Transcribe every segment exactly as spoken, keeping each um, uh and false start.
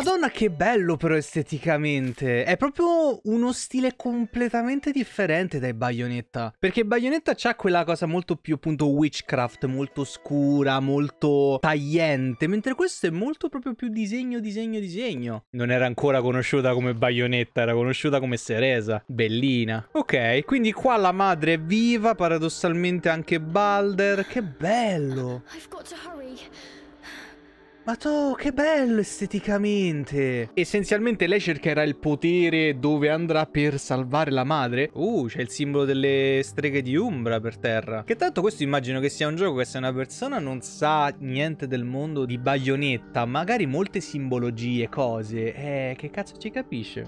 Madonna che bello però esteticamente. È proprio uno stile completamente differente dai Bayonetta. Perché Bayonetta c'ha quella cosa molto più appunto witchcraft, molto scura, molto tagliente. Mentre questo è molto proprio più disegno, disegno, disegno. Non era ancora conosciuta come Bayonetta, era conosciuta come Cereza. Bellina. Ok, quindi qua la madre è viva, paradossalmente anche Balder. Che bello. I've got to hurry. Ma to, che bello esteticamente. Essenzialmente lei cercherà il potere dove andrà per salvare la madre. Uh, c'è il simbolo delle streghe di Umbra per terra. Che tanto questo immagino che sia un gioco che se una persona non sa niente del mondo di Bayonetta, magari molte simbologie, cose, eh, che cazzo ci capisce?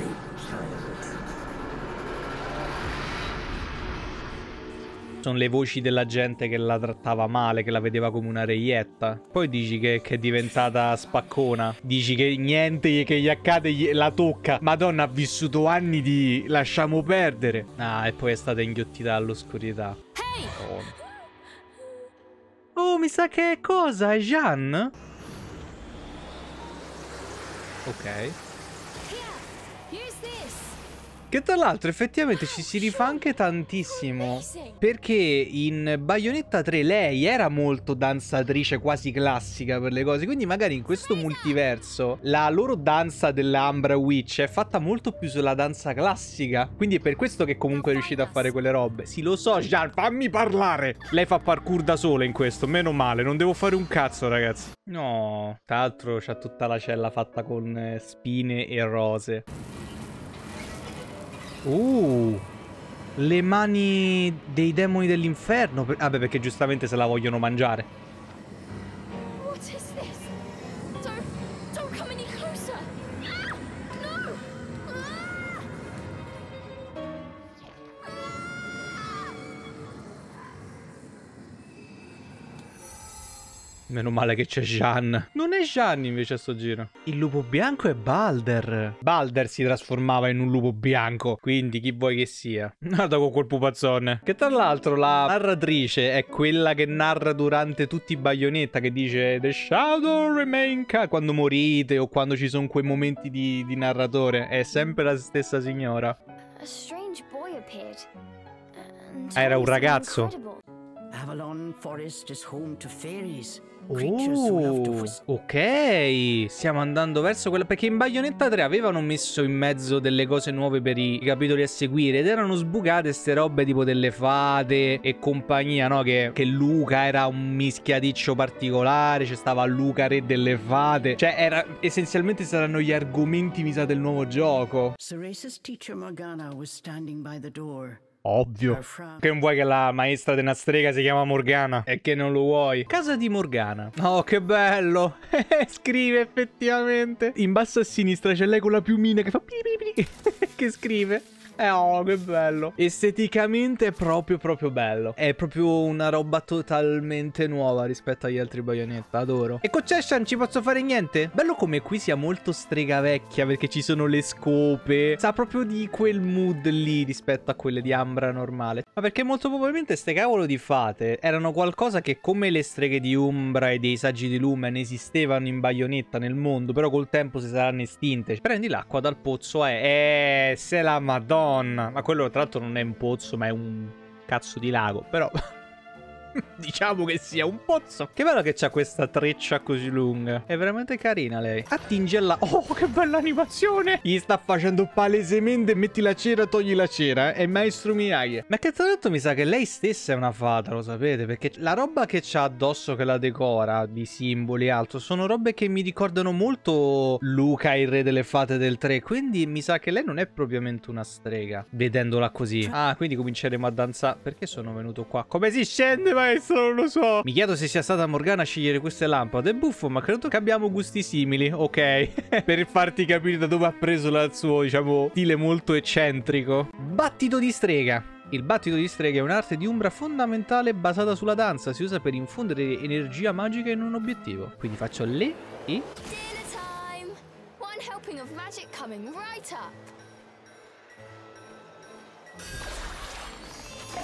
Sono le voci della gente che la trattava male, che la vedeva come una reietta. Poi dici che, che è diventata spaccona. Dici che niente che gli accade gli, la tocca. Madonna, ha vissuto anni di lasciamo perdere. Ah, e poi è stata inghiottita dall'oscurità. Oh. Oh, mi sa che è cosa? È Jeanne? Ok. Che tra l'altro effettivamente ci si rifà anche tantissimo. Perché in Bayonetta tre lei era molto danzatrice, quasi classica per le cose. Quindi magari in questo multiverso la loro danza dell'Ambra Witch è fatta molto più sulla danza classica. Quindi è per questo che comunque è riuscita a fare quelle robe. Sì, lo so, Jean, fammi parlare. Lei fa parkour da sola in questo, meno male. Non devo fare un cazzo, ragazzi. No, tra l'altro c'ha tutta la cella fatta con eh, spine e rose. Uh, le mani dei demoni dell'inferno. Vabbè, perché giustamente se la vogliono mangiare. What is this? Don't, don't come any closer. Ah, no. Ah. Meno male che c'è Jeanne. Non è Jeanne invece a sto giro. Il lupo bianco è Balder. Balder si trasformava in un lupo bianco. Quindi chi vuoi che sia. Guarda con quel pupazzone. Che tra l'altro la narratrice è quella che narra durante tutti i Bayonetta. Che dice The shadow remain calm quando morite o quando ci sono quei momenti di, di narratore. È sempre la stessa signora. A strange boy appeared. And Ah, era un told me something ragazzo. incredible. Avalon Forest is home to fairies. Creatures who love to Oh, whisper. ok, stiamo andando verso quella. Perché in Bayonetta tre avevano messo in mezzo delle cose nuove per i capitoli a seguire ed erano sbucate ste robe tipo delle fate e compagnia, no? Che, che Luca era un mischiaticcio particolare, c'è stava Luca re delle fate. Cioè era essenzialmente saranno gli argomenti mi sa del nuovo gioco. Ceresa's teacher Morgana was standing by the door. Ovvio. Her frown. Che non vuoi che la maestra della strega si chiama Morgana? E che non lo vuoi? Casa di Morgana. Oh, che bello. Scrive effettivamente. In basso a sinistra c'è lei con la piumina che fa pi pi pi. Che scrive. Eh, oh, che bello. Esteticamente è proprio, proprio bello. È proprio una roba totalmente nuova rispetto agli altri Bayonetta. Adoro. E con Cheshan ci posso fare niente? Bello come qui sia molto strega vecchia perché ci sono le scope. Sa proprio di quel mood lì rispetto a quelle di Ambra normale. Ma perché molto probabilmente ste cavolo di fate erano qualcosa che come le streghe di Umbra e dei saggi di Lumen esistevano in Bayonetta nel mondo, però col tempo si saranno estinte. Prendi l'acqua dal pozzo, eh. Eh, se la madonna. Ma quello tra l'altro non è un pozzo, ma è un cazzo di lago. Però diciamo che sia un pozzo. Che bello che c'ha questa treccia così lunga. È veramente carina lei. Attinge la... Oh, che bella animazione. Gli sta facendo palesemente metti la cera, togli la cera. È il maestro Miyagi. Ma che tra l'altro mi sa che lei stessa è una fata, lo sapete? Perché la roba che c'ha addosso che la decora, di simboli e altro, sono robe che mi ricordano molto Luca, il re delle fate del tre. Quindi mi sa che lei non è propriamente una strega, vedendola così. Ah, quindi cominceremo a danzare. Perché sono venuto qua? Come si scende, maestro? Non lo so. Mi chiedo se sia stata Morgana a scegliere queste lampade. È buffo, ma credo che abbiamo gusti simili. Ok. Per farti capire da dove ha preso il suo, diciamo, stile molto eccentrico. Battito di strega. Il battito di strega è un'arte di Umbra fondamentale basata sulla danza. Si usa per infondere energia magica in un obiettivo. Quindi faccio le e... Dinner time. One helping of magic coming right up.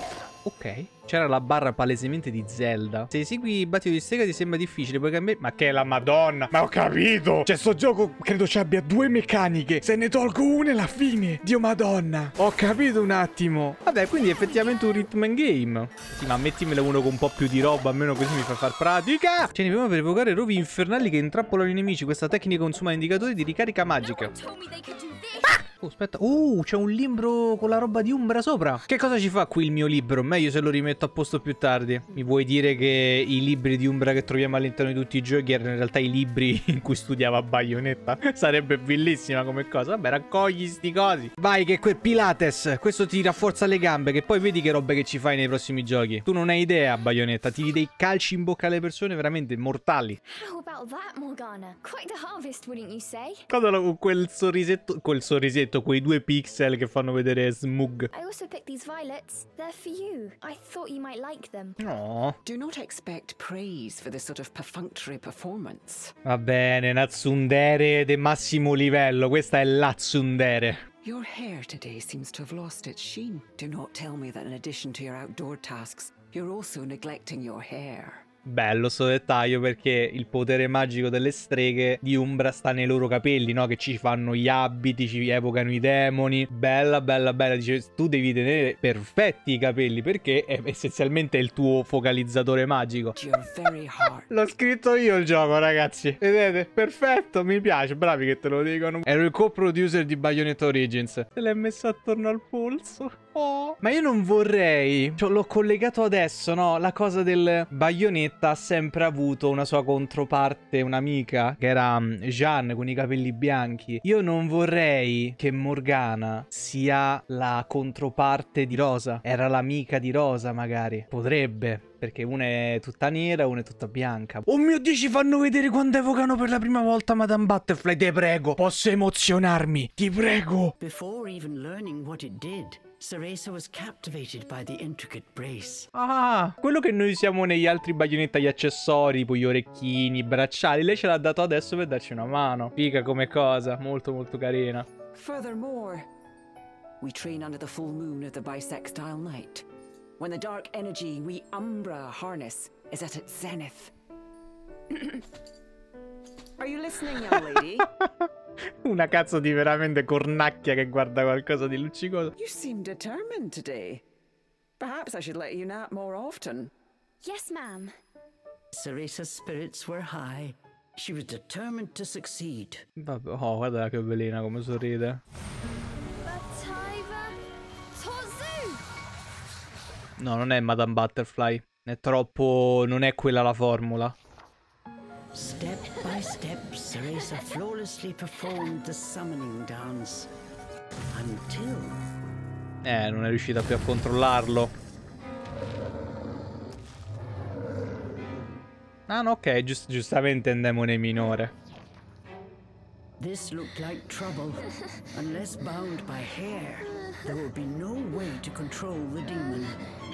Ok. C'era la barra palesemente di Zelda. Se esegui il battito di strega ti sembra difficile, puoi cambiare... Ma che è la madonna? Ma ho capito! Cioè, sto gioco credo ci abbia due meccaniche. Se ne tolgo una è la fine. Dio madonna. Ho capito un attimo. Vabbè, quindi è effettivamente un rhythm and game. Sì, ma mettimelo uno con un po' più di roba, almeno così mi fa far pratica. Tieni prima per evocare rovi infernali che intrappolano i nemici. Questa tecnica consuma indicatori di ricarica magica. Told me they could do this. Oh, aspetta. Uh, c'è un libro con la roba di Umbra sopra. Che cosa ci fa qui il mio libro? Meglio se lo rimetto a posto più tardi. Mi vuoi dire che i libri di Umbra che troviamo all'interno di tutti i giochi erano in realtà i libri in cui studiava Bayonetta? Sarebbe bellissima come cosa. Vabbè, raccogli sti cosi. Vai, che quel Pilates. Questo ti rafforza le gambe, che poi vedi che robe che ci fai nei prossimi giochi. Tu non hai idea, Bayonetta. Tiri dei calci in bocca alle persone veramente mortali. How about that, Morgana? Quite the harvest, wouldn't you say? Cosa con quel sorrisetto, quel sorrisetto, quei due pixel che fanno vedere Smug. I also picked these violets. They're for you. I thought you might like them. No. Do not expect praise for this sort of perfunctory performance. Va bene, una tsundere de massimo livello. Questa è la tsundere. Your hair today seems to have lost its sheen. Do not tell me that in addition to your outdoor tasks, you're also neglecting your hair. Bello sto dettaglio, perché il potere magico delle streghe di Umbra sta nei loro capelli, no? Che ci fanno gli abiti, ci evocano i demoni. Bella, bella, bella. Dice, tu devi tenere perfetti i capelli perché è essenzialmente il tuo focalizzatore magico. You're very hard. L'ho scritto io il gioco, ragazzi. Vedete? Perfetto, mi piace. Bravi che te lo dicono. Ero il co-producer di Bayonetta Origins. Se l'hai messo attorno al polso. Oh. Ma io non vorrei. Cioè, l'ho collegato adesso, no? La cosa del Bayonetta ha sempre avuto una sua controparte, un'amica, che era um, Jeanne con i capelli bianchi. Io non vorrei che Morgana sia la controparte di Rosa. Era l'amica di Rosa, magari. Potrebbe. Perché una è tutta nera, una è tutta bianca. Oh mio Dio, ci fanno vedere quando evocano per la prima volta Madame Butterfly. Te prego, posso emozionarmi? Ti prego. Before even learning what it did, Cereza was captivated by the intricate brace. Ah, quello che noi siamo negli altri Bayonetta, gli accessori, tipo gli orecchini, i bracciali. Lei ce l'ha dato adesso per darci una mano. Figa come cosa, molto molto carina. Furthermore, we train under the full moon of the bisextile night, when the dark energy we Umbra harness is at its zenith. Are you listening, young lady? Una cazzo di veramente cornacchia che guarda qualcosa di luccicoso. You seem determined today. Perhaps I should let you nap more often. Yes, ma'am. Cereza's spirits were high. She was determined to succeed. Vabbè, oh, guarda che bellina come sorride. Bataiva Tozu! No, non è Madame Butterfly. È troppo... non è quella la formula. Step by step, Cereza flawlessly performed the summoning dance. Until... Eh, non è riuscita più a controllarlo. Ah, no, ok, giust giustamente è un demone minore. This looked like trouble. Unless bound by hair, there would be no way to control the demon.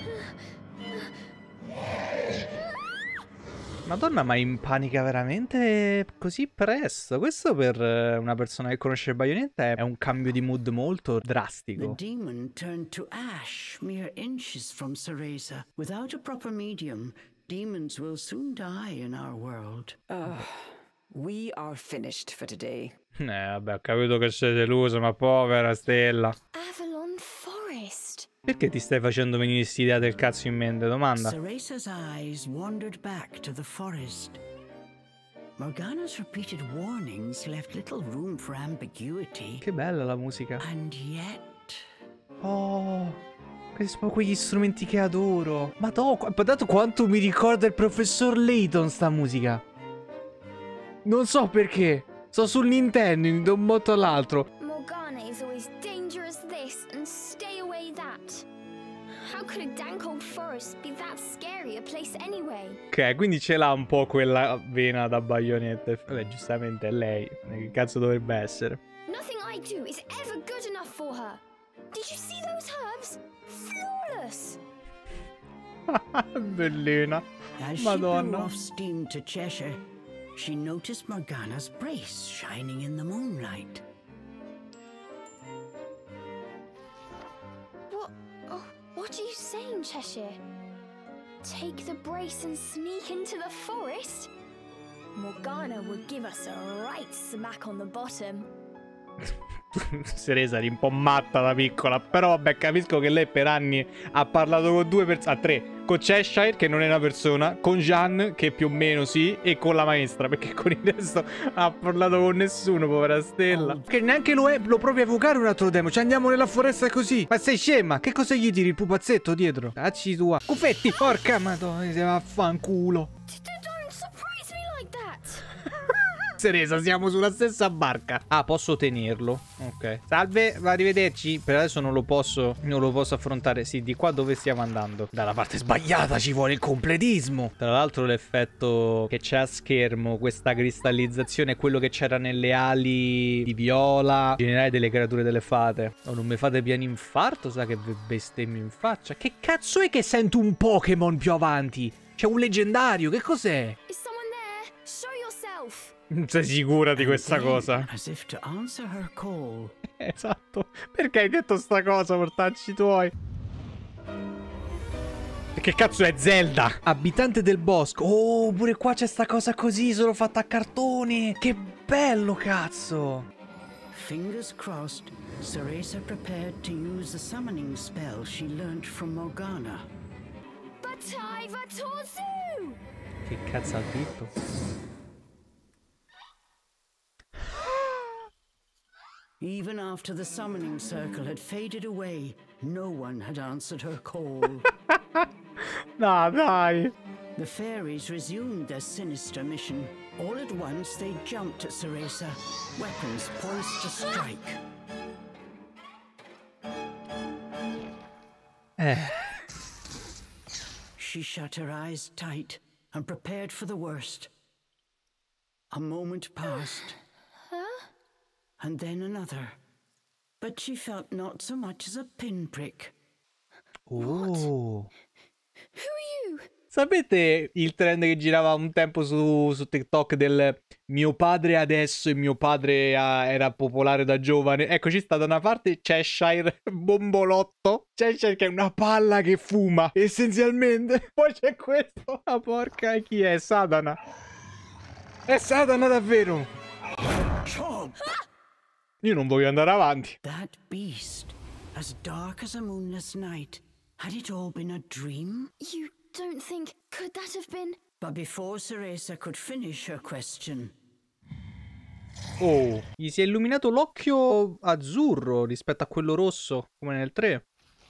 Madonna, ma impanica veramente così presto? Questo per una persona che conosce Bayonetta è un cambio di mood molto drastico. The demon turned to ash mere inches from Cereza. Without a proper medium, demons will soon die in our world. Uh, we are finished for today. Eh, vabbè, ho capito che sei deluso, ma povera Stella. Avalon Forest. Perché ti stai facendo venire quest'idea del cazzo in mente? Domanda. Cereza's eyes wandered back to the forest. Morgana's repeated warnings left little room for ambiguity. Che bella la musica. And yet... Oh, questi sono quegli strumenti che adoro. Ma no, guardate quanto mi ricorda il professor Layton sta musica. Non so perché. Sto sul Nintendo da un botto all'altro. Morgana is always dangerous this and stay away that. How could a dank old forest be that scary a place anyway? Ok, quindi ce l'ha un po' quella vena da Bayonetta. Vabbè, giustamente è lei. Che cazzo dovrebbe essere? Nothing I do is ever good enough for her. Did you see those herbs? Flawless. As Bellina. she blew Madonna. off steam to Cheshire, she noticed Morgana's brace shining in the moonlight. What? Oh, what are you saying, Cheshire? Take the brace and sneak into the forest? Morgana would give us a right smack on the bottom. Ceresa eri un po' matta da piccola. Però vabbè, capisco che lei per anni ha parlato con due persone. A tre. Con Cheshire, che non è una persona. Con Jeanne, che più o meno sì. E con la maestra, perché con il resto ha parlato con nessuno, povera stella. oh. Che neanche lo, è, lo provi a evocare un altro demo. Cioè andiamo nella foresta così. Ma sei scema? Che cosa gli tiri? Il pupazzetto dietro? Cazzi tua. Cuffetti, porca madonna, si va a fanculo. Don't surprise me like that. Ceresa, siamo sulla stessa barca. Ah, posso tenerlo. Ok. Salve, arrivederci. Per adesso non lo posso Non lo posso affrontare. Sì, di qua dove stiamo andando? Dalla parte sbagliata, ci vuole il completismo. Tra l'altro l'effetto che c'è a schermo, questa cristallizzazione, è quello che c'era nelle ali di Viola, in generale delle creature delle fate. Oh, non mi fate piano infarto, sa che vi bestemmio in faccia. Che cazzo è che sento un Pokémon più avanti? C'è un leggendario, che cos'è? Is someone there? Show yourself. Sei sicura di questa cosa? As if to answer her call. Esatto. Perché hai detto sta cosa, portacci tuoi? Che cazzo è Zelda? Abitante del bosco. Oh, pure qua c'è sta cosa così, sono fatta a cartone. Che bello, cazzo. Fingers crossed, Ceresa prepared to use the summoning spell she learnt from Morgana. Batai Vatozu! Che cazzo ha detto? Even after the summoning circle had faded away, no one had answered her call. No, dai. The fairies resumed their sinister mission. All at once they jumped at Ceresa, weapons poised to strike. Eh. She shut her eyes tight and prepared for the worst. A moment passed. And then another. But she felt not so much as a pinprick. Oh. Who are you? Sapete il trend che girava un tempo su, su TikTok del mio padre adesso e mio padre ah, era popolare da giovane? Ecco, ci sta da una parte Cheshire Bombolotto. Cheshire che è una palla che fuma, essenzialmente. Poi c'è questo. Ah, porca, chi è? Sadana. È Sadana davvero. Io non voglio andare avanti. That beast, as dark as a moonless night. Had it all been a dream? You don't think... Could that have been... But before Ceresa could finish her question... Oh, gli si è illuminato l'occhio azzurro rispetto a quello rosso, come nel tre.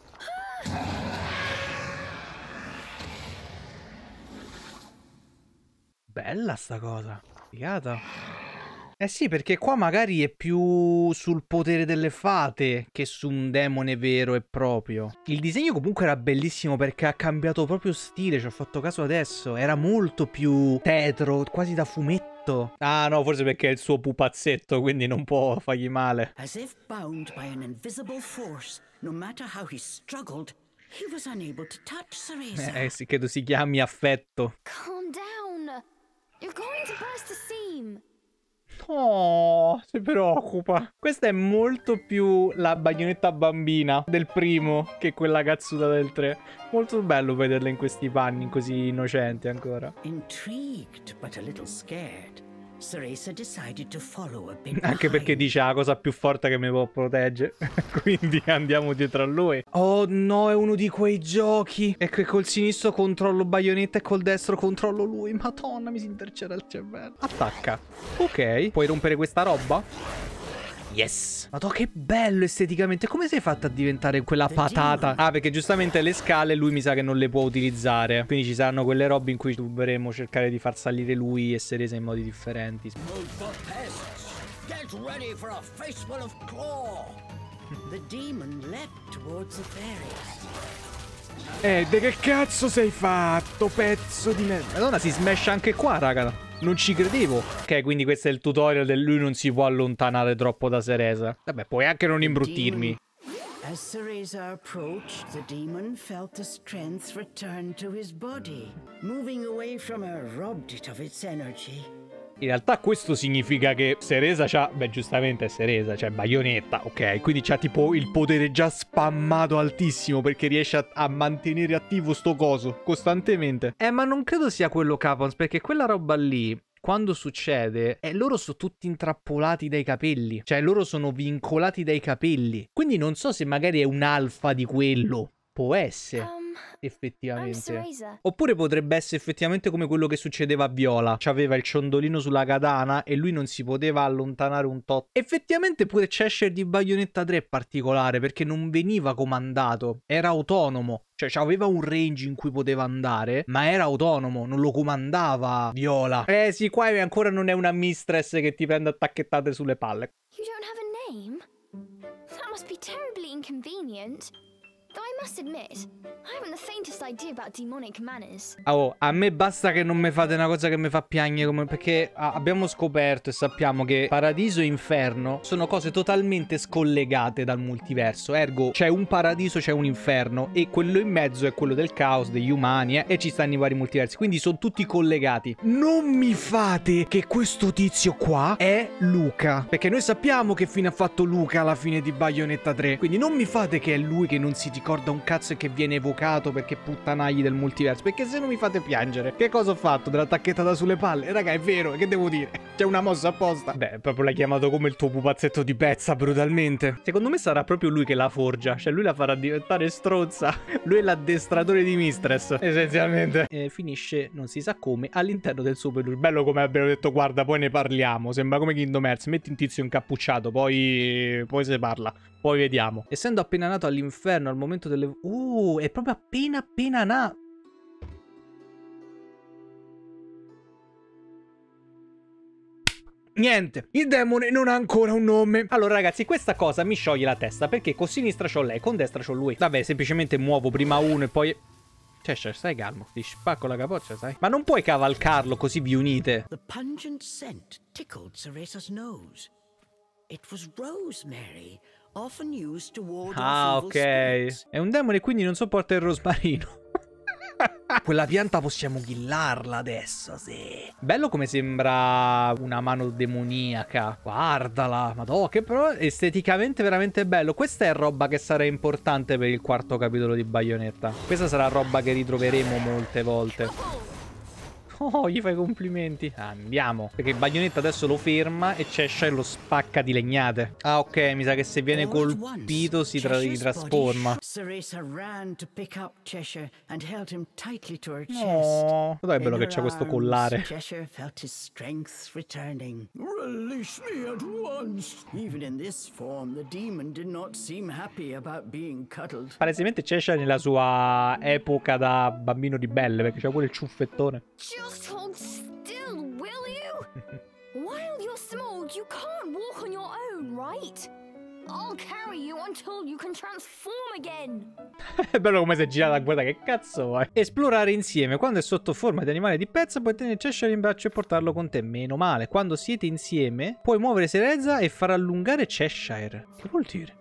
Bella sta cosa. Figata. Eh sì, perché qua magari è più sul potere delle fate che su un demone vero e proprio. Il disegno comunque era bellissimo perché ha cambiato proprio stile, ci ho fatto caso adesso. Era molto più tetro, quasi da fumetto. Ah no, forse perché è il suo pupazzetto, quindi non può fargli male. As if bound by an invisible force, no matter how he struggled, he was unable to touch Ceresa. Eh sì, credo si chiami affetto. Calm down. You're going to burst a seam. Oh, si preoccupa. Questa è molto più la baionetta bambina del primo che quella cazzuta del tre. Molto bello vederla in questi panni così innocenti ancora. Intrigued but a little scared, Ceresa decided to follow a bit Anche perché dice la cosa più forte che mi può proteggere. Quindi andiamo dietro a lui. Oh no, è uno di quei giochi. E che col sinistro controllo baionetta e col destro controllo lui. Madonna, mi si intercera il cervello. Attacca. Ok, puoi rompere questa roba? Yes. Madonna, che bello esteticamente. Come sei fatta a diventare quella patata? Ah, perché giustamente le scale lui mi sa che non le può utilizzare. Quindi ci saranno quelle robe in cui dovremo cercare di far salire lui e Ceresa in modi differenti. Get ready for a fistful of claw. The demon leapt towards the fairies. Eh, de che cazzo sei fatto, pezzo di merda? Madonna, si smasha anche qua, raga. Non ci credevo. Ok, quindi questo è il tutorial del lui non si può allontanare troppo da Ceresa. Vabbè, puoi anche non imbruttirmi. As Ceresa approached, the demon felt the strength return to his body. Moving away from her robbed it of its energy. In realtà questo significa che Cereza c'ha... Beh, giustamente è Cereza, cioè Bayonetta, ok? Quindi c'ha tipo il potere già spammato altissimo perché riesce a, a mantenere attivo sto coso costantemente. Eh, ma non credo sia quello Capons, perché quella roba lì... Quando succede, eh, loro sono tutti intrappolati dai capelli. Cioè, loro sono vincolati dai capelli. Quindi non so se magari è un alfa di quello. Può essere. Um, Effettivamente. I'm Cereza. Oppure potrebbe essere effettivamente come quello che succedeva a Viola. C'aveva il ciondolino sulla katana e lui non si poteva allontanare un tot. Effettivamente pure Cheshire di Bayonetta tre è particolare perché non veniva comandato. Era autonomo. Cioè aveva un range in cui poteva andare, ma era autonomo, non lo comandava Viola. Eh sì, qua ancora non è una mistress che ti prende attacchettate sulle palle. You don't have a name? That must be terribly inconvenient. Though I must admit, I haven't the faintest idea about demonic manners. Oh, a me basta che non mi fate una cosa che mi fa piangere, come perché ah, abbiamo scoperto e sappiamo che paradiso e inferno sono cose totalmente scollegate dal multiverso. Ergo, c'è un paradiso, c'è un inferno e quello in mezzo è quello del caos, degli umani eh, e ci stanno i vari multiversi. Quindi sono tutti collegati. Non mi fate che questo tizio qua è Luca, perché noi sappiamo che fine ha fatto Luca alla fine di Bayonetta tre. Quindi non mi fate che è lui che non si ricorda un cazzo e che viene evocato perché puttanagli del multiverso, perché se no mi fate piangere. Che cosa ho fatto? Della tacchettata sulle palle? Raga, è vero, che devo dire? C'è una mossa apposta. Beh, proprio l'hai chiamato come il tuo pupazzetto di pezza, brutalmente. Secondo me sarà proprio lui che la forgia, cioè lui la farà diventare stronza. Lui è l'addestratore di Mistress, essenzialmente. E finisce, non si sa come, all'interno del suo peluche. Bello come abbiamo detto, guarda, poi ne parliamo. Sembra come Kingdom Hearts, metti un tizio incappucciato, poi... poi se parla. Poi vediamo. Essendo appena nato all'inferno al momento delle... Uh, è proprio appena appena nato. Niente, il demone non ha ancora un nome. Allora ragazzi, questa cosa mi scioglie la testa, perché con sinistra c'ho lei, con destra c'ho lui. Vabbè, semplicemente muovo prima uno e poi... Cioè, stai calmo, ti spacco la capoccia, sai? Ma non puoi cavalcarlo così vi unite. The pungent scent tickled Cereza's nose. It was rosemary, often used to ward Ah, off ok. evil spirits. È un demone, quindi non sopporta il rosmarino. Quella pianta possiamo killarla adesso, sì. Bello come sembra una mano demoniaca. Guardala, madò, che però esteticamente veramente bello. Questa è roba che sarà importante per il quarto capitolo di Bayonetta. Questa sarà roba che ritroveremo molte volte. Oh, gli fai complimenti. Andiamo. Perché Bayonetta adesso lo ferma e Cheshire lo spacca di legnate. Ah, ok, mi sa che se viene All at colpito once, si tra ritrasforma. Cereza ran to pick up Cheshire and held him tightly to her chest. No, guarda che bello In che her c'ha questo arms, collare. Cheshire felt his strength returning. Release me at once. Even in this form, the demon did not seem happy about being cuddled. Palesemente Cheshire nella sua epoca da bambino ribelle, perché c'ha pure il ciuffettone. Just hold still, will you? While you're small, you can't walk on your own, right? I'll carry you until you can transform again. È bello come si è girata, guarda che cazzo è. Esplorare insieme. Quando è sotto forma di animale di pezza puoi tenere Cheshire in braccio e portarlo con te. Meno male. Quando siete insieme puoi muovere Cereza e far allungare Cheshire. Che vuol dire?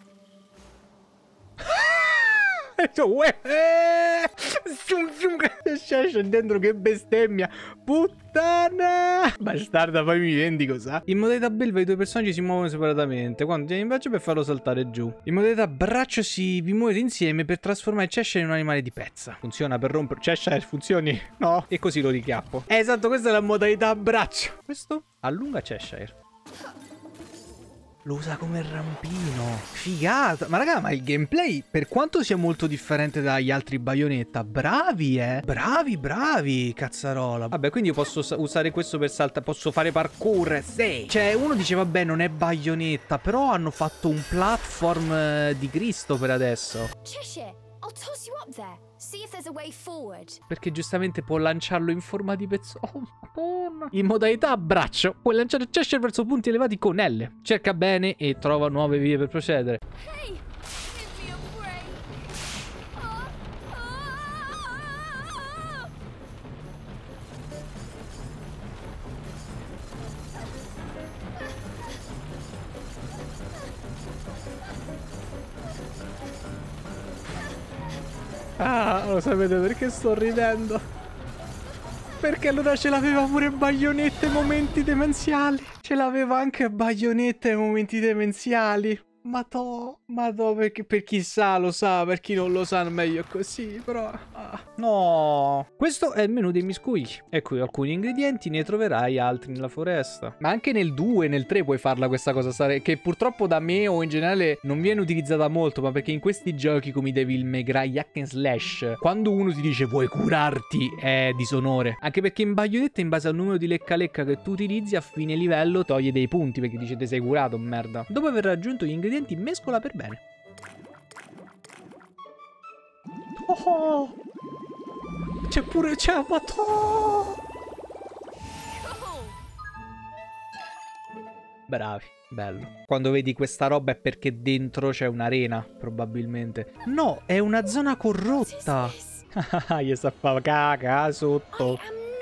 Cheshire dentro che bestemmia. Puttana. Bastarda, poi mi vendico, sa. In modalità belva i due personaggi si muovono separatamente. Quando tieni in braccio per farlo saltare giù. In modalità braccio si vi muovete insieme per trasformare Cheshire in un animale di pezza. Funziona per rompere Cheshire, funzioni? No. E così lo richiappo. Eh, esatto, questa è la modalità braccio. Questo allunga Cheshire. Lo usa come rampino. Figata. Ma raga, ma il gameplay, per quanto sia molto differente dagli altri Bayonetta, bravi, eh. Bravi, bravi, cazzarola. Vabbè, quindi io posso usare questo per saltare. Posso fare parkour, sì. Cioè, uno dice, vabbè, non è Bayonetta, però hanno fatto un platform eh, di Cristo per adesso. Cheshire, I'll toss you up there. See if there's a way forward. Perché giustamente può lanciarlo in forma di pezzo. Oh, madonna. In modalità a braccio puoi lanciare Cheshire verso punti elevati con L. Cerca bene e trova nuove vie per procedere. Hey, give me a break. Ah, ah, ah. Ah, lo sapete perché sto ridendo? Perché allora ce l'aveva pure Bayonetta ai momenti demenziali. Ce l'aveva anche Bayonetta ai momenti demenziali. Ma to, ma to, perché per chi sa lo sa, per chi non lo sa meglio così, però... Ah. No, questo è il menù dei miscuglii. E qui alcuni ingredienti, ne troverai altri nella foresta. Ma anche nel due, nel tre puoi farla questa cosa, che purtroppo da me o in generale non viene utilizzata molto, ma perché in questi giochi come i Devil May Cry Hack and Slash, quando uno ti dice vuoi curarti, è disonore. Anche perché in Bayonetta, in base al numero di lecca lecca che tu utilizzi, a fine livello toglie dei punti, perché dice te sei curato, merda. Dopo aver raggiunto gli ingredienti, mescola per bene. Oh, c'è pure, c'è ma to... Bravi, bello. Quando vedi questa roba è perché dentro c'è un'arena, probabilmente. No, è una zona corrotta. Gli sta a fare caca sotto.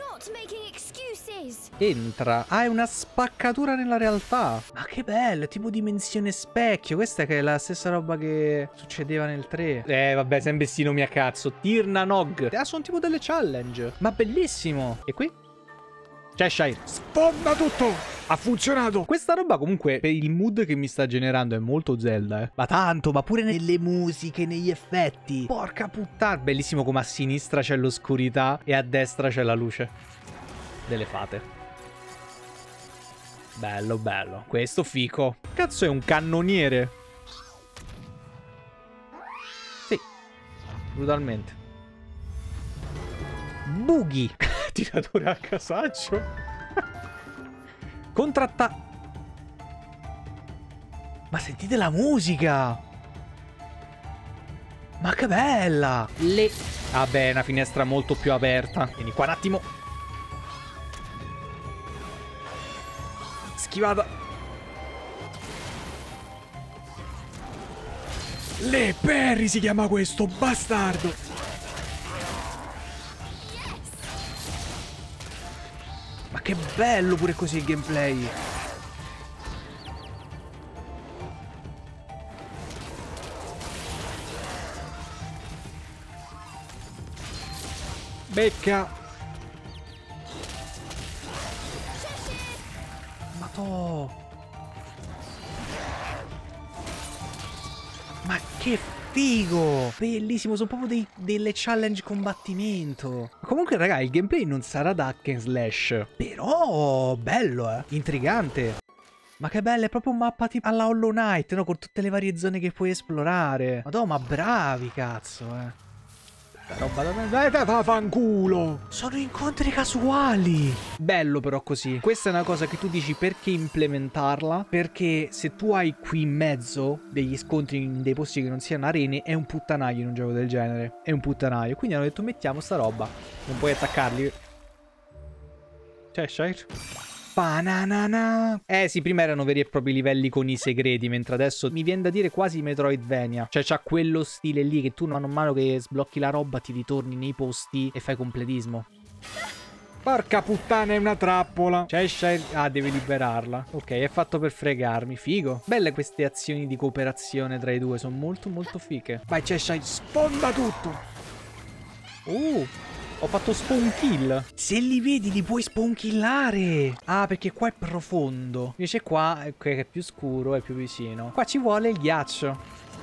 Entra. Ah, è una spaccatura nella realtà. Ma che bello, è tipo dimensione specchio. Questa che è la stessa roba che succedeva nel tre. Eh, vabbè, sempre sti nomi a cazzo. Tirna Nog. Ah, sono tipo delle challenge. Ma bellissimo. E qui? Cheshire. Sfonda tutto. Ha funzionato. Questa roba comunque, per il mood che mi sta generando, è molto Zelda, eh. Ma tanto, ma pure nelle musiche, negli effetti. Porca puttana. Bellissimo come a sinistra c'è l'oscurità e a destra c'è la luce delle fate. Bello, bello. Questo fico. Cazzo, è un cannoniere. Sì. Brutalmente. Bughi. Tiratore a casaggio. Contratta. Ma sentite la musica. Ma che bella. Le... Vabbè, è una finestra molto più aperta. Vieni qua un attimo. Schivata. Le Perry si chiama questo bastardo. Ma che bello pure così il gameplay. Becca. Oh. Ma che figo! Bellissimo, sono proprio dei, delle challenge combattimento. Comunque, raga, il gameplay non sarà da hack and slash, però bello, eh. Intrigante. Ma che bella, è proprio un mappa tipo alla Hollow Knight, no? Con tutte le varie zone che puoi esplorare. Madonna, ma bravi, cazzo, eh. Roba da... da fanculo. Sono incontri casuali. Bello però così. Questa è una cosa che tu dici perché implementarla. Perché se tu hai qui in mezzo degli scontri in dei posti che non siano arene, è un puttanaio in un gioco del genere. È un puttanaio. Quindi hanno detto mettiamo sta roba. Non puoi attaccarli. Cioè, Shire. Bananana. Eh sì, prima erano veri e propri livelli con i segreti, mentre adesso mi viene da dire quasi Metroidvania. Cioè c'ha quello stile lì che tu mano a mano che sblocchi la roba ti ritorni nei posti e fai completismo. Porca puttana, è una trappola. Cioè, ah, devi liberarla. Ok, è fatto per fregarmi. Figo. Belle queste azioni di cooperazione tra i due, sono molto molto fiche. Vai, Cheshire, sfonda tutto. Uh, ho fatto spawn kill. Se li vedi li puoi spawn killare. Ah, perché qua è profondo. Invece qua è, è più scuro, è più vicino. Qua ci vuole il ghiaccio.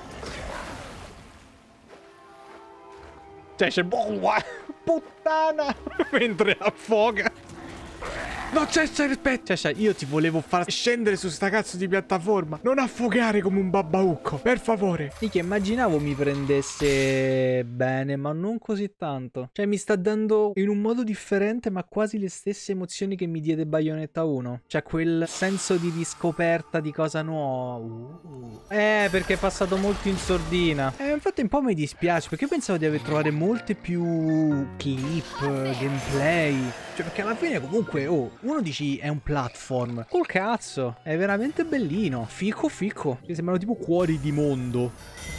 Cioè c'è... Puttana. Mentre affoga. No, c'è, c'è, aspetta. Cioè, io ti volevo far scendere su sta cazzo di piattaforma. Non affogare come un babbaucco, per favore. Sì, che immaginavo mi prendesse bene, ma non così tanto. Cioè, mi sta dando in un modo differente, ma quasi le stesse emozioni che mi diede Bayonetta uno. Cioè, quel senso di riscoperta di cosa nuova. Uh. Eh, perché è passato molto in sordina. Eh, infatti un po' mi dispiace, perché io pensavo di aver trovato molte più clip, gameplay. Cioè, perché alla fine comunque, oh, uno dici è un platform. Col cazzo, è veramente bellino. Fico fico. Mi sembrano tipo cuori di mondo.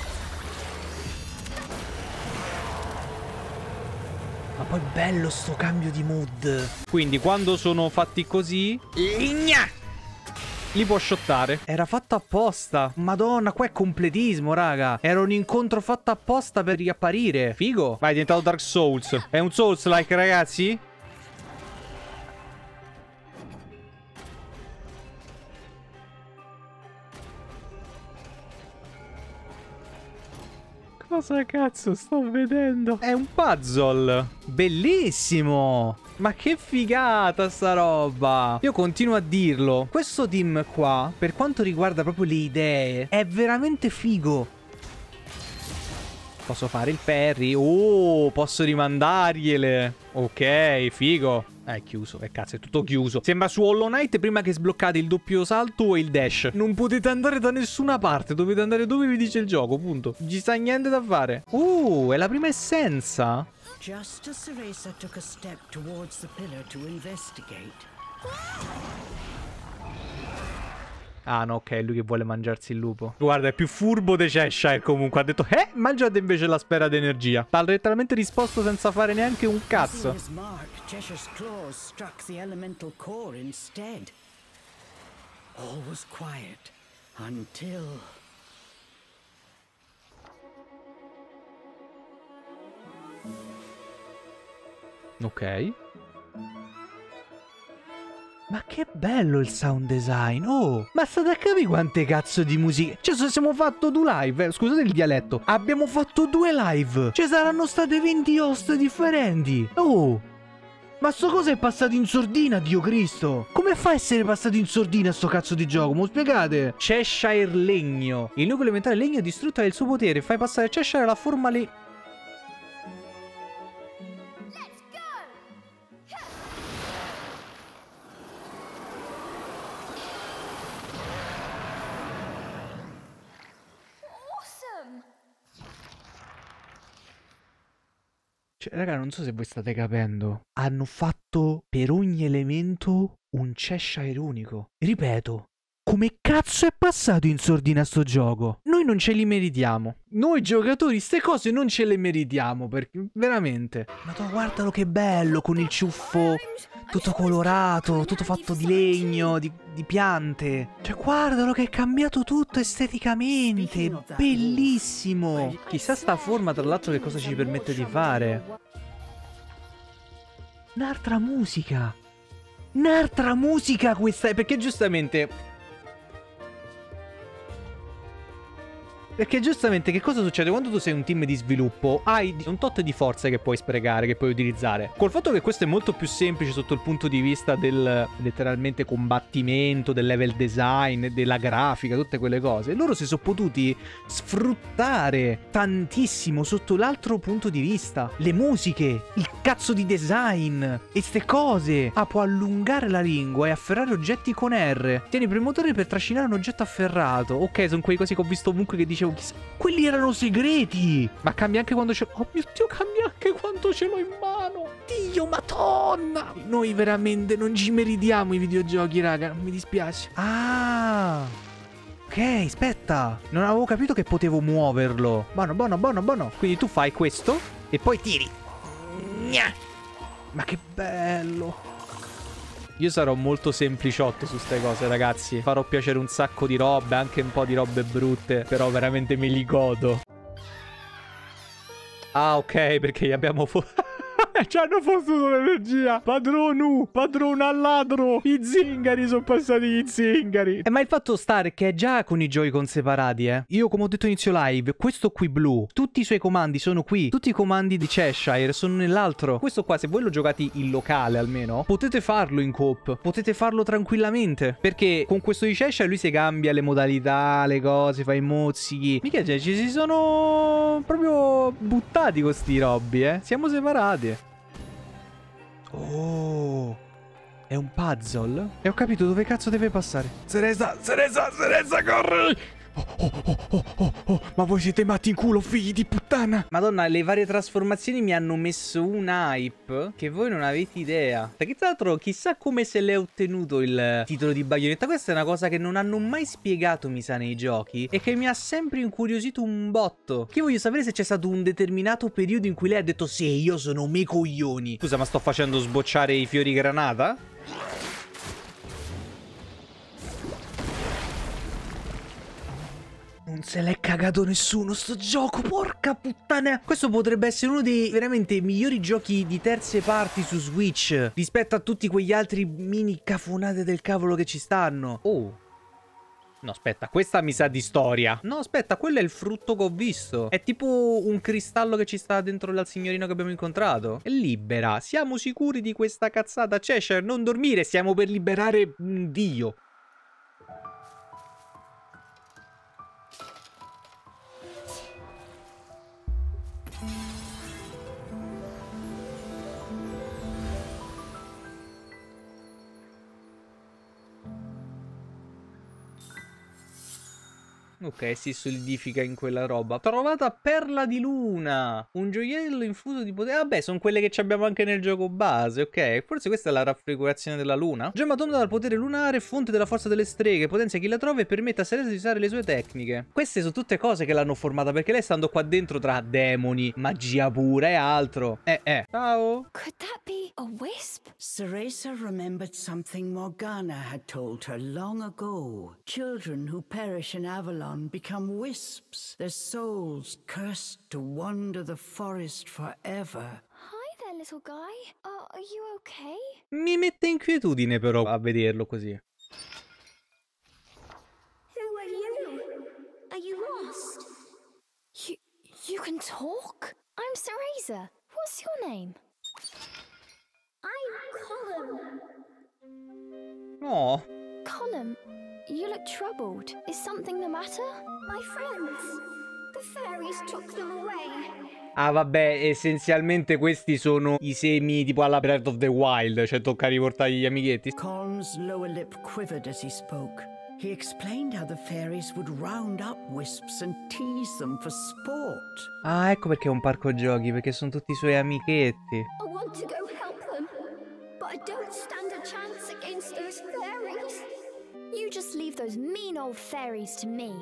Ma poi bello sto cambio di mood. Quindi quando sono fatti così, Ligna! Li può shottare. Era fatto apposta. Madonna, qua è completismo, raga. Era un incontro fatto apposta per riapparire. Figo. Vai, è diventato Dark Souls. È un Souls-like, ragazzi? Cosa cazzo sto vedendo? È un puzzle. Bellissimo. Ma che figata sta roba. Io continuo a dirlo. Questo team qua, per quanto riguarda proprio le idee, è veramente figo. Posso fare il parry. Oh, posso rimandargliele. Ok, figo. È chiuso, e eh, cazzo, è tutto chiuso. Sembra su Hollow Knight prima che sbloccate il doppio salto e il dash. Non potete andare da nessuna parte, dovete andare dove vi dice il gioco, punto. Non ci sta niente da fare. Uh, è la prima essenza? Just as Cereza took a step towards the pillar to investigate. Ah no, ok, è lui che vuole mangiarsi il lupo. Guarda, è più furbo di Cheshire comunque. Ha detto, eh, mangiate invece la sfera d'energia. Ha letteralmente risposto senza fare neanche un cazzo. Cheshire's claws struck the elemental core instead. All was quiet until... Ok. Ma che bello il sound design. Oh, ma state a capire quante cazzo di musiche. Cioè, se siamo fatto due live, eh, scusate il dialetto. Abbiamo fatto due live. Ci saranno state venti host differenti. Oh, ma sto cosa è passato in sordina, Dio Cristo? Come fa a essere passato in sordina sto cazzo di gioco? Mo spiegate? Cheshire legno. Il nucleo elementare legno è distrutto dal suo potere. Fai passare Cheshire alla forma le... Cioè, raga, non so se voi state capendo. Hanno fatto per ogni elemento un Cheshire unico. Ripeto, come cazzo è passato in sordina sto gioco? Noi non ce li meritiamo. Noi giocatori ste cose non ce le meritiamo, perché veramente. Ma tu guardalo che bello, con il ciuffo tutto colorato, tutto fatto di legno, di, di piante. Cioè, guardalo che è cambiato tutto esteticamente. Bellissimo. Chissà sta forma, tra l'altro, che cosa ci permette di fare. Un'altra musica. Un'altra musica questa è, perché giustamente... Perché giustamente che cosa succede? Quando tu sei un team di sviluppo hai un tot di forze che puoi sprecare, che puoi utilizzare. Col fatto che questo è molto più semplice sotto il punto di vista del letteralmente combattimento, del level design, della grafica, tutte quelle cose, loro si sono potuti sfruttare tantissimo sotto l'altro punto di vista. Le musiche, il cazzo di design e ste cose. Ah, può allungare la lingua e afferrare oggetti con R. Tieni premotore per trascinare un oggetto afferrato. Ok, sono quei cosi che ho visto ovunque che dice chissà. Quelli erano segreti. Ma cambia anche quando ce l'ho. Oh mio Dio, cambia anche quando ce l'ho in mano. Dio, madonna. Noi veramente non ci meritiamo i videogiochi, raga. Non mi dispiace. Ah, ok, aspetta. Non avevo capito che potevo muoverlo. Buono, buono, buono, buono. Quindi tu fai questo e poi tiri. Ma che bello. Io sarò molto sempliciotto su ste cose, ragazzi. Farò piacere un sacco di robe, anche un po' di robe brutte, però veramente me li godo. Ah, ok, perché gli abbiamo... Ci hanno fottuto l'energia. Padronu, padrone al ladro. I zingari sono passati gli zingari. Eh, ma il fatto stare che è già con i Joy-Con separati, eh. Io, come ho detto inizio live, questo qui blu, tutti i suoi comandi sono qui. Tutti i comandi di Cheshire sono nell'altro. Questo qua, se voi lo giocate in locale almeno, potete farlo in coop. Potete farlo tranquillamente. Perché con questo di Cheshire lui si cambia le modalità, le cose, fa i mozzichi. Mica, cioè, ci si sono proprio buttati con sti robbi, eh. Siamo separati. Oh, è un puzzle? E ho capito dove cazzo deve passare. Cereza, Cereza, Cereza, corri! Oh, oh, oh, oh, oh, oh. Ma voi siete matti in culo, figli di puttana. Madonna, le varie trasformazioni mi hanno messo un hype che voi non avete idea. Perché tra l'altro chissà come se l'è ottenuto il titolo di Bayonetta. Questa è una cosa che non hanno mai spiegato, mi sa, nei giochi, e che mi ha sempre incuriosito un botto. Che voglio sapere se c'è stato un determinato periodo in cui lei ha detto sì, io sono me coglioni. Scusa, ma sto facendo sbocciare i fiori granata? Non se l'è cagato nessuno sto gioco, porca puttana. Questo potrebbe essere uno dei veramente migliori giochi di terze parti su Switch rispetto a tutti quegli altri mini cafonate del cavolo che ci stanno. Oh, No, aspetta, questa mi sa di storia. No, aspetta, quello è il frutto che ho visto. È tipo un cristallo che ci sta dentro la signorina che abbiamo incontrato. È libera. Siamo sicuri di questa cazzata? Cheshire, non dormire, stiamo per liberare un dio. Ok, si solidifica in quella roba. Trovata perla di luna. Un gioiello infuso di potere. Vabbè, sono quelle che abbiamo anche nel gioco base, ok? Forse questa è la raffigurazione della luna. Gemma tonda dal potere lunare, fonte della forza delle streghe. Potenzia chi la trova e permette a Cereza di usare le sue tecniche. Queste sono tutte cose che l'hanno formata, perché lei stando qua dentro tra demoni, magia pura e altro. Eh, eh. Ciao. Could that be a wisp? Cereza remembered something Morgana had told her long ago. Children who perish in Avalon become wisps, their souls cursed to wander the forest forever. Hi there, little guy. Uh, are you okay? Mi mette inquietudine però a vederlo così. Who are you? Are you lost? You you can talk? I'm Cereza. What's your name? I'm Colum. Oh. Colum, you look troubled. Is something the matter? My friends. The fairies took them away. Ah vabbè, essenzialmente questi sono i semi tipo alla Breath of the Wild, cioè tocca riportare gli amichetti. Colm's lower lip quivered as he spoke. He explained how the fairies would round up wisps and tease them for sport. Ah, ecco perché è un parco giochi, perché sono tutti i suoi amichetti. I want to go help them, but I don't stand a chance against those fairies. You just leave those mean old fairies to me.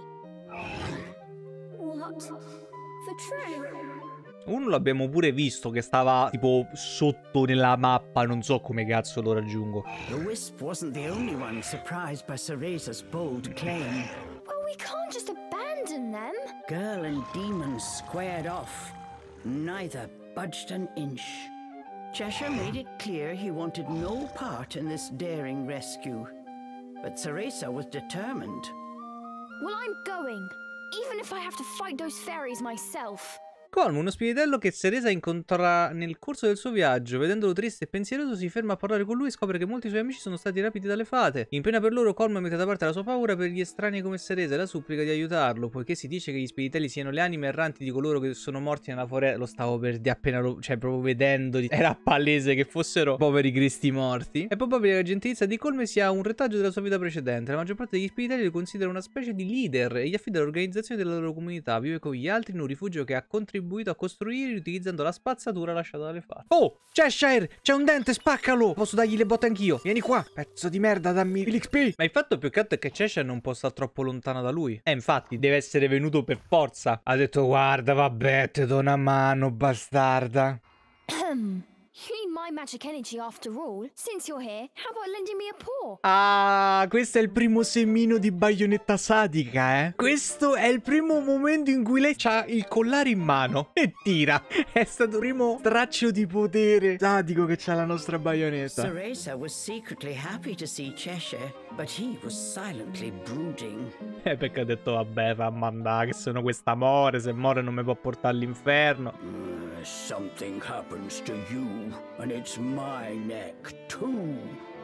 What? For true? Uno l'abbiamo pure visto che stava tipo sotto nella mappa, non so come cazzo lo raggiungo. The wisp wasn't the only one surprised by Cereza's bold claim. Well, we can't just abandon them. Girl and demon squared off. Neither budged an inch. Cheshire made it clear he wanted no part in this daring rescue. But Cereza was determined. Well, I'm going, even if I have to fight those fairies myself. Colm, uno spiritello che Cereza incontra nel corso del suo viaggio. Vedendolo triste e pensieroso, si ferma a parlare con lui e scopre che molti suoi amici sono stati rapiti dalle fate. In pena per loro, Colm mette da parte la sua paura per gli estranei come Cereza e la supplica di aiutarlo, poiché si dice che gli spiritelli siano le anime erranti di coloro che sono morti nella foresta. Lo stavo per dire appena lo... cioè proprio vedendo, era palese che fossero poveri cristi morti. È probabile che la gentilezza di Colm sia un retaggio della sua vita precedente. La maggior parte degli spiritelli lo considera una specie di leader e gli affida l'organizzazione della loro comunità. Vive con gli altri in un rifugio che ha contribuito a costruire utilizzando la spazzatura lasciata dalle fate. Oh, Cheshire, c'è un dente, spaccalo. Posso dargli le botte anch'io. Vieni qua, pezzo di merda, dammi l'X P. Ma il fatto più che altro è che Cheshire non può stare troppo lontana da lui. Eh, infatti, deve essere venuto per forza. Ha detto, guarda, vabbè, ti do una mano, bastarda. You need my magic energy after all. Since you're here, how about lending me a paw? Ah, questo è il primo semino di Bayonetta sadica, eh? Questo è il primo momento in cui lei ha il collare in mano e tira. È stato il primo straccio di potere sadico che c'ha la nostra Bayonetta. Cereza was secretly happy to see Cheshire, but he was silently brooding. Eh, perché ha detto, vabbè, fa mandare che sono quest'amore, se muore non mi può portare all'inferno. Uh, something happens to you, and it's my neck too.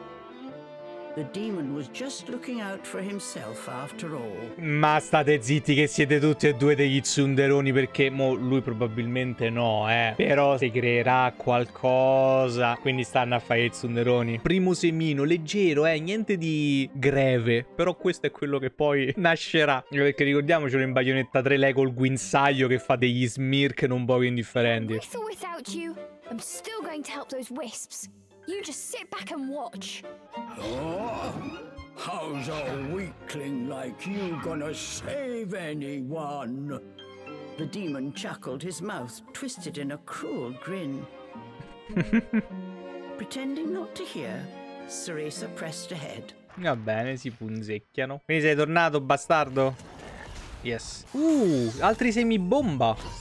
The demon was just looking out for himself after all. Ma state zitti che siete tutti e due degli tsunderoni, perché mo lui probabilmente no, eh. Però si creerà qualcosa, quindi stanno a fare i tsunderoni. Primo semino, leggero, eh, niente di greve. Però questo è quello che poi nascerà. Perché ricordiamocelo, in Bayonetta tre lei col guinzaglio che fa degli smirk non poco indifferenti. With or without you, I'm still going to help those wisps. You just sit back and watch. Oh, how's a weakling like you gonna save anyone? The demon chuckled, his mouth twisted in a cruel grin. Pretending not to hear, Cereza pressed ahead. Va bene, si punzecchiano. Quindi sei tornato, bastardo? Yes. Uh, altri semi bomba.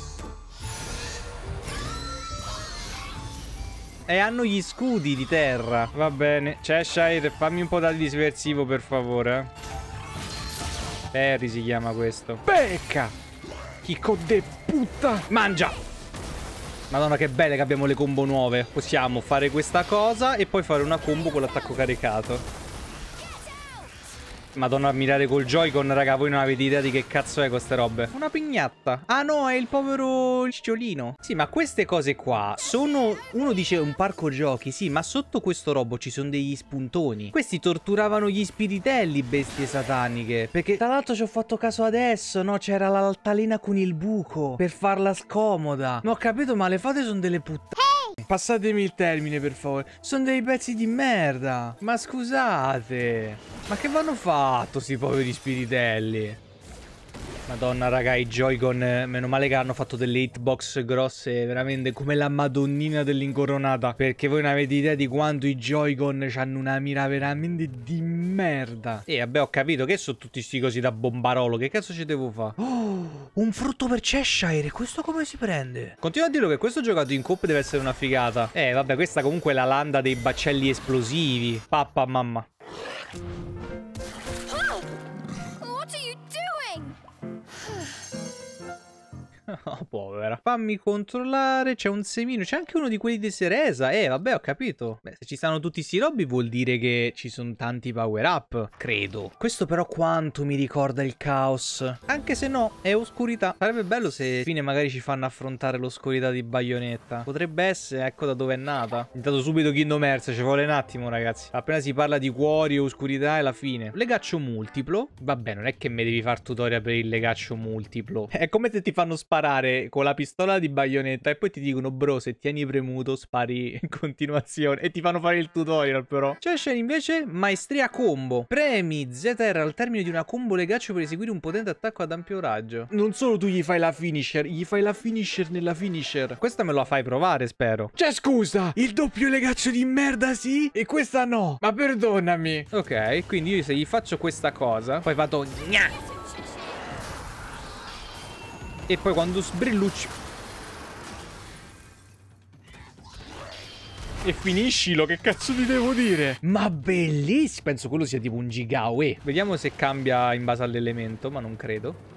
E hanno gli scudi di terra. Va bene. Cheshire, fammi un po' da disversivo, per favore. Perry si chiama questo. Becca! Chicco de putta! Mangia! Madonna che belle che abbiamo le combo nuove. Possiamo fare questa cosa e poi fare una combo con l'attacco caricato. Madonna, a mirare col Joy-Con, raga, voi non avete idea di che cazzo è queste robe. Una pignatta. Ah no, è il povero cicciolino. Sì, ma queste cose qua sono... Uno dice un parco giochi, sì, ma sotto questo robo ci sono degli spuntoni. Questi torturavano gli spiritelli, bestie sataniche. Perché tra l'altro ci ho fatto caso adesso, no? C'era l'altalena con il buco per farla scomoda. Non ho capito, ma le fate sono delle puttane. Passatemi il termine, per favore. Sono dei pezzi di merda. Ma scusate, ma che vanno fatto sti poveri spiritelli? Madonna, raga, i Joy-Con, meno male che hanno fatto delle hitbox grosse, veramente come la madonnina dell'incoronata. Perché voi non avete idea di quanto i Joy-Con hanno una mira veramente di merda. E vabbè, ho capito che sono tutti sti cosi da bombarolo. Che cazzo ci devo fare? Oh, un frutto per Cheshire. Questo come si prende? Continuo a dirlo che questo giocato in coop deve essere una figata. Eh, vabbè, questa comunque è la landa dei baccelli esplosivi. Pappa, mamma. Oh, povera. Fammi controllare. C'è un semino. C'è anche uno di quelli di Ceresa. Eh, vabbè, ho capito. Beh, se ci stanno tutti sti robi vuol dire che ci sono tanti power up. Credo. Questo però quanto mi ricorda il caos. Anche se no, è oscurità. Sarebbe bello se alla fine magari ci fanno affrontare l'oscurità di Bayonetta. Potrebbe essere, ecco da dove è nata. Intanto subito Kingdom Hearts. Ci vuole un attimo, ragazzi. Appena si parla di cuori e oscurità è la fine. Legaccio multiplo. Vabbè, non è che mi devi far tutorial per il legaccio multiplo. È come se ti fanno sparare con la pistola di Bayonetta e poi ti dicono bro, se tieni premuto spari in continuazione e ti fanno fare il tutorial. Però c'è scena invece maestria combo. Premi Z R al termine di una combo legaccio per eseguire un potente attacco ad ampio raggio. Non solo tu gli fai la finisher, gli fai la finisher nella finisher. Questa me la fai provare, spero. Cioè scusa, il doppio legaccio di merda sì e questa no. Ma perdonami. Ok, quindi io se gli faccio questa cosa poi vado gna. E poi quando sbrillucci e finiscilo, che cazzo ti devo dire? Ma bellissimo. Penso quello sia tipo un gigaue. Vediamo se cambia in base all'elemento, ma non credo.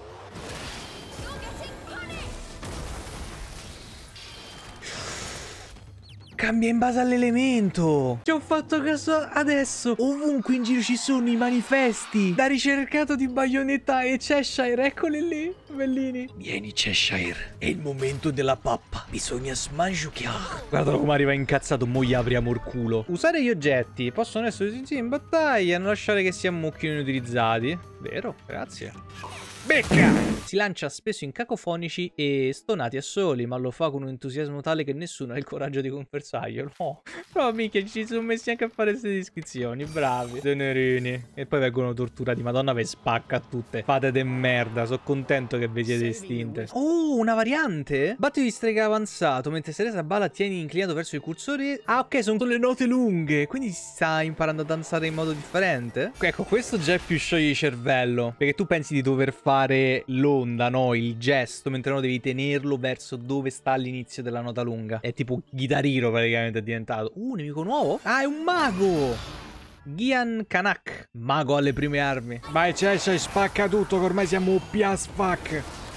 Cambia in base all'elemento. Ci ho fatto caso adesso. Ovunque in giro ci sono i manifesti da ricercato di Bayonetta e Cheshire. Eccoli lì, bellini. Vieni Cheshire, è il momento della pappa. Bisogna smangiucchiare. Guardalo come arriva incazzato. Mo gli apriamo il culo. Usare gli oggetti possono essere utilizzati in battaglia, non lasciare che si ammucchino inutilizzati. Vero, grazie. Becca! Si lancia spesso in cacofonici e stonati a soli, ma lo fa con un entusiasmo tale che nessuno ha il coraggio di confessarglielo. No, però minchia, ci sono messi anche a fare queste descrizioni. Bravi, tenerini. E poi vengono torturati. Madonna, ve spacca tutte. Fate de merda, sono contento che vi siete estinte. Oh, una variante? Battito di strega avanzato. Mentre Ceresa balla tieni inclinato verso il cursore. Ah, ok, sono le note lunghe. Quindi si sta imparando a danzare in modo differente. Ecco, questo già è più sciogli di cervello. Perché tu pensi di dover fare fare l'onda, no? Il gesto, mentre no devi tenerlo verso dove sta l'inizio della nota lunga. È tipo Guitar Hero praticamente è diventato. Uh, nemico nuovo? Ah, è un mago! Gian Kanak, mago alle prime armi. Vai Cheshire, spacca tutto che ormai siamo O P as fuck.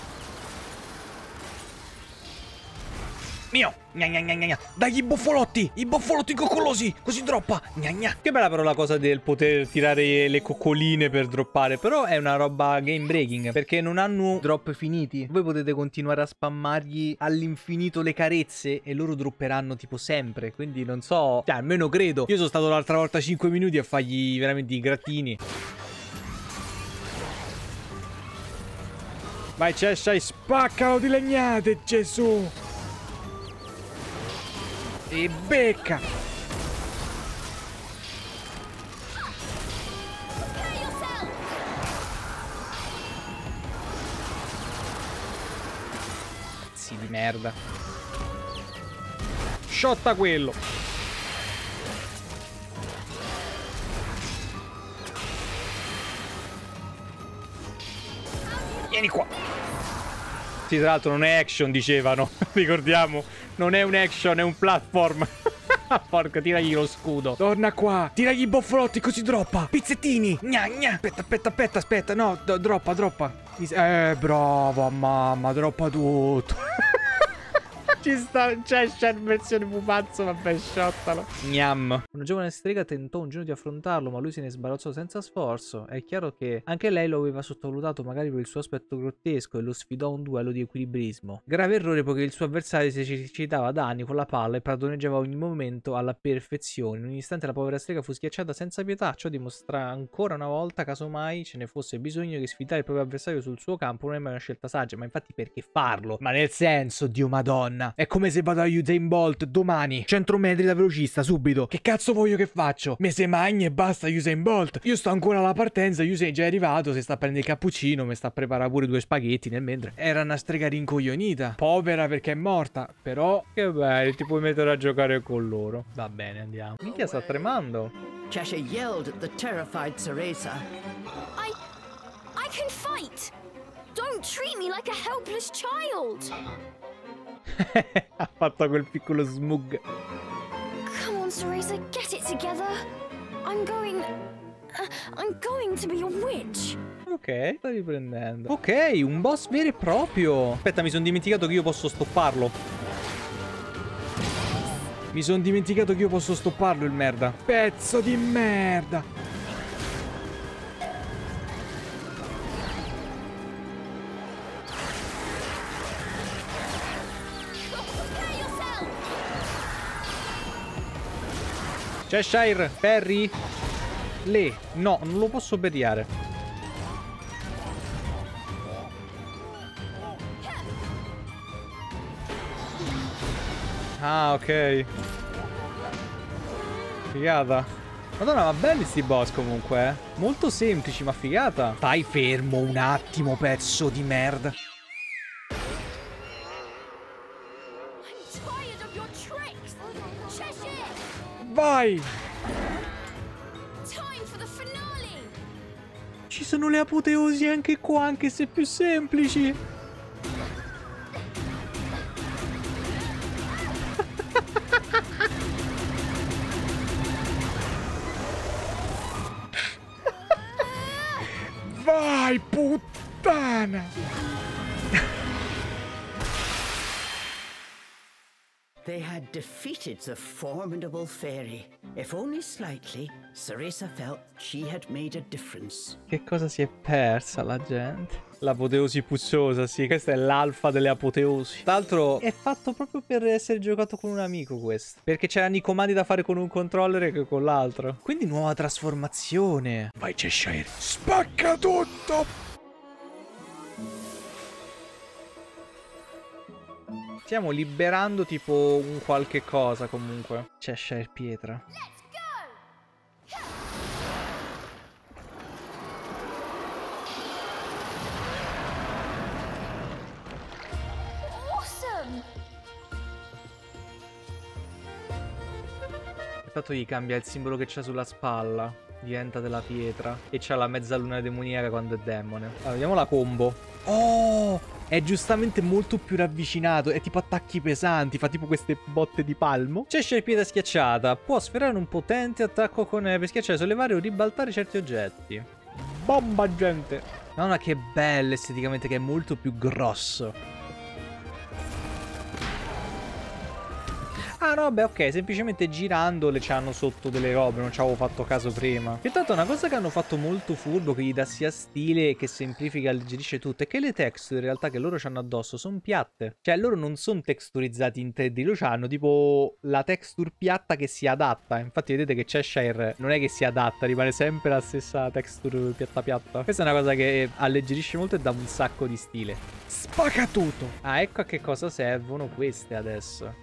Mio! Gna gna gna gna. Dai i boffolotti! I boffolotti coccolosi! Così droppa! Gna gna. Che bella però la cosa del poter tirare le coccoline per droppare. Però è una roba game breaking, perché non hanno drop finiti. Voi potete continuare a spammargli all'infinito le carezze e loro dropperanno tipo sempre. Quindi non so, cioè almeno credo. Io sono stato l'altra volta cinque minuti a fargli veramente i grattini. Vai Cheshire, spaccalo di legnate, Gesù! E becca! Pezzi di merda. Sciotta quello. Vieni qua. Sì, tra l'altro non è action, dicevano. Ricordiamo, non è un action, è un platform. Porca, tiragli lo scudo. Torna qua. Tiragli i boffolotti così droppa. Pizzettini. Gna gna. Aspetta, aspetta, aspetta, aspetta. No, do, droppa, droppa. Eh, bravo, mamma. Droppa tutto. Ci sta, c'è in versione pupazzo, vabbè, sciottalo. Gnam. Una giovane strega tentò un giorno di affrontarlo, ma lui se ne sbarazzò senza sforzo. È chiaro che anche lei lo aveva sottovalutato, magari per il suo aspetto grottesco, e lo sfidò a un duello di equilibrismo. Grave errore, poiché il suo avversario si esercitava da anni con la palla e padroneggiava ogni momento alla perfezione. In un istante la povera strega fu schiacciata senza pietà. Ciò dimostra ancora una volta, casomai ce ne fosse bisogno, che sfidare il proprio avversario sul suo campo non è mai una scelta saggia. Ma infatti perché farlo? Ma nel senso, Dio madonna. È come se vado a Usain Bolt domani, cento metri da velocista, subito. Che cazzo voglio che faccio? Me se magni e basta Usain Bolt. Io sto ancora alla partenza, Usain già è arrivato, si sta a prendere il cappuccino, mi sta a preparare pure due spaghetti nel mentre. Era una strega rincoglionita, povera perché è morta, però che bello, ti puoi mettere a giocare con loro. Va bene, andiamo. Minchia, sta tremando. Cheshire yelled at the terrified Cereza. I... I can fight! Don't treat me like a helpless child! Ha fatto quel piccolo smug. Come on, Cereza, get it together. I'm going... uh, I'm going to be a witch. Ok, sta riprendendo. Ok, un boss vero e proprio. Aspetta, mi sono dimenticato che io posso stopparlo. Mi sono dimenticato che io posso stopparlo, il merda. Pezzo di merda. Cheshire, Perry. Le. No, non lo posso berriare. Ah, ok. Figata. Madonna, ma belli sti boss comunque, eh. Molto semplici, ma figata. Stai fermo un attimo, pezzo di merda. Vai! Ci sono le apoteosi anche qua, anche se più semplici. Vai, puttana! They had defeated the formidable fairy. If only slightly, Cereza felt she had made a difference. Che cosa si è persa la gente? L'apoteosi puzzosa, sì, questa è l'alfa delle apoteosi. Tra l'altro è fatto proprio per essere giocato con un amico questo, perché c'erano i comandi da fare con un controller che con l'altro. Quindi nuova trasformazione. Vai Cheshire, spacca tutto! Stiamo liberando tipo un qualche cosa comunque. Cheshire pietra. Awesome! Intanto gli cambia il simbolo che c'ha sulla spalla. Diventa della pietra. E c'ha la mezzaluna demoniaca quando è demone. Allora, vediamo la combo. Oh! È giustamente molto più ravvicinato. È tipo attacchi pesanti. Fa tipo queste botte di palmo. Cheshire pietra schiacciata. Può sferrare un potente attacco con per schiacciare, sollevare o ribaltare certi oggetti. Bomba, gente. Madonna, che bello esteticamente, che è molto più grosso. Ah no, beh, ok, semplicemente girandole c'hanno sotto delle robe, non ci avevo fatto caso prima. Che tanto una cosa che hanno fatto molto furbo, che gli dà sia stile e che semplifica e alleggerisce tutto, è che le texture in realtà che loro hanno addosso sono piatte. Cioè loro non sono texturizzati in tre D, loro hanno tipo la texture piatta che si adatta. Infatti vedete che Cheshire non è che si adatta, rimane sempre la stessa texture piatta piatta. Questa è una cosa che alleggerisce molto e dà un sacco di stile. Spacca tutto! Ah, ecco a che cosa servono queste adesso.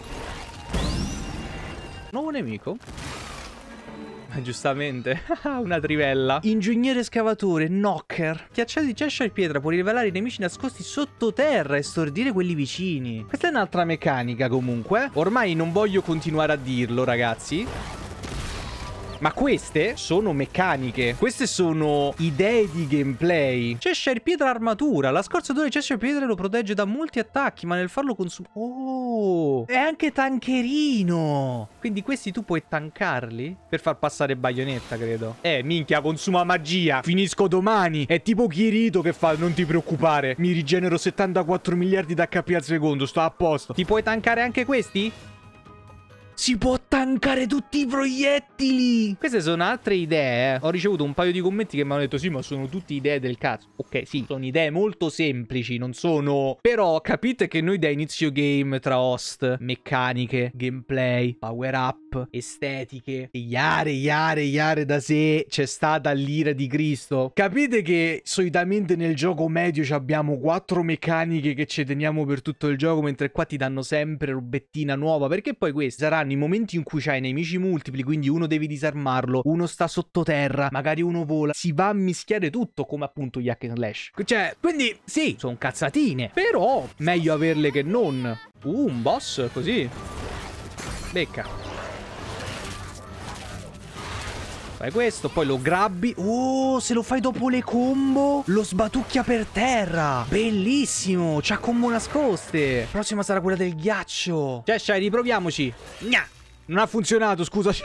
Nuovo nemico? Giustamente. Una trivella. Ingegnere scavatore, knocker. Chiacciata di Cheshire pietra può rivelare i nemici nascosti sottoterra e stordire quelli vicini. Questa è un'altra meccanica comunque. Ormai non voglio continuare a dirlo, ragazzi, Ma queste sono meccaniche. Queste sono idee di gameplay. Cheshire pietra armatura. La scorzatura di Cheshire pietra lo protegge da molti attacchi, ma nel farlo consuma... Oh! È anche tancherino! Quindi questi tu puoi tankarli per far passare Bayonetta, credo. Eh, minchia, consuma magia. Finisco domani. È tipo Kirito che fa, non ti preoccupare. Mi rigenero settantaquattro miliardi d'H P al secondo, sto a posto. Ti puoi tankare anche questi? Si può tankare tutti i proiettili. Queste sono altre idee, eh. Ho ricevuto un paio di commenti che mi hanno detto sì, ma sono tutte idee del cazzo. Ok, sì, sono idee molto semplici, non sono... Però capite che noi da inizio game tra host, meccaniche, gameplay, power up, estetiche, iare, iare, iare da sé, c'è stata l'ira di Cristo. Capite che solitamente nel gioco medio abbiamo quattro meccaniche che ci teniamo per tutto il gioco, mentre qua ti danno sempre robettina nuova, perché poi questi saranno i momenti in cui c'hai nemici multipli, quindi uno devi disarmarlo, uno sta sottoterra, magari uno vola, si va a mischiare tutto come appunto gli hack and slash. Cioè, quindi sì, sono cazzatine, però meglio averle che non. Uh, un boss così. Becca. Fai questo, poi lo grabbi. Oh, se lo fai dopo le combo, lo sbatucchia per terra. Bellissimo, c'ha combo nascoste. Prossima sarà quella del ghiaccio. Cioè, Shai, riproviamoci. Gna. Non ha funzionato, scusaci.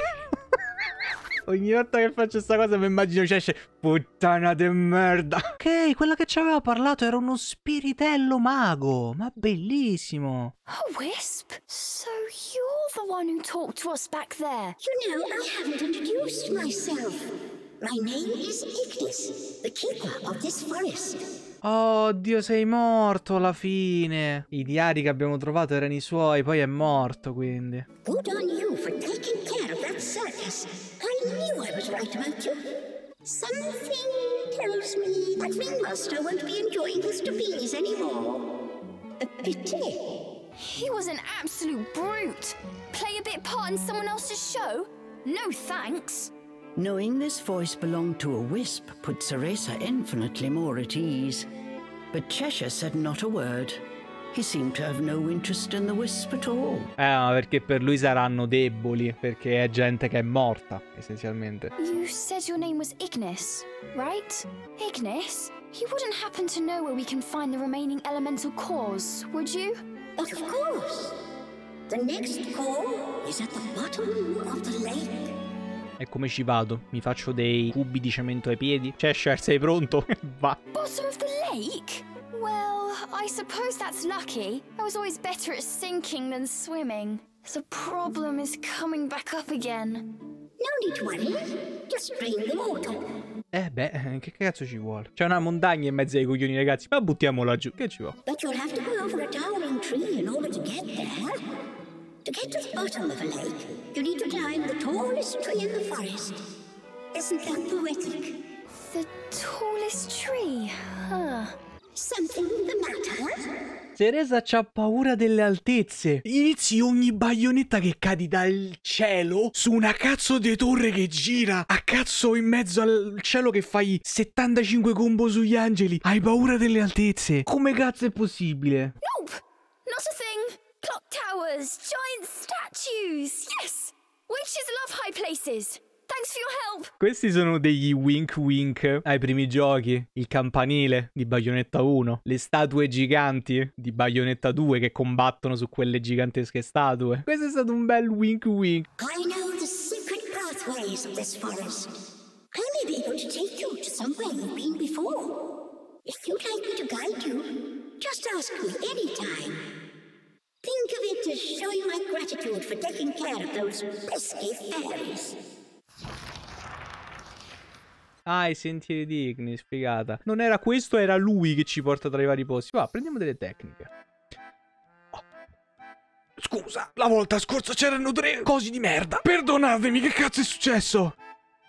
Ogni volta che faccio sta cosa mi immagino Cheshire. Puttana de merda. Ok, quella che ci aveva parlato era uno spiritello mago. Ma bellissimo. Oh, Wisp, so you're the one who talked to us back there. You know, I haven't introduced myself. My name is Ignis, the keeper of this forest. Oh, Dio, sei morto alla fine. I diari che abbiamo trovato erano i suoi, poi è morto, quindi. Good on you for taking care of that circus. I knew I was right about you. Something tells me that Ringmaster won't be enjoying his trapeze anymore. A pity. He was an absolute brute. Play a bit part in someone else's show? No thanks. Knowing this voice belonged to a wisp put Ceresa infinitely more at ease. But Cheshire said not a word. He seemed to have no interest in the wisp at all. Eh, ma perché per lui saranno deboli, perché è gente che è morta, essenzialmente. You said your name was Ignis, right? Ignis? You wouldn't happen to know where we can find the remaining elemental cores, would you? Of course. The next core is at the bottom of the lake. E come ci vado? Mi faccio dei cubi di cemento ai piedi? Cheshire, sei pronto? Va. Bottom of the lake? Well, I suppose that's lucky. I was always better at sinking than swimming. The problem is coming back up again. No need to worry. Just drain the water. Eh beh, che cazzo ci vuole? C'è una montagna in mezzo ai coglioni, ragazzi. Ma buttiamola giù. Che ci vuole? But you'll have to go over a towering tree in order to get there. To get to the bottom of a lake, you need to climb the tallest tree in the forest. Isn't that poetic? The tallest tree, huh? Something the matter? Ceresa c'ha paura delle altezze. Inizi ogni baionetta che cadi dal cielo su una cazzo di torre che gira a cazzo in mezzo al cielo che fai settantacinque combo sugli angeli. Hai paura delle altezze. Come cazzo è possibile? Nope, not a thing. Clock towers, giant statues, yes! Witches love high places. Thanks for your help. Questi sono degli wink wink ai primi giochi. Il campanile di Bayonetta uno. Le statue giganti di Bayonetta due che combattono su quelle gigantesche statue. Questo è stato un bel wink wink. I know the secret pathways of this forest. I may be able to take you to somewhere you've been before. If you'd like me to guide you, just ask me anytime. Think of it as showing my gratitude for taking care of those pesky fairies. Ah, i sentieri di Ignis, spiegata. Non era questo, era lui che ci porta tra i vari posti. Va, prendiamo delle tecniche. Oh. Scusa, la volta scorsa c'erano tre cosi di merda. Perdonatemi, che cazzo è successo?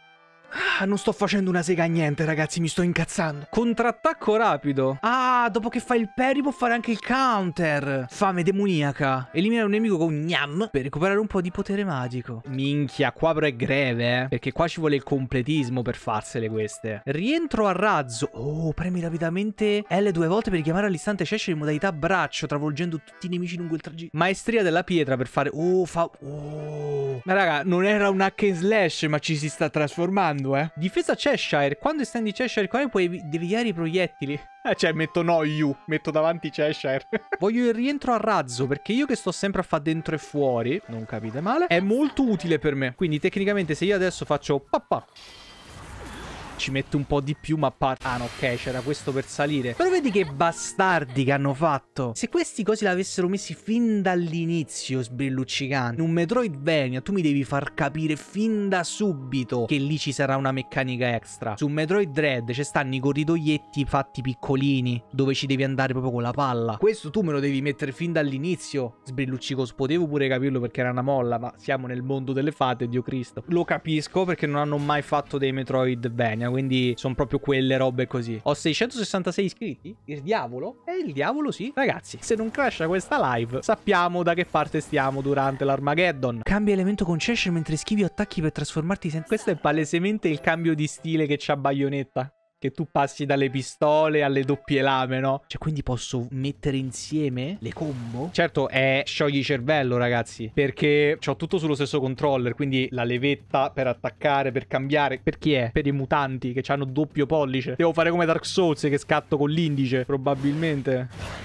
Ah, non sto facendo una sega a niente, ragazzi, mi sto incazzando. Contrattacco rapido. Ah, dopo che fa il parry può fare anche il counter. Fame demoniaca. Elimina un nemico con gnam per recuperare un po' di potere magico. Minchia, qua però è greve, eh. Perché qua ci vuole il completismo per farsele queste. Rientro a razzo. Oh, premi rapidamente L due volte per richiamare all'istante Cheshire in modalità braccio, travolgendo tutti i nemici lungo il tragitto. Maestria della pietra per fare... Oh, fa... Oh. Ma raga, non era un hack and slash, ma ci si sta trasformando. Eh. Difesa Cheshire. Quando estendi Cheshire qua puoi deviare i proiettili. Eh, cioè metto no you, metto davanti Cheshire. Voglio il rientro a razzo, perché io che sto sempre a fare dentro e fuori, non capite male, è molto utile per me. Quindi tecnicamente se io adesso faccio papà, ci mette un po' di più, ma parte... Ah no, ok, c'era questo per salire. Però vedi che bastardi che hanno fatto. Se questi cosi l'avessero messi fin dall'inizio, sbrilluccicanti, in un Metroidvania, tu mi devi far capire fin da subito che lì ci sarà una meccanica extra. Su Metroid Dread ci stanno i corridoietti fatti piccolini, dove ci devi andare proprio con la palla. Questo tu me lo devi mettere fin dall'inizio, sbrilluccicoso. Potevo pure capirlo perché era una molla, ma siamo nel mondo delle fate, Dio Cristo. Lo capisco perché non hanno mai fatto dei Metroidvania, quindi sono proprio quelle robe così. Ho seicentosessantasei iscritti? Il diavolo? Eh, il diavolo sì. Ragazzi, se non crasha questa live, sappiamo da che parte stiamo durante l'Armageddon. Cambia elemento con Cheshire mentre schivi o attacchi per trasformarti senza... Questo è palesemente il cambio di stile che c'ha Bayonetta. Che tu passi dalle pistole alle doppie lame, no? Cioè, quindi posso mettere insieme le combo? Certo, è sciogli cervello, ragazzi. Perché c'ho tutto sullo stesso controller. Quindi la levetta per attaccare, per cambiare. Per chi è? Per i mutanti che hanno doppio pollice. Devo fare come Dark Souls che scatto con l'indice, probabilmente.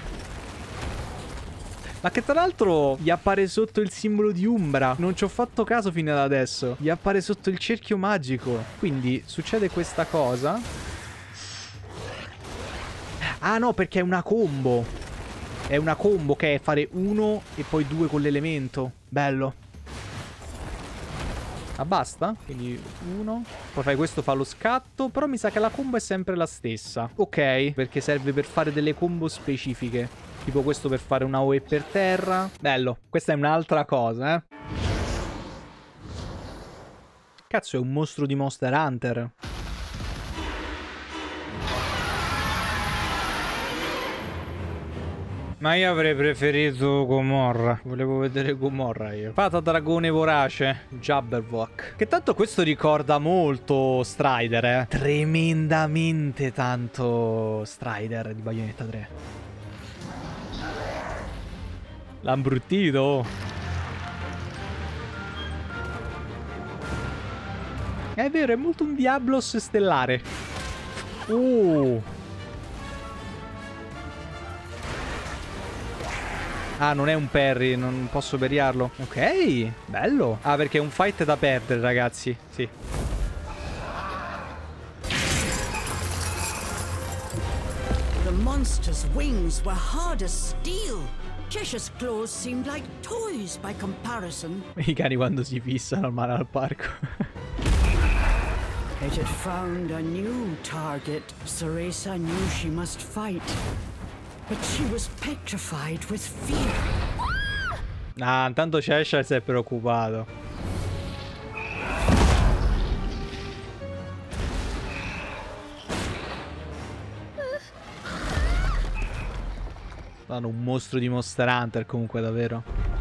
Ma che tra l'altro gli appare sotto il simbolo di Umbra. Non ci ho fatto caso fino ad adesso. Gli appare sotto il cerchio magico. Quindi succede questa cosa. Ah no, perché è una combo. È una combo che è fare uno e poi due con l'elemento. Bello. Ah, basta? Quindi uno. Poi fai questo, fa lo scatto. Però mi sa che la combo è sempre la stessa. Ok, perché serve per fare delle combo specifiche. Tipo questo per fare una O E per terra. Bello. Questa è un'altra cosa, eh. Cazzo, è un mostro di Monster Hunter. Ma io avrei preferito Gomorra. Volevo vedere Gomorra io. Fata dragone vorace. Jabberwock. Che tanto questo ricorda molto Strider, eh. Tremendamente tanto Strider di Bayonetta tre. L'ha imbruttito. È vero, è molto un Diablos stellare. Uh. Ah, non è un parry, non posso parryarlo. Ok, bello. Ah, perché è un fight da perdere, ragazzi. Sì. The monster's wings were hard as steel. Cheshire's claws seemed like toys by comparison. I cani quando si fissano al mare al parco. It had found a new target. Cereza knew she must fight. But she was petrified with fear. Ah, intanto Cheshire si è preoccupato. Sono un mostro di Monster Hunter comunque, davvero.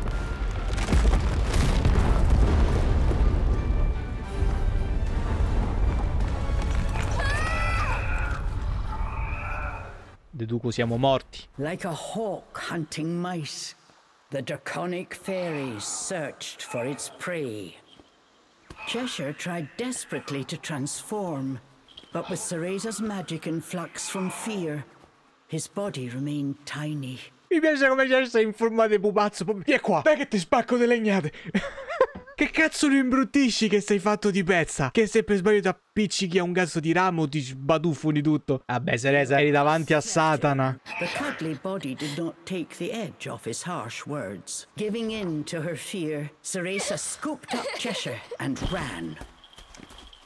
Deduco siamo morti. Like a hawk hunting mice, the draconic fairies searched for its prey. Cheshire tried desperately to transform, but with Cereza's magic and flux from fear, his body remained tiny. Mi piace come Cheshire è in forma di pupazzo. Vieni qua, dai che ti spacco delle legnate. Che cazzo lo imbruttisci che sei fatto di pezza? Che se per sbaglio ti appiccichi a un cazzo di ramo ti sbadufoni tutto. Vabbè, Cereza, eri davanti a Satana. The cuddly body did not take the edge off his harsh words. Giving in to her fear, Cereza scooped up Cheshire and ran.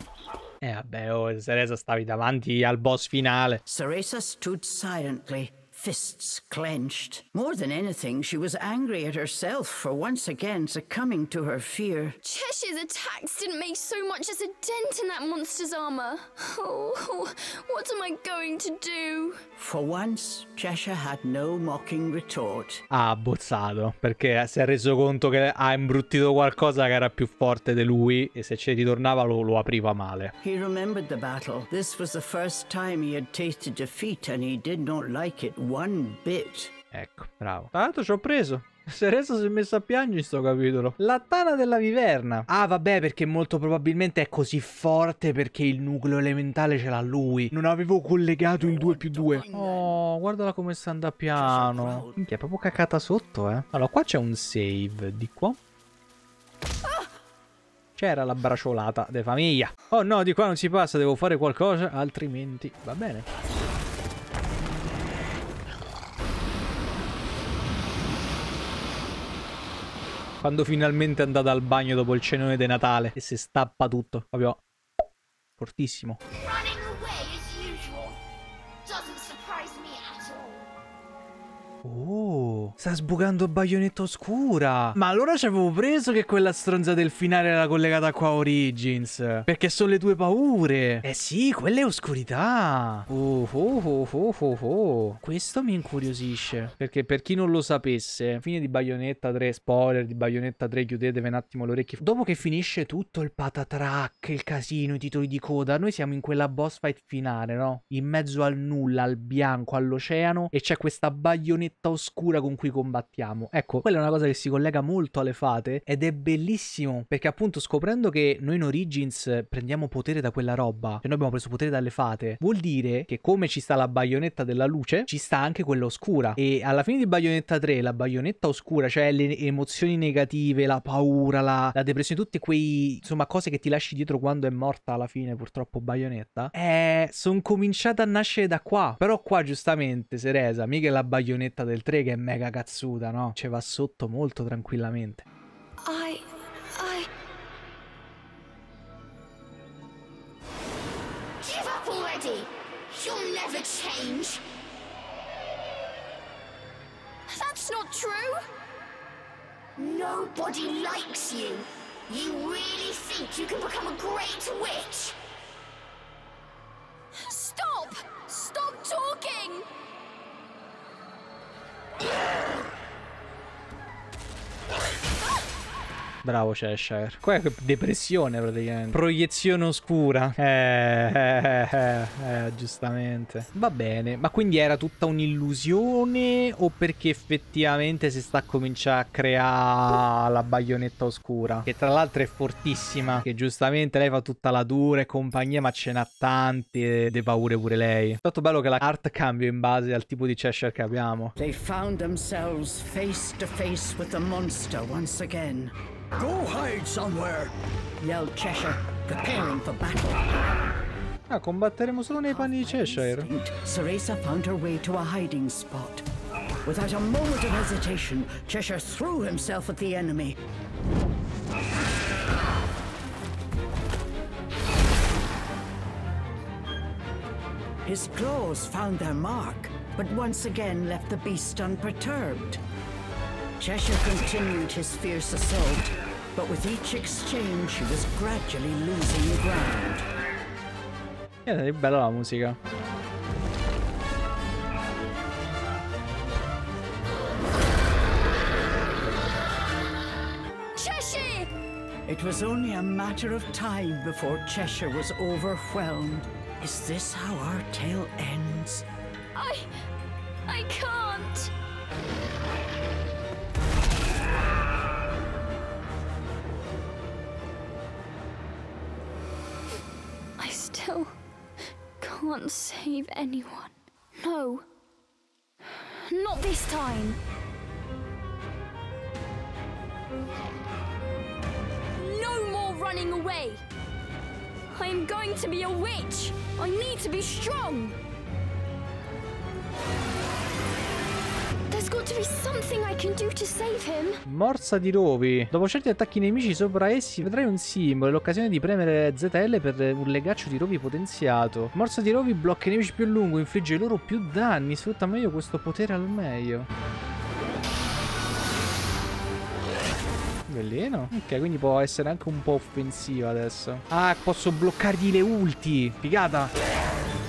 Eh vabbè, oh, Cereza, stavi davanti al boss finale. Cereza stood silently, fists clenched. More than anything, she was angry at herself for once again succumbing to her fear. Cheshire's attacks didn't make so much as a dent in that monster's armor. Oh, what am I going to do? For once, Cheshire had no mocking retort. Ha abbozzato, perché si è reso conto che ha imbruttito qualcosa che era più forte di lui e se ci ritornava lo, lo apriva male. He remembered the battle. This was the first time he had tasted defeat and he did not like it one bit. Ecco, bravo. Tra l'altro ci ho preso. Cerezo si è messo a piangere in sto capitolo. La tana della viverna. Ah vabbè, perché molto probabilmente è così forte perché il nucleo elementale ce l'ha lui. Non avevo collegato il due più due. Oh, guardala come sta andando a piano. Minchia, è proprio cacata sotto, eh. Allora, qua c'è un save. Di qua c'era la braciolata di famiglia. Oh no, di qua non si passa, devo fare qualcosa, altrimenti va bene. Quando finalmente è andata al bagno dopo il cenone di Natale e si stappa tutto. Proprio fortissimo. Running away as usual. Doesn't surprise me at all. Oh, sta sbucando Baionetta Oscura. Ma allora ci avevo preso che quella stronza del finale era collegata qua a Origins. Perché sono le tue paure. Eh sì, quella è oscurità. Oh, oh, oh, oh, oh, oh. Questo mi incuriosisce. Perché per chi non lo sapesse, fine di Bayonetta tre, spoiler di Bayonetta tre, chiudetevi un attimo le orecchie. Dopo che finisce tutto il patatrack, il casino, i titoli di coda, noi siamo in quella boss fight finale, no? In mezzo al nulla, al bianco, all'oceano, e c'è questa Bayonetta oscura con cui combattiamo. Ecco, quella è una cosa che si collega molto alle fate ed è bellissimo perché appunto scoprendo che noi in Origins prendiamo potere da quella roba, cioè noi abbiamo preso potere dalle fate, vuol dire che come ci sta la Bayonetta della luce ci sta anche quella oscura. E alla fine di Bayonetta tre la Bayonetta oscura, cioè le emozioni negative, la paura, la, la depressione, tutte quei insomma cose che ti lasci dietro quando è morta alla fine purtroppo Bayonetta, eh, sono cominciate a nascere da qua. Però qua giustamente Cereza, mica la Bayonetta del tre che è mega cazzuta, no? Ci va sotto molto tranquillamente. I... I... Give up already! You'll never change! That's not true! Nobody likes you! You really think you can become a great witch? Stop! Stop talking! Bravo Cheshire. Qua è depressione praticamente. Proiezione oscura. Eh, eh, eh, eh, giustamente. Va bene. Ma quindi era tutta un'illusione o perché effettivamente si sta cominciando a creare la Bayonetta oscura? Che tra l'altro è fortissima. Che giustamente lei fa tutta la dura e compagnia, ma ce n'ha tante de paure pure lei. È stato bello che la art cambia in base al tipo di Cheshire che abbiamo. They found themselves face to face with the monster once again. Go hide somewhere, yelled Cheshire, preparing for battle. Ah, combatteremo solo nei panni di Cheshire. Cereza found her way to a hiding spot. Without a moment of hesitation, Cheshire threw himself at the enemy. His claws found their mark, but once again left the beast unperturbed. Cheshire continued his fierce assault, but with each exchange he was gradually losing ground. È bella la musica. Cheshire! It was only a matter of time before Cheshire was overwhelmed. Is this how our tale ends? I... I can't. I still can't save anyone. No. Not this time. No more running away. I am going to be a witch. I need to be strong. There's There's got to be something I can do to save him. Morsa di rovi. Dopo certi attacchi nemici sopra essi vedrai un simbolo. È l'occasione di premere Z L per un legaccio di rovi potenziato. Morsa di rovi blocca i nemici più a lungo, infligge loro più danni. Sfrutta meglio questo potere al meglio. Veleno? Ok, quindi può essere anche un po' offensiva adesso. Ah, posso bloccargli le ulti. Figata.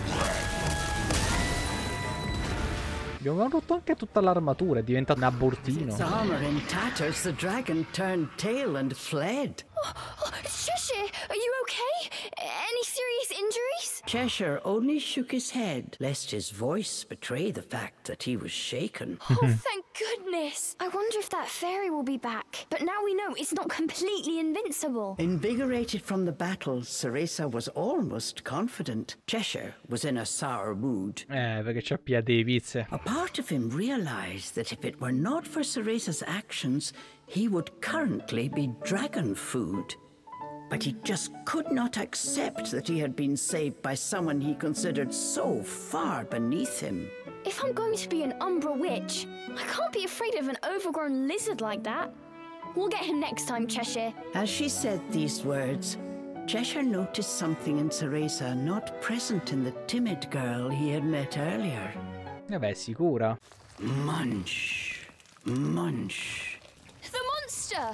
Abbiamo rotto anche tutta l'armatura, è diventato un abortino. Its armor in tatters, the dragon turned tail and fled. Oh, oh, Cheshire, are you okay? Any serious injuries? Cheshire only shook his head, lest his voice betray the fact that he was shaken. Oh, thank goodness. I wonder if that fairy will be back. But now we know it's not completely invincible. Invigorated from the battle, Ceresa was almost confident. Cheshire was in a sour mood. Eh, perché c'ha pia dei pizze. A part of him realized that if it were not for Ceresa's actions, he would currently be dragon food. But he just could not accept that he had been saved by someone he considered so far beneath him. If I'm going to be an Umbra witch, I can't be afraid of an overgrown lizard like that. We'll get him next time, Cheshire. As she said these words, Cheshire noticed something in Ceresa not present in the timid girl he had met earlier. Vabbè, sicura. Munch. Munch. The monster!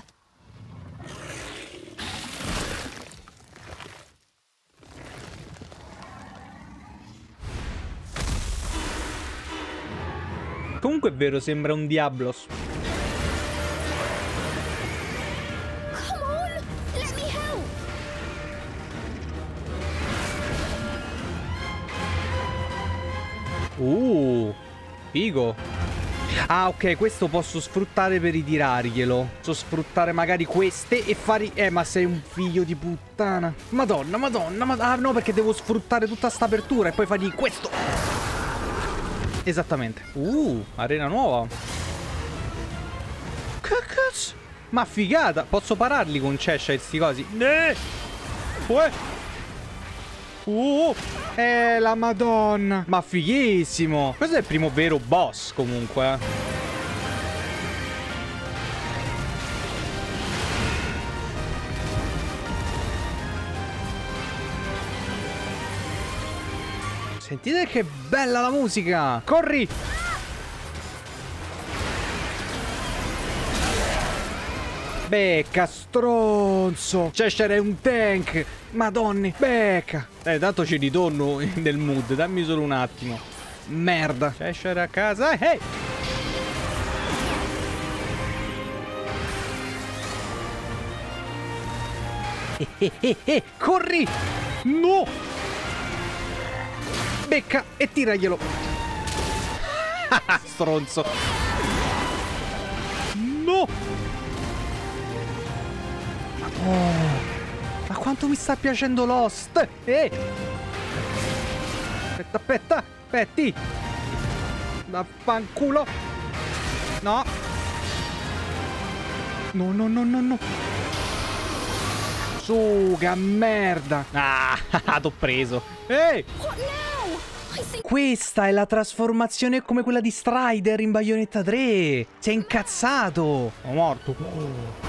Comunque è vero, sembra un Diablos. Come on! Let me help! Uh, figo. Ah, ok, questo posso sfruttare per ritirarglielo. Posso sfruttare magari queste e fare... Eh, ma sei un figlio di puttana. Madonna, madonna, madonna. Ah, no, perché devo sfruttare tutta sta apertura e poi fargli questo. Esattamente. Uh, arena nuova. Che cazzo? Ma figata. Posso pararli con Cheshire sti cosi? Eh! Uè! Uh, eh, la madonna. Ma fighissimo. Questo è il primo vero boss comunque, eh. Sentite che bella la musica. Corri. Becca, stronzo. Cheshire è un tank. Madonni, becca. Eh, tanto ci ritorno nel mood. Dammi solo un attimo. Merda. Cheshire a casa. Ehi, hey. Eh, eh, eh, eh. Corri. No. Becca e tiraglielo. Stronzo. No. Oh. Ma quanto mi sta piacendo Lost! Eh! Aspetta, aspetta! Aspetti! Vaffanculo! No! No, no, no, no, no! Suga, merda! Ah, t'ho preso! Ehi! Questa è la trasformazione come quella di Strider in Bayonetta tre! Si è incazzato! Sono morto! Oh.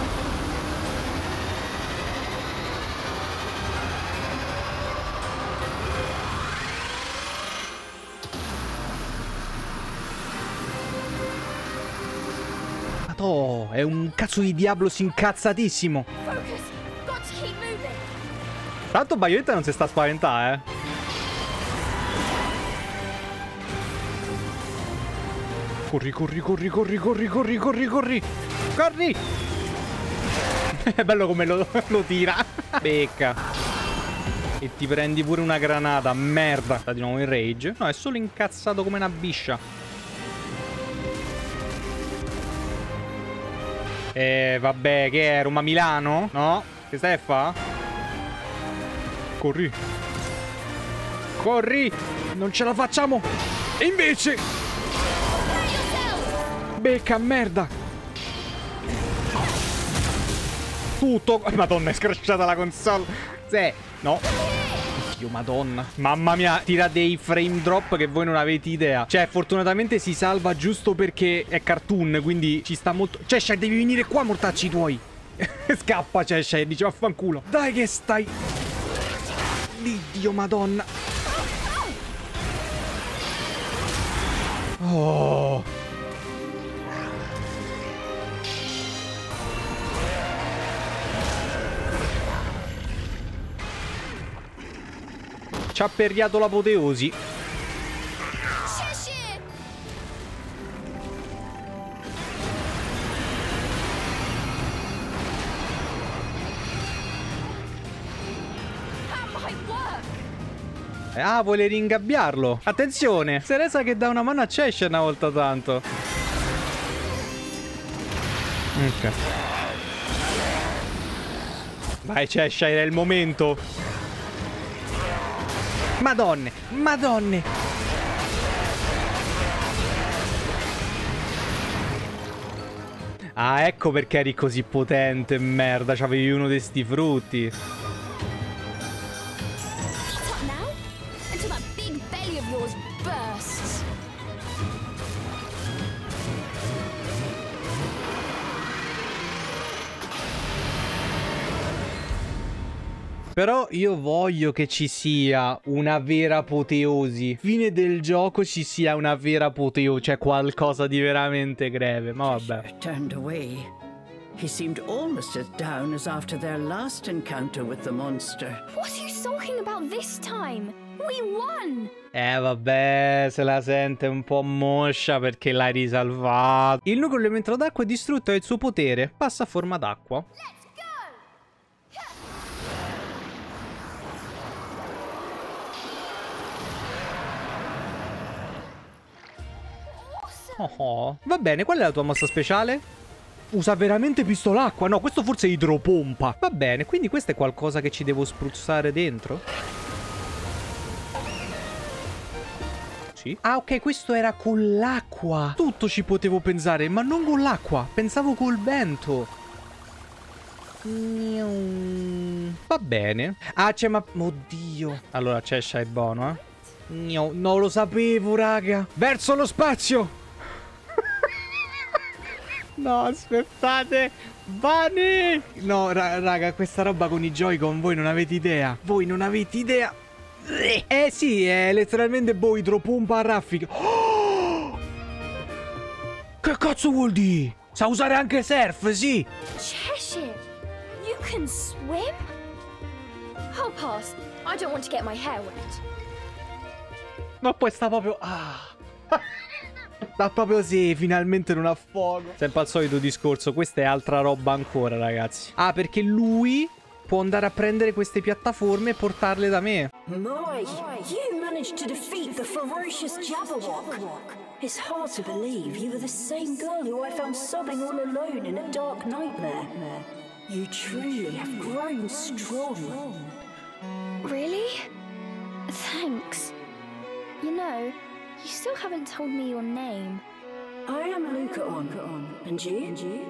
Oh, è un cazzo di Diablos incazzatissimo. Tanto Bayonetta non si sta a spaventare, eh. Corri, corri, corri, corri, corri, corri, corri, corri. Corri. È bello come lo, lo tira. Becca. E ti prendi pure una granata, merda. Sta di nuovo in rage. No, è solo incazzato come una biscia. Eh, vabbè, che è? Roma Milano? No? Che stai a fa? Corri. Corri. Non ce la facciamo. E invece... Becca, merda. Tutto... Madonna, è scrasciata la console. Sì. No. Dio madonna. Mamma mia, tira dei frame drop che voi non avete idea. Cioè, fortunatamente si salva giusto perché è cartoon, quindi ci sta molto... Cheshire, devi venire qua, mortacci tuoi. Scappa, Cheshire, dice vaffanculo. Dai che stai... Di Dio madonna. Oh... Ci ha perriato l'apoteosi. Ah, vuole ringabbiarlo. Attenzione, Ceresa che dà una mano a Cheshire una volta tanto. Ok. Vai Cheshire, è il momento. Madonne, madonne. Ah, ecco perché eri così potente, merda. C'avevi uno di sti frutti. Però io voglio che ci sia una vera apoteosi. Fine del gioco ci sia una vera apoteosi, cioè qualcosa di veramente greve. Ma vabbè. Turned away. He seemed almost as down as after their last encounter with the monster. What are you talking about this time? We won! Eh vabbè, se la sente un po' moscia perché l'hai risalvato. Il nucleo elementale d'acqua è distrutto e il suo potere passa a forma d'acqua. Oh, va bene, qual è la tua mossa speciale? Usa veramente pistolacqua? No, questo forse è idropompa. Va bene, quindi questo è qualcosa che ci devo spruzzare dentro? Sì. Ah, ok, questo era con l'acqua. Tutto ci potevo pensare, ma non con l'acqua. Pensavo col vento. Va bene. Ah, c'è ma... Oddio. Allora, Cheshire è buono, eh? No, non lo sapevo, raga. Verso lo spazio. No, aspettate. Bunny. No, ra raga, questa roba con i Joy-Con voi non avete idea. Voi non avete idea. Eh sì, è letteralmente boh, idropompa a raffica. Oh! Che cazzo vuol dire? Sa usare anche surf, sì. Cheshire, you can swim? I'll pass. I don't want to get my hair wet. Ma poi sta proprio... Ah... Sta proprio sì, finalmente non affogo. Sempre al solito discorso, questa è altra roba ancora, ragazzi. Ah, perché lui può andare a prendere queste piattaforme e portarle da me. My, you managed to defeat the ferocious Jabberwock. It's hard to believe you were the same girl who I found sobbing all alone in a dark nightmare. You truly have grown strong. Really? Thanks. You know, you still haven't told me your name. I am Lucaon. And you? And you?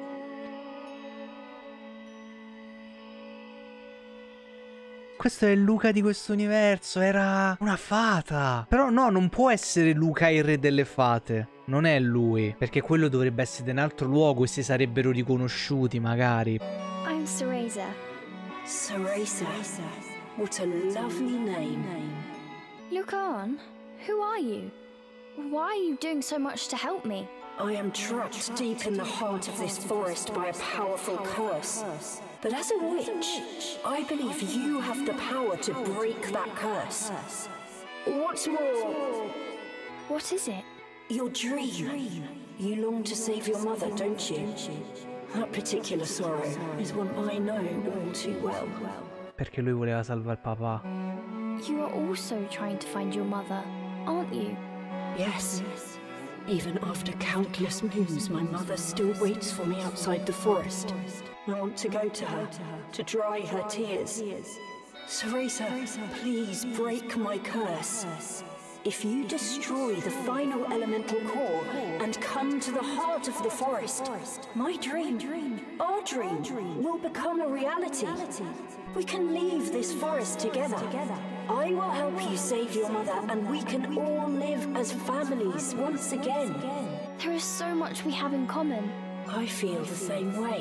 Questo è Luca di questo universo, era una fata. Però no, non può essere Luca il re delle fate. Non è lui, perché quello dovrebbe essere in altro luogo e si sarebbero riconosciuti magari. I'm Ceresa. Ceresa. What a lovely name. Lucaon, who are you? Why are you doing so much to help me? I am trapped deep in the heart of this forest by a powerful curse. But as a witch, I believe you have the power to break that curse. What's more... What is it? Your dream. You long to save your mother, don't you? That particular sorrow is one I know all too well. Perché lui voleva salvare papà. You are also trying to find your mother, aren't you? Yes. Even after countless moons, my mother still waits for me outside the forest. I want to go to her, to dry her tears. Ceresa, please break my curse. If you destroy the final elemental core and come to the heart of the forest, my dream, our dream, will become a reality. We can leave this forest together. I will help you save your mother, and we can all live as families once again. There is so much we have in common. I feel the same way.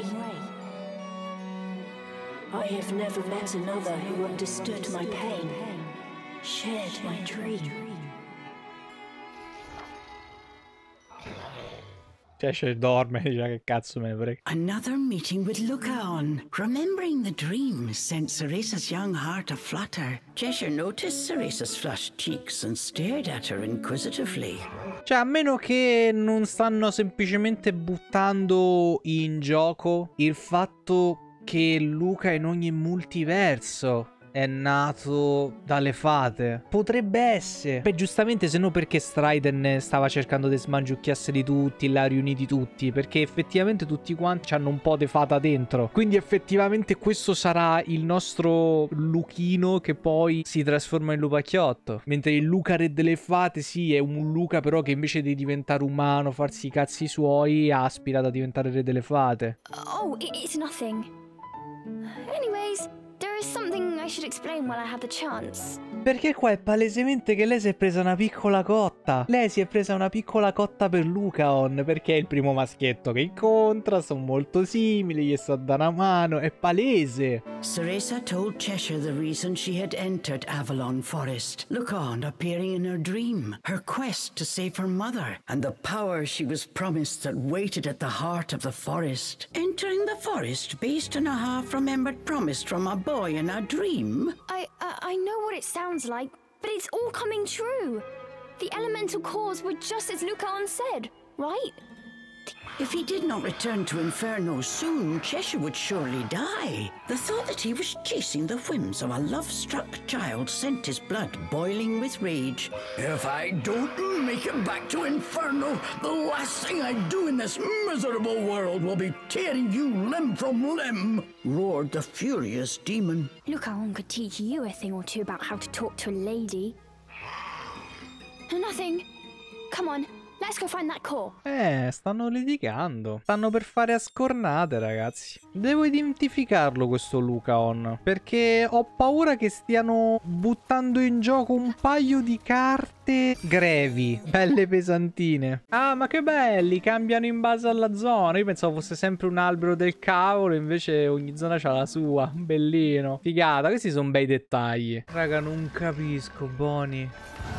I have never met another who understood my pain, shared my dream. Cheshire dorme, dice che cazzo me ne frega. Another meeting with Lucaon. Remembering the dream sent Ceresa's young heart aflutter. Cheshire noticed Ceresa's flushed cheeks and stared at her inquisitively. Cioè, a meno che non stanno semplicemente buttando in gioco il fatto che Luca in ogni multiverso è nato dalle fate. Potrebbe essere. Beh, giustamente, se no perché Striden stava cercando di smangiucchiarseli tutti, l'ha riuniti tutti, perché effettivamente tutti quanti hanno un po' di fata dentro. Quindi effettivamente questo sarà il nostro Luchino che poi si trasforma in lupacchiotto. Mentre il Luca re delle fate, sì, è un Luca però che invece di diventare umano, farsi i cazzi suoi, aspira da diventare re delle fate. Oh, i- it's nothing. Anyways, there is something I should explain while I have the chance. Perché qua è palesemente che lei si è presa una piccola cotta. Lei si è presa una piccola cotta per Lucaon, perché è il primo maschietto che incontra, sono molto simili, gli sta dando una mano, è palese. Ceresa told Cheshire the reason she had entered Avalon Forest. Lucaon appearing in her dream, her quest to save her mother, and the power she was promised that waited at the heart of the forest. Entering the forest based on a half-remembered promise from a boy in a dream? I, uh, I know what it sounds like, but it's all coming true. The elemental cores were just as Lucaon said, right? If he did not return to Inferno soon, Cheshire would surely die. The thought that he was chasing the whims of a love-struck child sent his blood boiling with rage. If I don't make it back to Inferno, the last thing I do in this miserable world will be tearing you limb from limb, roared the furious demon. Lucaon could teach you a thing or two about how to talk to a lady. Nothing. Come on. Let's go find that core. Eh, stanno litigando. Stanno per fare a scornate, ragazzi. Devo identificarlo questo Lucaon, perché ho paura che stiano buttando in gioco un paio di carte grevi, belle pesantine. Ah, ma che belli, cambiano in base alla zona. Io pensavo fosse sempre un albero del cavolo, invece ogni zona c'ha la sua. Bellino. Figata, questi sono bei dettagli. Raga, non capisco, Boni.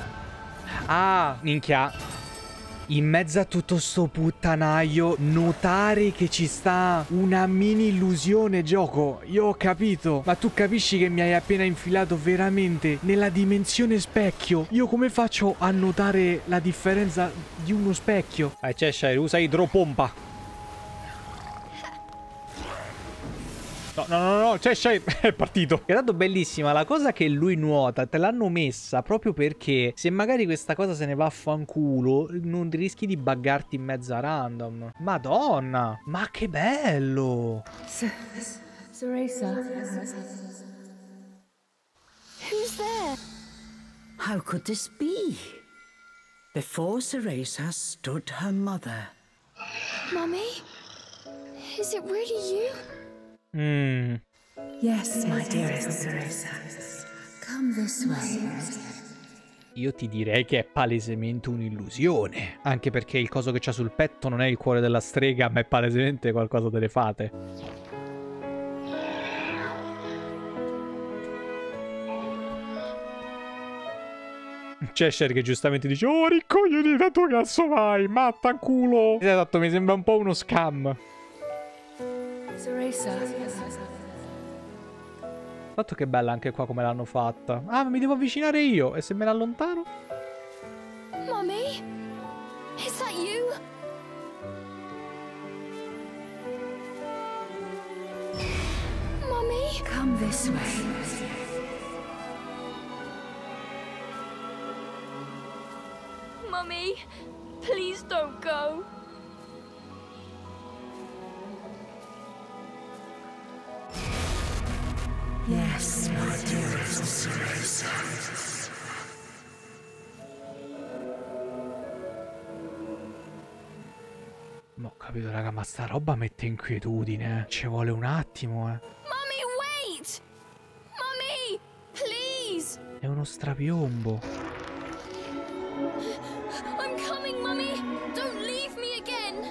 Ah, minchia. In mezzo a tutto sto puttanaio, notare che ci sta una mini illusione gioco. Io ho capito, ma tu capisci che mi hai appena infilato veramente nella dimensione specchio? Io come faccio a notare la differenza di uno specchio? Eh, Cheshire, usa idropompa. No, no, no, no, Cheshire è partito. È dato bellissima la cosa che lui nuota. Te l'hanno messa proprio perché se magari questa cosa se ne va a fanculo, non rischi di buggarti in mezzo a random. Madonna, ma che bello. Ceresa. Who's there? How could this be? Before Ceresa stood her mother. Mummy? Is it really you? Mm. Yes, my dearest Ceresa. Come this way. Io ti direi che è palesemente un'illusione. Anche perché il coso che c'ha sul petto non è il cuore della strega, ma è palesemente qualcosa delle fate. Cheshire che giustamente dice: oh, ricogliiti da tuo cazzo vai, matta culo. Esatto, mi sembra un po' uno scam. Ceresa. Fatto che bella anche qua come l'hanno fatta. Ah, ma mi devo avvicinare io. E se me ne allontano? Mummy? Is that you? Mummy? Come this way. Mummy, please don't go. Yes, my dearest Ceresa. capito, raga, ma sta roba mette inquietudine. Ci vuole un attimo, eh. Mummy, wait! Mummy, please! È uno strapiombo. I'm coming, Mummy! Don't leave me again!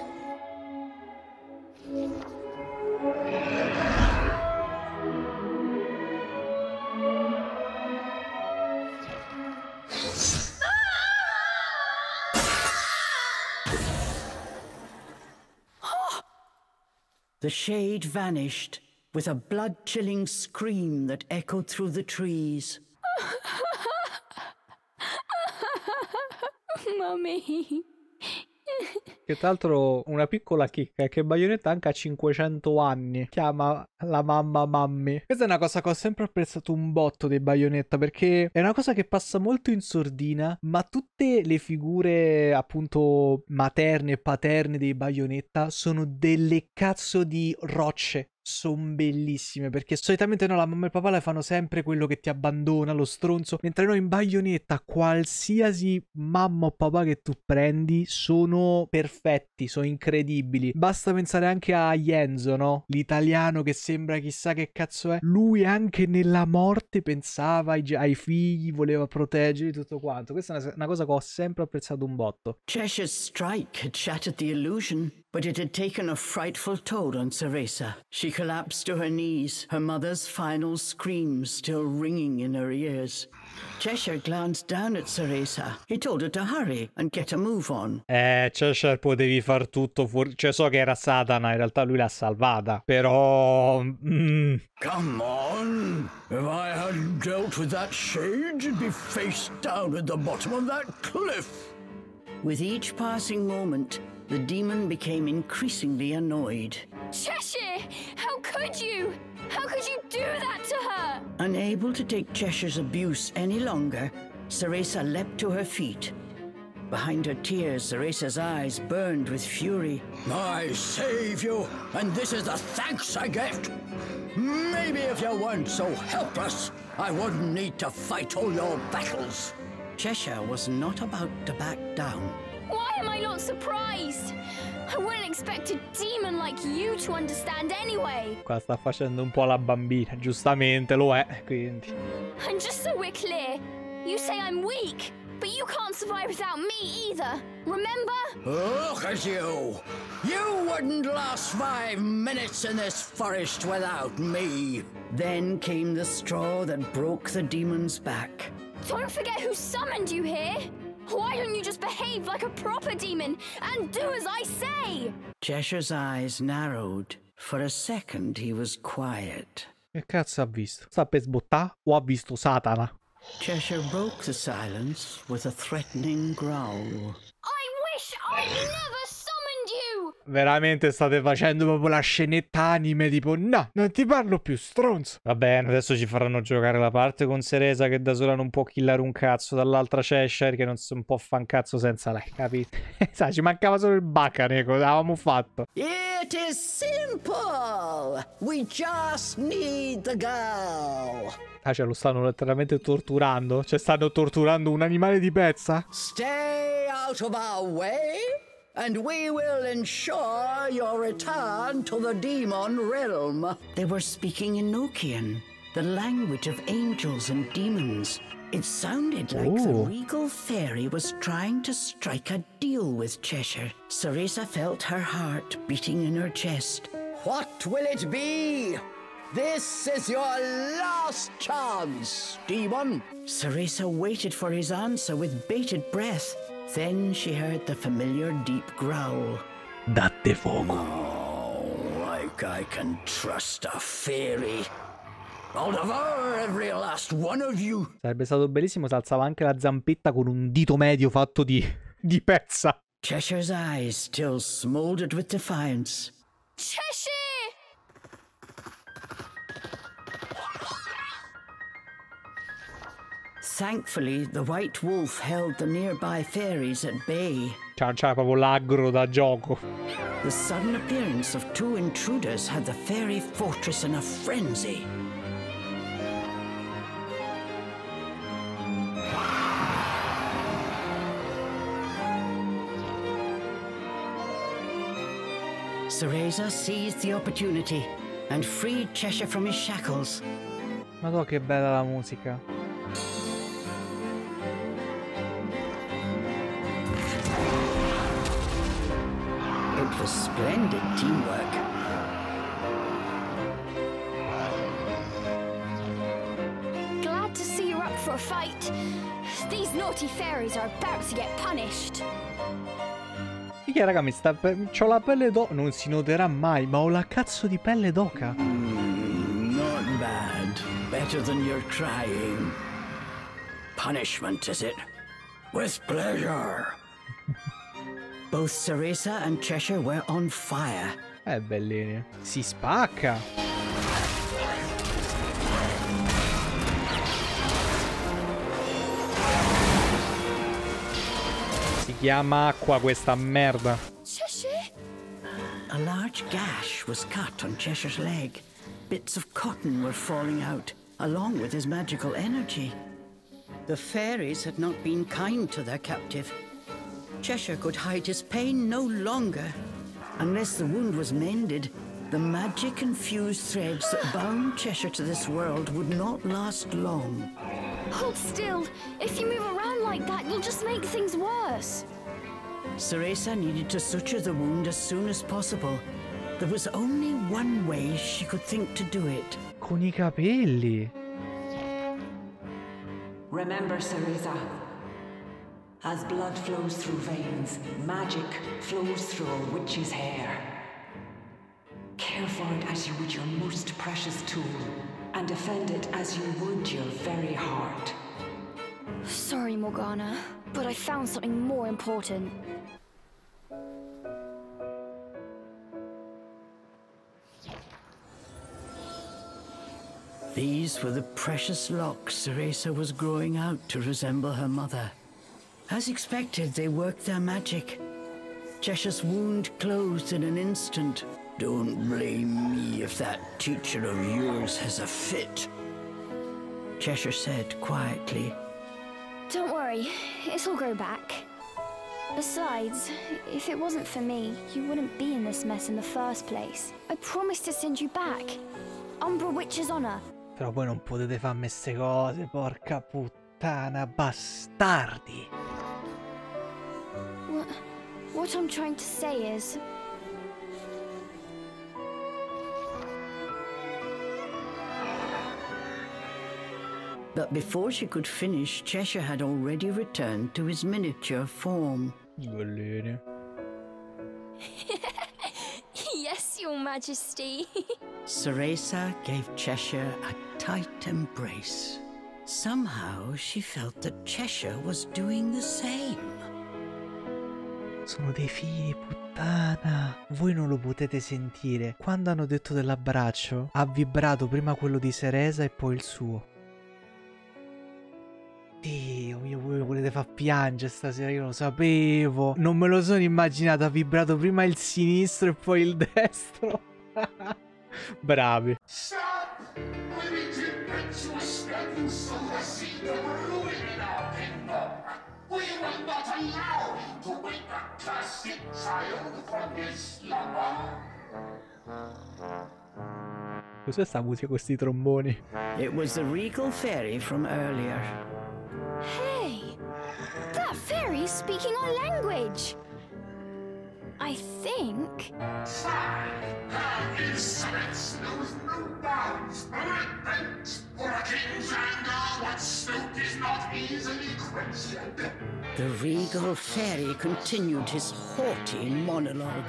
The shade vanished with a blood-chilling scream that echoed through the trees. Mummy. Che tra l'altro una piccola chicca è che Bayonetta anche a cinquecento anni chiama la mamma Mammi. Questa è una cosa che ho sempre apprezzato un botto dei Bayonetta, perché è una cosa che passa molto in sordina, ma tutte le figure appunto materne e paterne dei Bayonetta sono delle cazzo di rocce. Sono bellissime, perché solitamente no, la mamma e il papà le fanno sempre quello che ti abbandona, lo stronzo, mentre noi in Bayonetta qualsiasi mamma o papà che tu prendi sono perfetti, sono incredibili. Basta pensare anche a Yenzo, no? L'italiano che sembra chissà che cazzo è. Lui anche nella morte pensava ai, ai figli, voleva proteggerli, tutto quanto. Questa è una, una cosa che ho sempre apprezzato un botto. Cheshire's strike had shattered the illusion, but it had taken a frightful toll on Ceresa. She collapsed to her knees, her mother's final screams still ringing in her ears. Cheshire glanced down at Ceresa. He told her to hurry and get a move on. Eh, Cheshire, potevi far tutto fuori. Cioè, so che era Satana, in realtà lui l'ha salvata. Però... Mm. Come on! If I hadn't dealt with that shade, you'd be face down at the bottom of that cliff. With each passing moment, the demon became increasingly annoyed. Cheshire! How could you? How could you do that to her? Unable to take Cheshire's abuse any longer, Ceresa leapt to her feet. Behind her tears, Ceresa's eyes burned with fury. I save you, and this is the thanks I get. Maybe if you weren't so helpless, I wouldn't need to fight all your battles. Cheshire was not about to back down. Why am I not surprised? I wouldn't expect a demon like you to understand anyway. Qua sta facendo un po' la bambina, giustamente lo è, quindi. And just so we're clear, you say I'm weak, but you can't survive without me either. Remember? Look at you! You wouldn't last five minutes in this forest without me. Then came the straw that broke the demon's back. Don't forget who summoned you here. Why don't you just behave like a proper demon and do as I say? Cheshire's eyes narrowed. For a second he was quiet. Che cazzo ha visto? Sta per sbottà o ha visto Satana? Cheshire broke the silence with a threatening growl. I wish I'd never summoned you! Veramente state facendo proprio la scenetta anime, tipo no, non ti parlo più, stronzo. Va bene, adesso ci faranno giocare la parte con Ceresa che da sola non può killare un cazzo, dall'altra Cheshire che non si può fa un cazzo senza lei, capito? Sai, ci mancava solo il Bacaneco, l'avevamo fatto. It is simple! We just need the girl! Ah, cioè lo stanno letteralmente torturando? Cioè stanno torturando un animale di pezza? Stay out of our way, and we will ensure your return to the demon realm. They were speaking in Nokian, the language of angels and demons. It sounded like Ooh. the regal fairy was trying to strike a deal with Cheshire. Ceresa felt her heart beating in her chest. What will it be? This is your last chance, demon. Ceresa waited for his answer with bated breath. Then she heard the familiar deep growl. Date fuoco. Oh, like I can trust a fairy. I'll devour every last one of you. Sarebbe stato bellissimo se alzava anche la zampetta con un dito medio fatto di, di pezza. Cheshire's eyes still smoldered with defiance. Cheshire! Thankfully, the white wolf held the nearby fairies at bay. C'ha, c'ha proprio l'aggro da gioco. The sudden appearance of two intruders had the fairy fortress in a frenzy. Cereza seized the opportunity and freed Cheshire from his shackles. Madò che bella la musica. It was splendid teamwork. Glad to see you're up for a fight. These naughty fairies are about to get punished. Mica raga, mi sta per... c'ho la pelle d'oca. Non si noterà mai, ma ho la cazzo di pelle d'oca. Mm, not bad. Better than your crying. Punishment, is it? With pleasure. Both Cereza and Cheshire were on fire. Eh, bellini. Si spacca. Si chiama acqua questa merda. Cheshire? A large gash was cut on Cheshire's leg. Bits of cotton were falling out, along with his magical energy. The fairies had not been kind to their captive. Cheshire could hide his pain no longer. Unless the wound was mended, the magic-infused threads that bound Cheshire to this world would not last long. Hold still. If you move around like that, you'll just make things worse. Cereza needed to suture the wound as soon as possible. There was only one way she could think to do it. Con i capelli. Remember, Cereza, as blood flows through veins, magic flows through a witch's hair. Care for it as you would your most precious tool, and defend it as you would your very heart. Sorry, Morgana, but I found something more important. These were the precious locks Cereza was growing out to resemble her mother. As expected, they worked their magic. Cheshire's wound closed in an instant. Don't blame me if that teacher of yours has a fit, Cheshire said quietly. Don't worry, it'll grow back. Besides, if it wasn't for me, you wouldn't be in this mess in the first place. I promised to send you back. Umbra Witch's honor. Però poi non potete farmi ste cose, porca puttana, bastardi. What, what I'm trying to say is... But before she could finish, Cheshire had already returned to his miniature form. Bellini. Yes, Your Majesty. Cereza gave Cheshire a tight embrace. Somehow she felt that Cheshire was doing the same. Sono dei figli di puttana. Voi non lo potete sentire. Quando hanno detto dell'abbraccio, ha vibrato prima quello di Cereza e poi il suo. Dio mio, voi mi volete far piangere stasera, io lo sapevo. Non me lo sono immaginato, ha vibrato prima il sinistro e poi il destro. Bravi. Cos'è sta musica con questi tromboni? It was the regal fairy from earlier. Hey, that fairy's speaking our language. I think... The regal fairy continued his haughty monologue.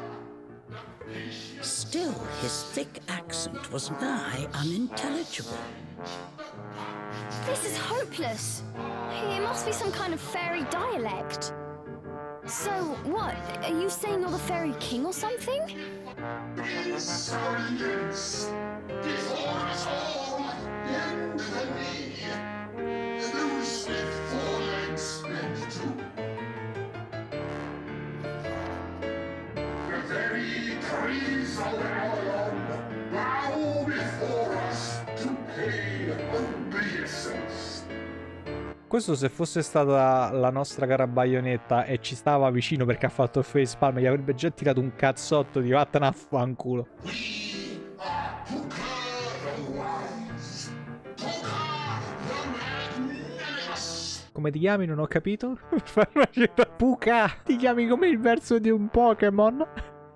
Still, his thick accent was nigh unintelligible. This is hopeless. It must be some kind of fairy dialect. So, what? Are you saying you're the fairy king or something? Questo se fosse stata la nostra cara Bayonetta e ci stava vicino perché ha fatto il facepalm, gli avrebbe già tirato un cazzotto di vattene a fanculo. Come ti chiami? Non ho capito. Puka! Ti chiami come il verso di un Pokémon?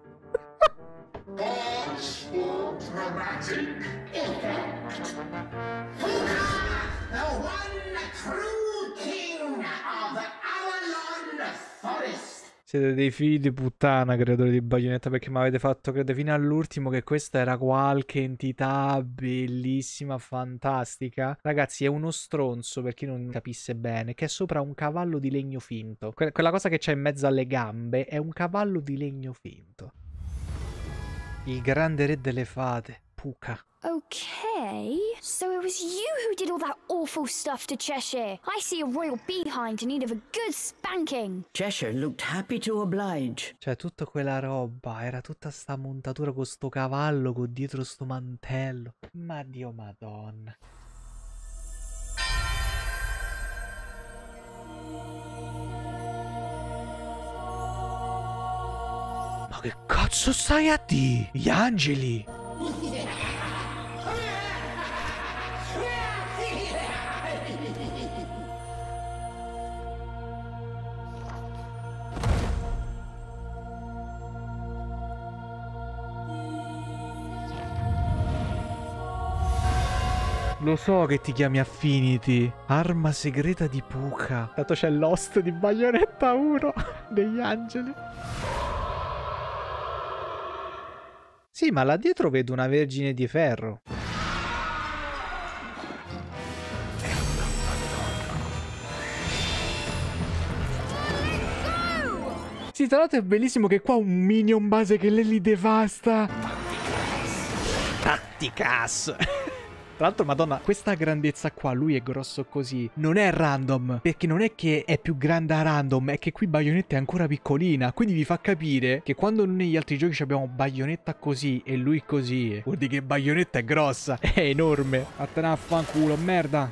Siete dei figli di puttana, creatori di Bayonetta, perché mi avete fatto credere fino all'ultimo che questa era qualche entità bellissima, fantastica. Ragazzi, è uno stronzo, per chi non capisse bene, che è sopra un cavallo di legno finto. Que- quella cosa che c'è in mezzo alle gambe è un cavallo di legno finto. Il grande re delle fate, Puka. Okay, so it was you who did all that awful stuff to Cheshire. I see a royal behind in need of a good spanking. Cheshire looked happy to oblige. Cioè, tutta quella roba, era tutta sta montatura con sto cavallo, con dietro sto mantello. Ma Dio madonna. Ma che cazzo stai a di? Gli angeli! Lo so che ti chiami Affinity. Arma segreta di Puka. Tanto c'è l'host di Bayonetta uno degli angeli. Sì, ma là dietro vedo una vergine di ferro. Sì, tra l'altro è bellissimo che qua un minion base che lei li devasta. Tatticas. Tra l'altro, madonna, questa grandezza qua, lui è grosso così, non è random, perché non è che è più grande a random, è che qui Bayonetta è ancora piccolina, quindi vi fa capire che quando negli altri giochi abbiamo Bayonetta così e lui così, vuol dire che Bayonetta è grossa, è enorme. Vattene a fanculo, merda.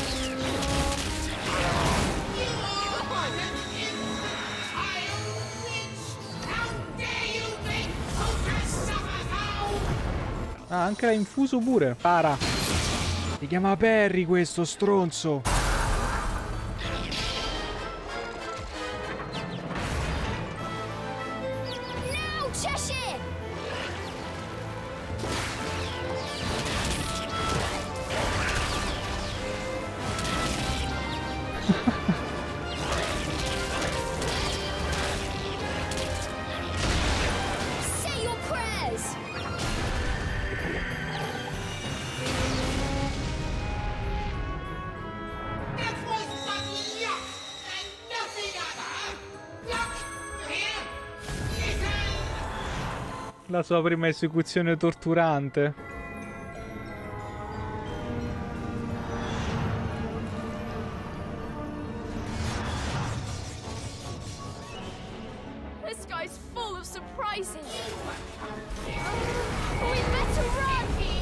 Ah, anche l'ha infuso pure, para. Si chiama Perry questo stronzo. Now, Cheshire! Say your prayers! La sua prima esecuzione torturante. This guy's full of surprises. We better run!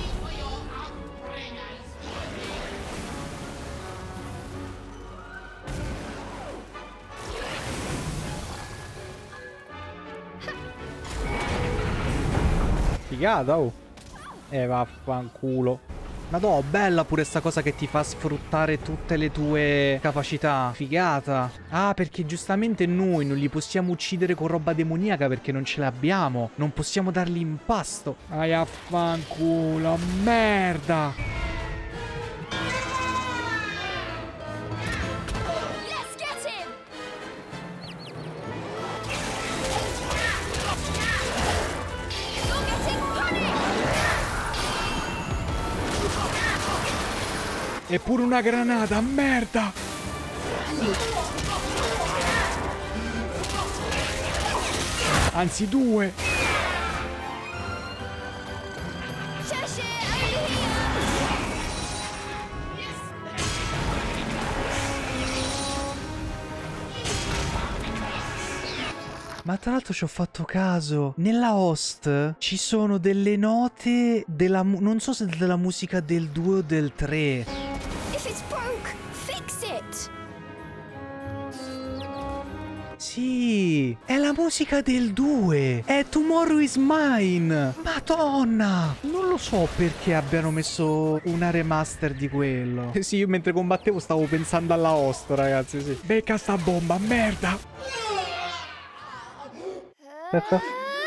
Figata, oh. Eh, vaffanculo. Madò, bella pure sta cosa che ti fa sfruttare tutte le tue capacità. Figata. Ah, perché giustamente noi non li possiamo uccidere con roba demoniaca perché non ce l'abbiamo. Non possiamo dargli in pasto. Ai affanculo, merda. Let's get him! You're getting punished! Eppure una granata, merda! Anzi, due! Cheshire, over here! Ma tra l'altro ci ho fatto caso. Nella host ci sono delle note della... non so se della musica del due o del tre. If it's broke, fix it! Sì, è la musica del due. È Tomorrow is Mine. Madonna. Non lo so perché abbiano messo una remaster di quello. Sì, io mentre combattevo stavo pensando alla host, ragazzi, sì. Becca sta bomba, merda. Aspetta.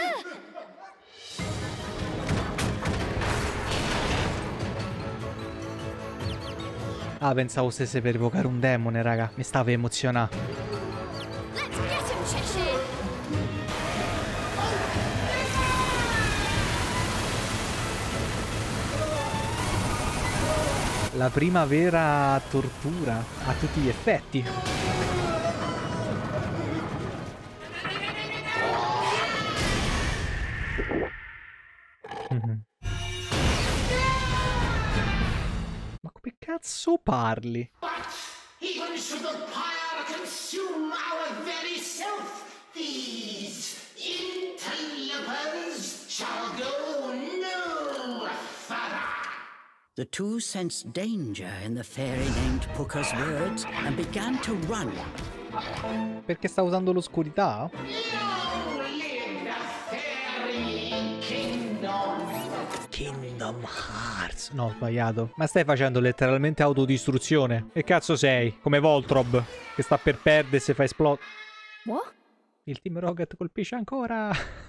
Ah, pensavo stesse per evocare un demone, raga. Mi stava emozionando. La prima vera tortura a tutti gli effetti. Mm-hmm. Ma come cazzo parli? But even should the pyre consume our very self, these interlopers shall go no further. The two sensed danger in the fairy named Puka's words and began to run. Perché sta usando l'oscurità? Kingdom Hearts. No, ho sbagliato. Ma stai facendo letteralmente autodistruzione. Che cazzo sei? Come Voltrob, che sta per perdere se fa esplodere. What? Il Team Rocket colpisce ancora.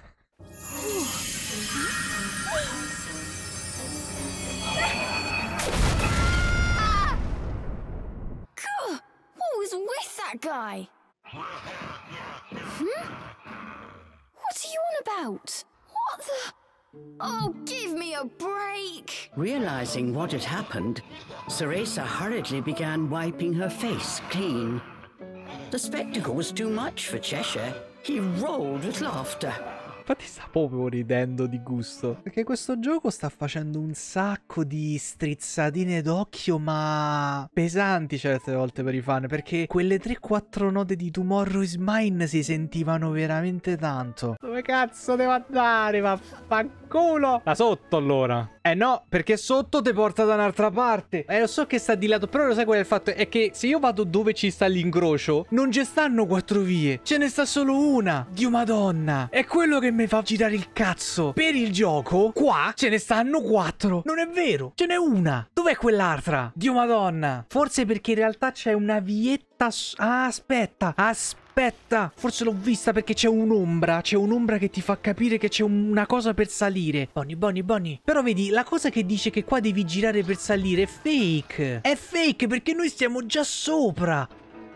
What was with that guy? Hmm? What are you on about? What the... Oh, give me a break! Realizing what had happened, Cereza hurriedly began wiping her face clean. The spectacle was too much for Cheshire. He rolled with laughter. Infatti sta proprio ridendo di gusto. Perché questo gioco sta facendo un sacco di strizzatine d'occhio, ma pesanti certe volte per i fan. Perché quelle tre quattro note di Tomorrow is Mine si sentivano veramente tanto. Dove cazzo devo andare? Vaffanculo! Da sotto allora. Eh no, perché sotto ti porta da un'altra parte. Eh lo so che sta di lato, però lo sai qual è il fatto? È che se io vado dove ci sta l'incrocio, non ci stanno quattro vie. Ce ne sta solo una. Dio madonna. È quello che mi fa girare il cazzo. Per il gioco, qua ce ne stanno quattro. Non è vero, ce n'è una. Dov'è quell'altra? Dio madonna. Forse perché in realtà c'è una vietta. Ah, aspetta, aspetta. Forse l'ho vista perché c'è un'ombra. C'è un'ombra che ti fa capire che c'è una cosa per salire. Bonnie, Bonnie, Bonnie. Però vedi, la cosa che dice che qua devi girare per salire è fake. È fake perché noi stiamo già sopra.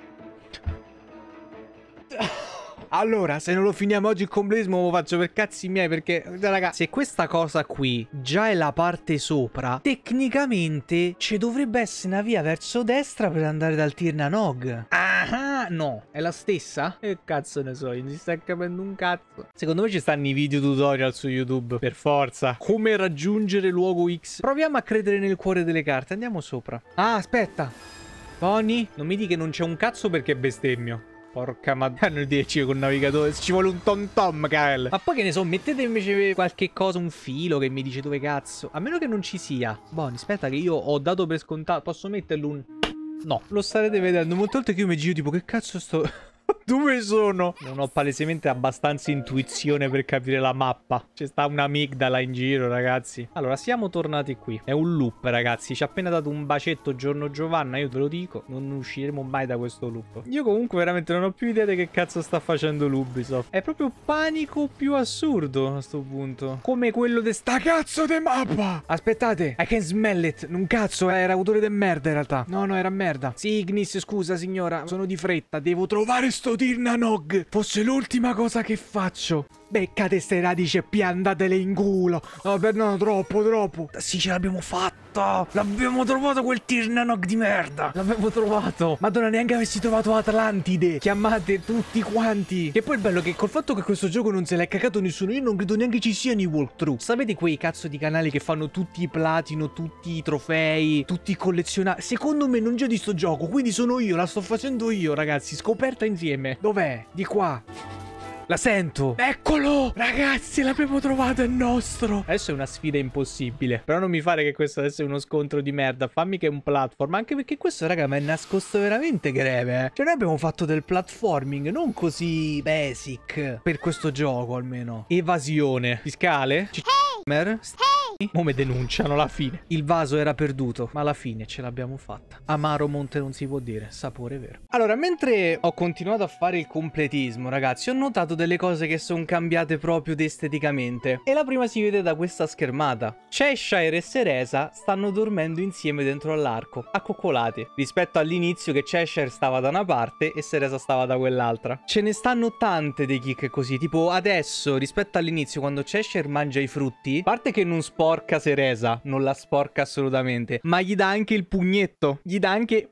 Allora, se non lo finiamo oggi il completismo lo faccio per cazzi miei, perché, raga, se questa cosa qui già è la parte sopra, tecnicamente ci dovrebbe essere una via verso destra per andare dal Tirnanog. Ah, no, è la stessa? Che cazzo ne so, non si sta capendo un cazzo. Secondo me ci stanno i video tutorial su YouTube, per forza. Come raggiungere luogo X. Proviamo a credere nel cuore delle carte, andiamo sopra. Ah, aspetta. Bonnie, non mi dica che non c'è un cazzo perché bestemmio. Porca madonna, non dirci col navigatore, ci vuole un tom tom, Kael. Ma poi che ne so, mettete invece qualche cosa, un filo che mi dice dove cazzo. A meno che non ci sia. Bonnie, aspetta che io ho dato per scontato. Posso metterlo un... No, lo starete vedendo. Molte volte che io mi giro tipo, che cazzo sto... Dove sono? Non ho palesemente abbastanza intuizione per capire la mappa. C'è sta un'amigdala in giro, ragazzi. Allora, siamo tornati qui. È un loop, ragazzi. Ci ha appena dato un bacetto Giorno Giovanna, io te lo dico. Non usciremo mai da questo loop. Io comunque veramente non ho più idea di che cazzo sta facendo l'Ubisoft. È proprio panico più assurdo a sto punto. Come quello di sta cazzo di mappa. Aspettate, I can smell it. Un cazzo, era autore di merda in realtà. No, no, era merda. Sì, Ignis, scusa signora, sono di fretta. Devo trovare sto Tirnanog. Fosse l'ultima cosa che faccio. Beccate ste radici e piantatele in culo. Vabbè, no, troppo, troppo. Sì, ce l'abbiamo fatta. L'abbiamo trovato quel Tirnanog di merda. L'abbiamo trovato. Madonna, neanche avessi trovato Atlantide. Chiamate tutti quanti. Che poi il bello è che col fatto che questo gioco non se l'è cagato nessuno, io non credo neanche ci siano i walkthrough. Sapete quei cazzo di canali che fanno tutti i platino, tutti i trofei, tutti i collezionati? Secondo me non c'è di sto gioco, quindi sono io, la sto facendo io, ragazzi. Scoperta insieme. Dov'è? Di qua. La sento. Eccolo. Ragazzi, l'abbiamo trovato, è nostro. Adesso è una sfida impossibile. Però non mi fare che questo adesso è uno scontro di merda. Fammi che è un platform. Anche perché questo, raga, mi è nascosto veramente greve. Eh. Cioè noi abbiamo fatto del platforming non così basic. Per questo gioco almeno. Evasione. Fiscale. C hey. Mo me denunciano alla fine. Il vaso era perduto, ma alla fine ce l'abbiamo fatta. Amaro monte non si può dire, sapore vero. Allora, mentre ho continuato a fare il completismo, ragazzi, ho notato delle cose che sono cambiate proprio esteticamente. E la prima si vede da questa schermata. Cheshire e Cereza stanno dormendo insieme dentro all'arco, accoccolati. Rispetto all'inizio che Cheshire stava da una parte e Cereza stava da quell'altra. Ce ne stanno tante dei kick così. Tipo adesso, rispetto all'inizio, quando Cheshire mangia i frutti, a parte che non sporca Cereza, non la sporca assolutamente, ma gli dà anche il pugnetto, gli dà anche...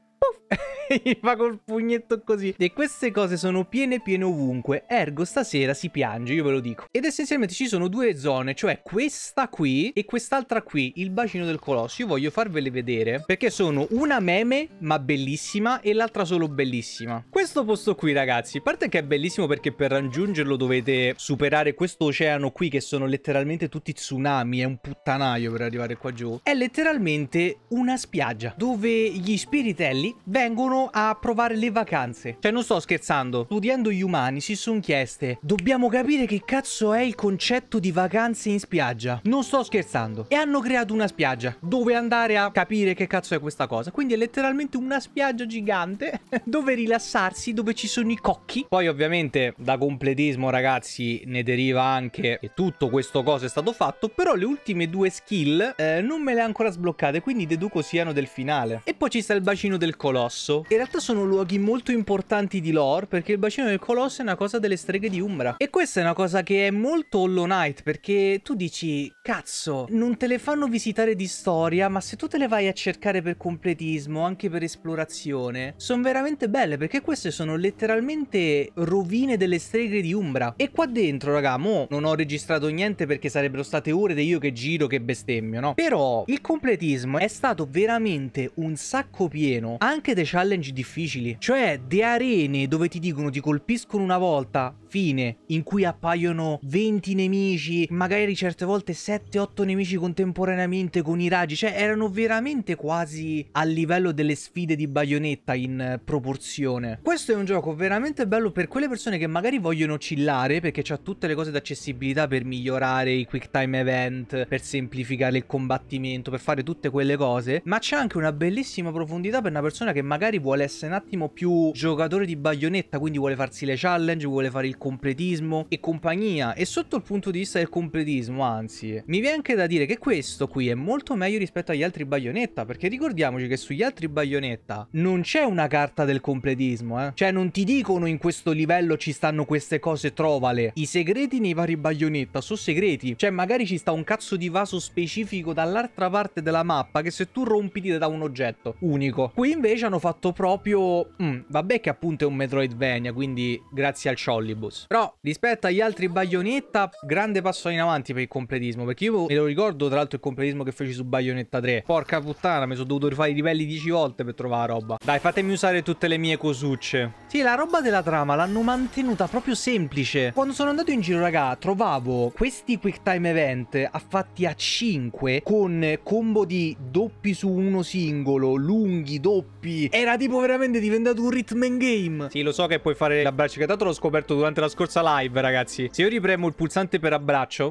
Gli fa col pugnetto così. E queste cose sono piene piene ovunque. Ergo stasera si piange, io ve lo dico. Ed essenzialmente ci sono due zone, cioè questa qui e quest'altra qui, il bacino del colosso. Io voglio farvele vedere perché sono una meme ma bellissima e l'altra solo bellissima. Questo posto qui, ragazzi, a parte che è bellissimo perché per raggiungerlo dovete superare questo oceano qui che sono letteralmente tutti tsunami, è un puttanaio per arrivare qua giù. È letteralmente una spiaggia dove gli spiritelli vengono a provare le vacanze. Cioè non sto scherzando. Studiando gli umani si sono chieste: dobbiamo capire che cazzo è il concetto di vacanze in spiaggia. Non sto scherzando. E hanno creato una spiaggia dove andare a capire che cazzo è questa cosa. Quindi è letteralmente una spiaggia gigante dove rilassarsi, dove ci sono i cocchi. Poi ovviamente da completismo, ragazzi, ne deriva anche che tutto questo coso è stato fatto. Però le ultime due skill eh, non me le ha ancora sbloccate, quindi deduco siano del finale. E poi ci sta il bacino del colosso. In realtà sono luoghi molto importanti di lore, perché il bacino del colosso è una cosa delle streghe di Umbra. E questa è una cosa che è molto Hollow Knight, perché tu dici, cazzo, non te le fanno visitare di storia, ma se tu te le vai a cercare per completismo, anche per esplorazione, sono veramente belle, perché queste sono letteralmente rovine delle streghe di Umbra. E qua dentro, raga, mo non ho registrato niente perché sarebbero state ore di io che giro, che bestemmio, no? Però il completismo è stato veramente un sacco pieno, anche dei challenge difficili, cioè de arene dove ti dicono ti colpiscono una volta, fine, in cui appaiono venti nemici, magari certe volte sette otto nemici contemporaneamente con i raggi, cioè erano veramente quasi a livello delle sfide di Bayonetta in proporzione. Questo è un gioco veramente bello per quelle persone che magari vogliono chillare, perché c'ha tutte le cose d'accessibilità per migliorare i quick time event, per semplificare il combattimento, per fare tutte quelle cose, ma c'è anche una bellissima profondità per una persona che magari vuole essere un attimo più giocatore di Bayonetta, quindi vuole farsi le challenge, vuole fare il completismo e compagnia. E sotto il punto di vista del completismo, anzi, mi viene anche da dire che questo qui è molto meglio rispetto agli altri Bayonetta, perché ricordiamoci che sugli altri Bayonetta non c'è una carta del completismo, eh. Cioè non ti dicono in questo livello ci stanno queste cose, trovale. I segreti nei vari Bayonetta sono segreti, cioè magari ci sta un cazzo di vaso specifico dall'altra parte della mappa che se tu rompi ti dà un oggetto unico. Qui invece hanno fatto proprio mm, vabbè che appunto è un Metroidvania, quindi grazie al Chollibus. Però rispetto agli altri Bayonetta, grande passo in avanti per il completismo, perché io me lo ricordo tra l'altro il completismo che feci su Bayonetta tre. Porca puttana, mi sono dovuto rifare i livelli dieci volte per trovare la roba. Dai, fatemi usare tutte le mie cosucce. Sì, la roba della trama l'hanno mantenuta proprio semplice. Quando sono andato in giro, raga, trovavo questi quick time event affatti a cinque con combo di doppi su uno singolo, lunghi, doppi. Era tipo veramente diventato un rhythm and game. Sì, lo so che puoi fare l'abbraccio, che tanto l'ho scoperto durante la scorsa live, ragazzi. Se io ripremo il pulsante per abbraccio,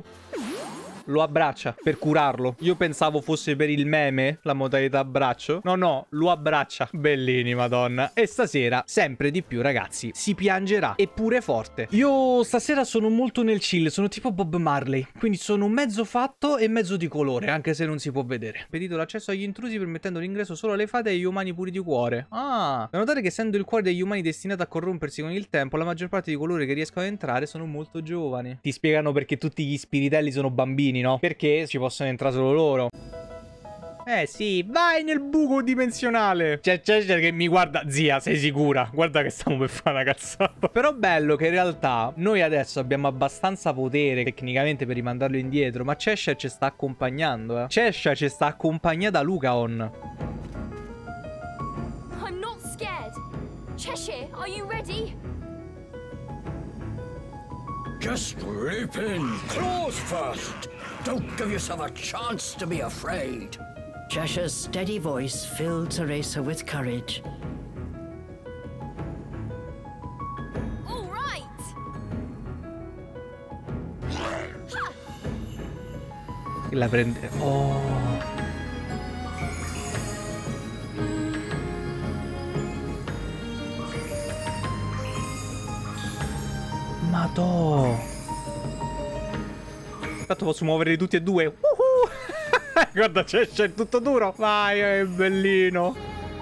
lo abbraccia per curarlo. Io pensavo fosse per il meme la modalità abbraccio. No, no, lo abbraccia. Bellini, madonna. E stasera, sempre di più, ragazzi, si piangerà. Eppure forte. Io stasera sono molto nel chill. Sono tipo Bob Marley. Quindi sono mezzo fatto e mezzo di colore, anche se non si può vedere. Pedito l'accesso agli intrusi permettendo l'ingresso solo alle fate e agli umani puri di cuore. Ah, da notare che essendo il cuore degli umani destinato a corrompersi con il tempo, la maggior parte di coloro che riescono ad entrare sono molto giovani. Ti spiegano perché tutti gli spiritelli sono bambini, no? Perché ci possono entrare solo loro. Eh sì, vai nel buco dimensionale. C'è Cheshire che mi guarda. Zia, sei sicura? Guarda che stiamo per fare una cazzata. Però bello che in realtà noi adesso abbiamo abbastanza potere tecnicamente per rimandarlo indietro, ma Cheshire ci sta accompagnando, eh. Cheshire ci sta accompagnando da Lucaon. I'm not scared. Cheshire, are you ready? Just leap in, claws first. Don't give yourself a chance to be afraid. Cheshire's steady voice filled Teresa with courage. All right. La prende. Oh. Madò. Tanto posso muoverli tutti e due. Uh-huh. Guarda, c'è il tutto duro. Vai, è bellino.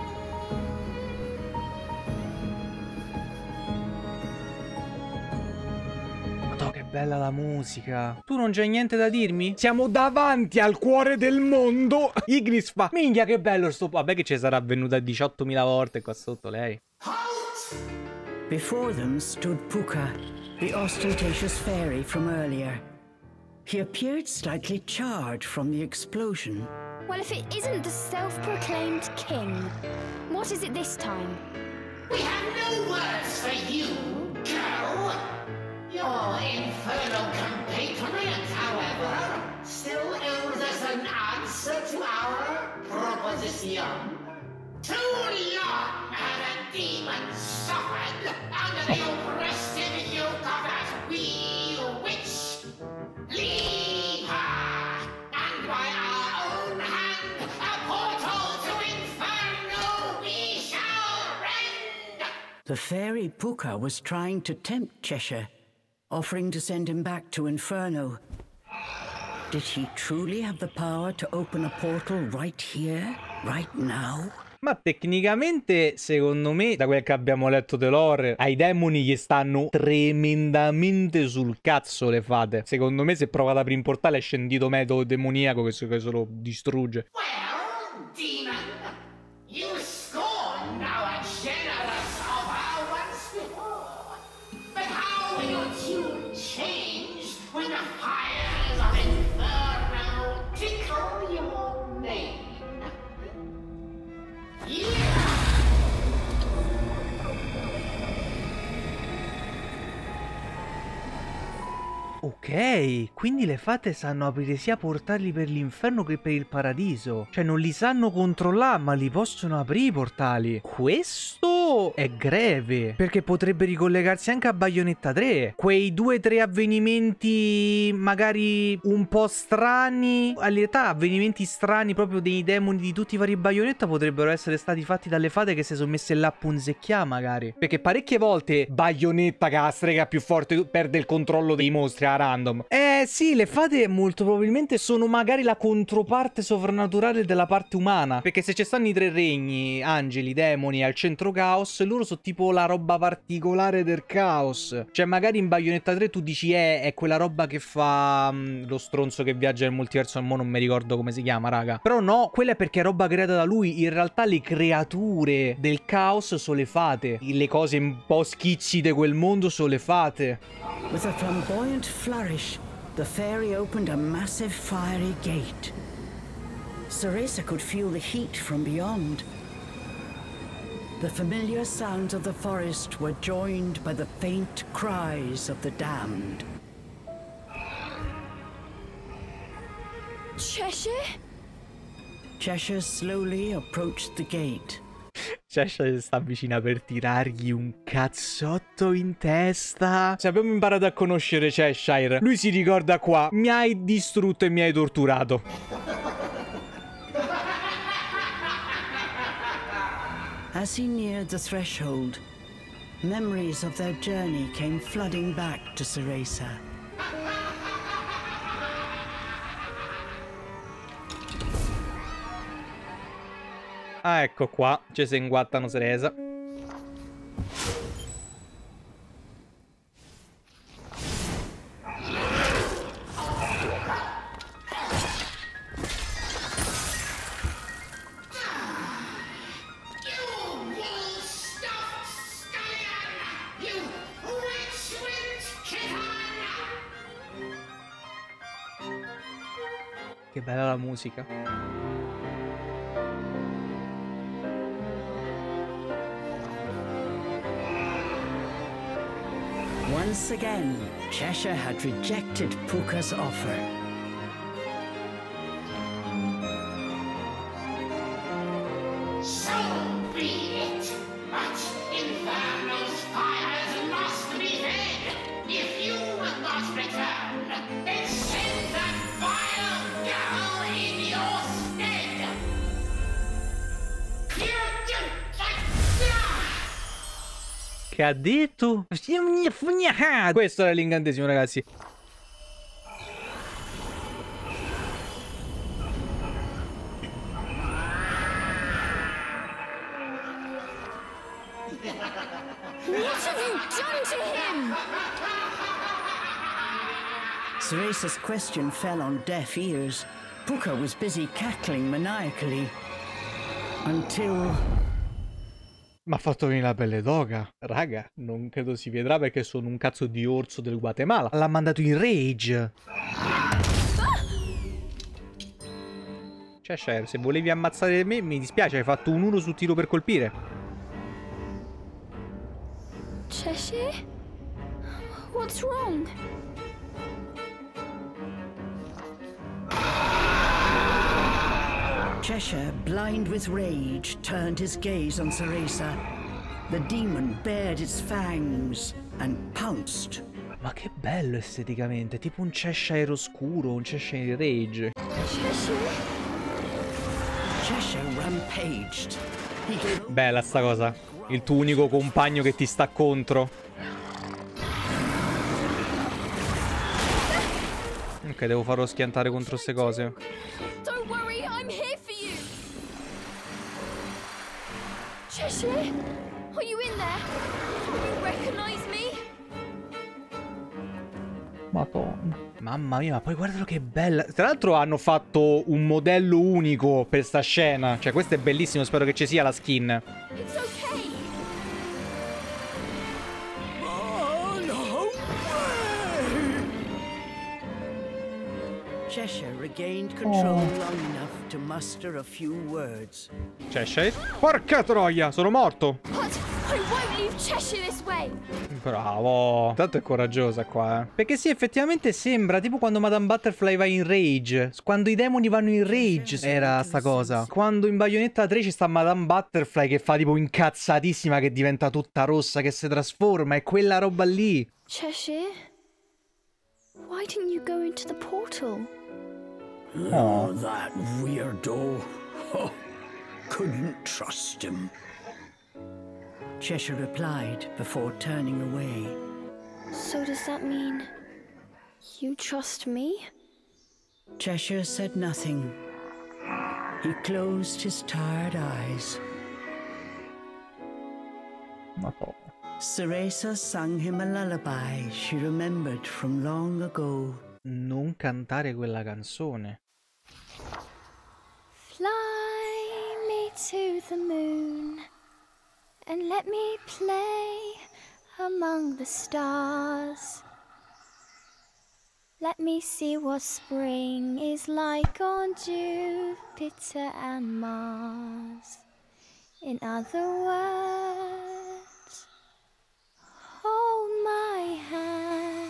Madò, che bella la musica. Tu non c'hai niente da dirmi? Siamo davanti al cuore del mondo. Ignis fa: minchia, che bello sto. Vabbè che ci sarà venuta diciottomila volte qua sotto lei. Before them stood Puka, the ostentatious fairy from earlier. He appeared slightly charred from the explosion. Well, if it isn't the self-proclaimed king, what is it this time? We have no words for you, girl. Your infernal compatriot, however, still owes us an answer to our proposition. Too long have a demon suffered under the oppressive yoke of that wee witch. Leave her, and by our own hand, a portal to Inferno we shall rend! The fairy Puka was trying to tempt Cheshire, offering to send him back to Inferno. Did he truly have the power to open a portal right here, right now? Ma tecnicamente, secondo me, da quel che abbiamo letto dell'ore, ai demoni gli stanno tremendamente sul cazzo le fate. Secondo me, se prova ad aprire un portale è scendito metodo demoniaco che se lo distrugge. Well, demon, you scorned our generous offer once before. But how will your tune change when the fires of Inferno tickle your mane? Ok, quindi le fate sanno aprire sia portali per l'inferno che per il paradiso. Cioè non li sanno controllare, ma li possono aprire i portali. Questo è greve, perché potrebbe ricollegarsi anche a Bayonetta tre. Quei due o tre avvenimenti magari un po' strani, all'età avvenimenti strani proprio dei demoni di tutti i vari Bayonetta potrebbero essere stati fatti dalle fate che si sono messe là a punzecchiare magari. Perché parecchie volte Bayonetta, che è la strega più forte, perde il controllo dei mostri a random. Eh sì, le fate molto probabilmente sono magari la controparte sovrannaturale della parte umana. Perché se ci stanno i tre regni, angeli, demoni al centro caos, loro sono tipo la roba particolare del caos. Cioè magari in Bayonetta tre tu dici eh, è quella roba che fa mh, lo stronzo che viaggia nel multiverso, mo non mi ricordo come si chiama, raga. Però no, quella è perché è roba creata da lui. In realtà le creature del caos sono le fate. Le cose un po' schizzi di quel mondo sono le fate. With a flamboyant flourish, the fairy opened a massive fiery gate. Ceresa could feel the heat from beyond. The familiar sounds of the forest were joined by the faint cries of the damned. Cheshire? Cheshire slowly approached the gate. Cheshire sta vicina per tirargli un cazzotto in testa. Se abbiamo imparato a conoscere Cheshire, lui si ricorda qua: mi hai distrutto e mi hai torturato. As he neared the threshold, memories of their journey came flooding back to Ceresa. Ah, ecco qua, ci si inguattano Ceresa. Che bella la musica. One once again, Cheshire had rejected Puka's offer. So be it. But Inferno's fires must be fed. If you will not return, then send that vile girl in your stead. Che ha detto? Questo era l'incantesimo, ragazzi. What have you done to him? Ceresa's question fell on deaf ears. Puka was busy cackling maniacally. Until... Mi ha fatto venire la pelle d'oca. Raga, non credo si vedrà perché sono un cazzo di orso del Guatemala. L'ha mandato in rage. Cheshire, se volevi ammazzare me, mi dispiace, hai fatto un uno su tiro per colpire. Cheshire? What's wrong? Cheshire, blind with rage, turned his gaze on Ceresa. The demon bared its fangs and pounced. Ma che bello esteticamente, tipo un Cheshire oscuro, un Cheshire rage. Cheshire? Cheshire rampaged. He gave... Bella sta cosa. Il tuo unico compagno che ti sta contro. Ok, devo farlo schiantare contro queste cose. Don't worry, I'm here for you. Cheshire? Are you in there? Do you recognize me? Madonna. Mamma mia, ma poi guardalo che bella. Tra l'altro hanno fatto un modello unico per sta scena. Cioè, questo è bellissimo, spero che ci sia la skin. It's okay. Cheshire regained control oh. long enough to muster a few words. Cheshire? Porca troia, sono morto. But I won't leave Cheshire this way. Bravo. Tanto è coraggiosa qua, eh. Perché sì, effettivamente sembra tipo quando Madame Butterfly va in rage. Quando i demoni vanno in rage era sta cosa. Quando in Bayonetta tre ci sta Madame Butterfly che fa tipo incazzatissima, che diventa tutta rossa, che si trasforma. È quella roba lì. Cheshire? Why didn't you go into the portal? Oh, that weirdo. Oh, couldn't trust him. Cheshire replied before turning away. So does that mean you trust me? Cheshire said nothing. He closed his tired eyes. Ceresa sang him a lullaby she remembered from long ago. Non cantare quella canzone. Fly me to the moon and let me play among the stars. Let me see what spring is like on Jupiter and Mars. In other words, hold my hand.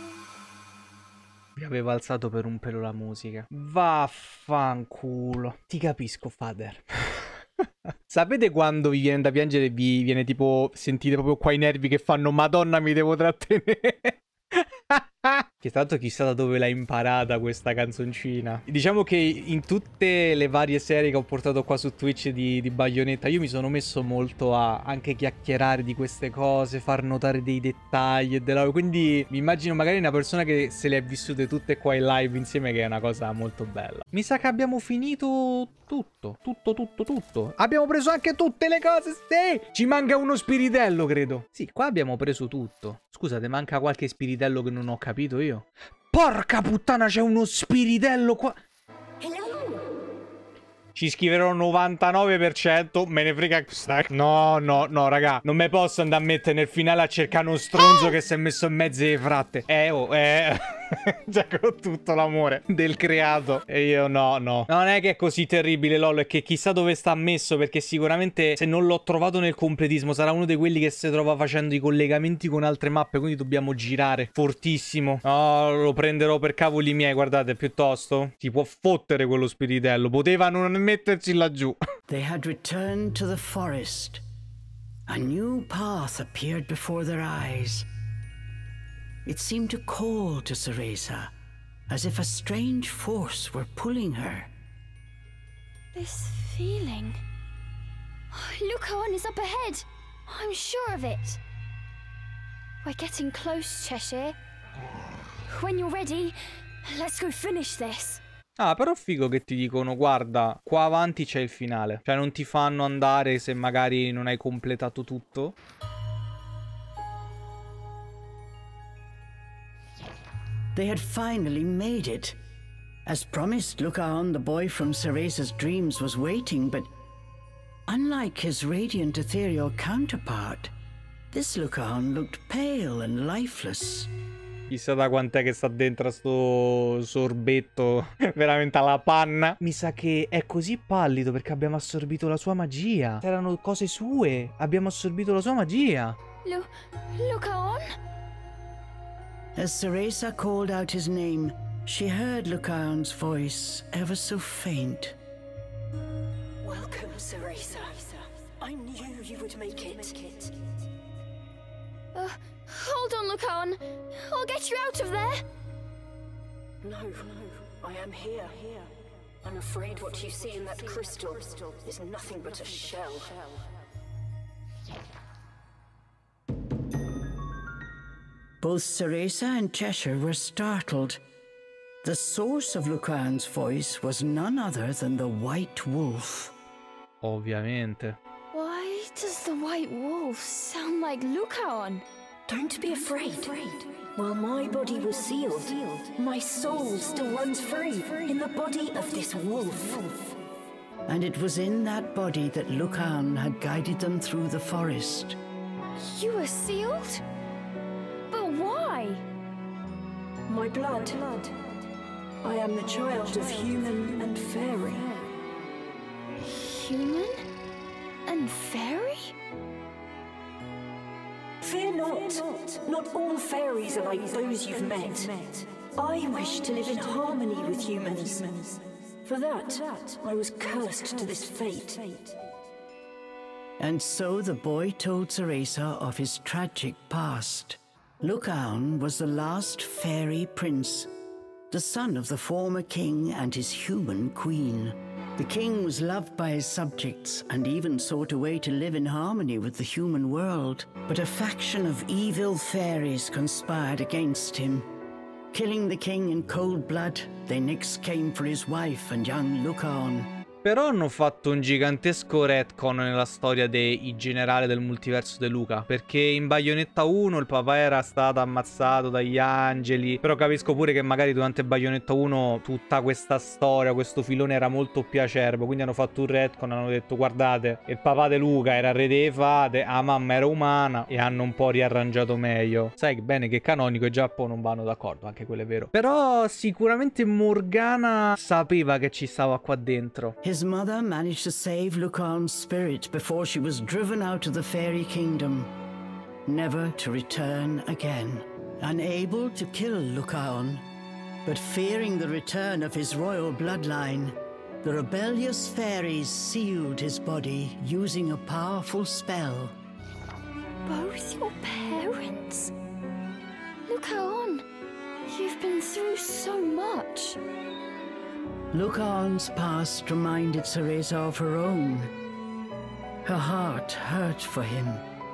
Mi aveva alzato per un pelo la musica. Vaffanculo. Ti capisco, Father. Sapete quando vi viene da piangere e vi viene tipo... Sentite proprio qua i nervi che fanno Madonna mi devo trattenere. Che tanto chissà da dove l'ha imparata questa canzoncina. Diciamo che in tutte le varie serie che ho portato qua su Twitch di, di Bayonetta, io mi sono messo molto a anche chiacchierare di queste cose, far notare dei dettagli e della... Quindi mi immagino magari una persona che se le ha vissute tutte qua in live insieme, che è una cosa molto bella. Mi sa che abbiamo finito tutto, tutto, tutto, tutto. Abbiamo preso anche tutte le cose, sì! Ci manca uno spiritello, credo. Sì, qua abbiamo preso tutto. Scusate, manca qualche spiritello che non ho capito io. Porca puttana, c'è uno spiritello qua. Ci scriverò novantanove per cento. Me ne frega. No, no, no, raga. Non me posso andare a mettere nel finale a cercare uno stronzo che si è messo in mezzo alle fratte. Eh, oh, eh. Già con tutto l'amore del creato. E io no, no. Non è che è così terribile, Lolo, è che chissà dove sta messo, perché sicuramente se non l'ho trovato nel completismo sarà uno di quelli che si trova facendo i collegamenti con altre mappe, quindi dobbiamo girare fortissimo. No, lo prenderò per cavoli miei, guardate, piuttosto. Si può fottere quello spiritello, poteva non metterci laggiù. They had returned to the forest. A new path appeared before their eyes. It seemed to call to Cereza, as if a strange force were pulling her. This feeling... Lucaon is up ahead! I'm sure of it! We're getting close, Cheshire. When you're ready, let's go finish this. Ah, però figo che ti dicono, guarda, qua avanti c'è il finale. Cioè non ti fanno andare se magari non hai completato tutto. They had finally made it. As promised, Lucaon, the boy from Cereza's dreams, was waiting, but unlike his radiant ethereal counterpart, this Lucaon looked pale and lifeless. Chissà da quant'è che sta dentro sto sorbetto, veramente alla panna. Mi sa che è così pallido perché abbiamo assorbito la sua magia. Erano cose sue, abbiamo assorbito la sua magia. Lu... Lucaon? As Cereza called out his name, she heard Lucaon's voice, ever so faint. Welcome, Cereza. I knew you would make it. Uh, hold on, Lucaon. I'll get you out of there. No, I am here. I'm afraid what you see in that crystal is nothing but a shell. Both Cereza and Cheshire were startled. The source of Lucaon's voice was none other than the White Wolf. Ovviamente. Why does the White Wolf sound like Lucaon? Don't be afraid. While my body was sealed, my soul still runs free in the body of this wolf. And it was in that body that Lucaon had guided them through the forest. You were sealed? But why? My blood. I am the child of human and fairy. Human and fairy? Fear not. Not all fairies are like those you've met. I wish to live in harmony with humans. For that, I was cursed to this fate. And so the boy told Cereza of his tragic past. Lucaon was the last fairy prince, the son of the former king and his human queen. The king was loved by his subjects and even sought a way to live in harmony with the human world. But a faction of evil fairies conspired against him. Killing the king in cold blood, they next came for his wife and young Lucaon. Però hanno fatto un gigantesco retcon nella storia dei generali del multiverso di Luca. Perché in Bayonetta uno il papà era stato ammazzato dagli angeli. Però capisco pure che magari durante Bayonetta uno tutta questa storia, questo filone era molto più acerbo. Quindi hanno fatto un retcon, hanno detto guardate, il papà di Luca era re delle fate, la mamma era umana, e hanno un po' riarrangiato meglio. Sai bene che canonico e Giappone non vanno d'accordo, anche quello è vero. Però sicuramente Morgana sapeva che ci stava qua dentro. His mother managed to save Lucaon's spirit before she was driven out of the fairy kingdom, never to return again. Unable to kill Lucaon, but fearing the return of his royal bloodline, the rebellious fairies sealed his body using a powerful spell. Both your parents? Lucaon, you've been through so much. Lucaon's past reminded Cereza of her own. Her heart hurt for him.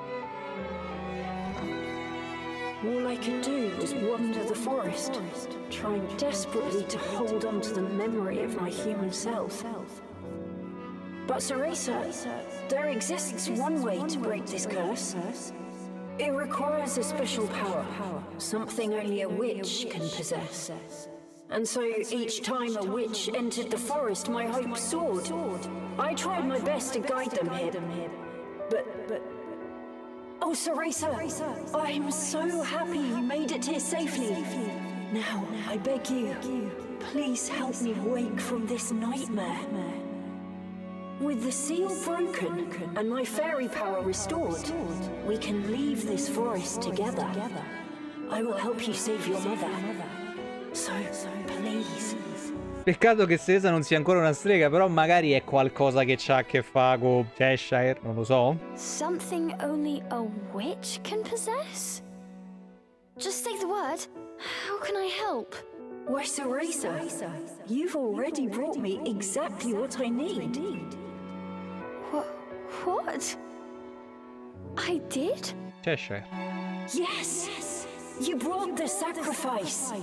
All I could do was wander the forest, trying desperately to hold on to the memory of my human self. But Cereza, there exists one way to break this curse. It requires a special power, something only a witch can possess. And so each time a witch entered the forest, my hope soared. I tried my best to guide them here. But, but... Oh, Cereza, I'm so happy you made it here safely. Now, I beg you, please help me wake from this nightmare. With the seal broken and my fairy power restored, we can leave this forest together. I will help you save your mother. So, please. Peccato che Ceresa non sia ancora una strega, però magari è qualcosa che c'ha a che fare con Cheshire, non lo so. Something only a witch can possess? Just say the word. How can I help? Why, Ceresa, you've already brought me exactly what I need. What? What? I did? Cheshire. Yes! You brought the sacrifice!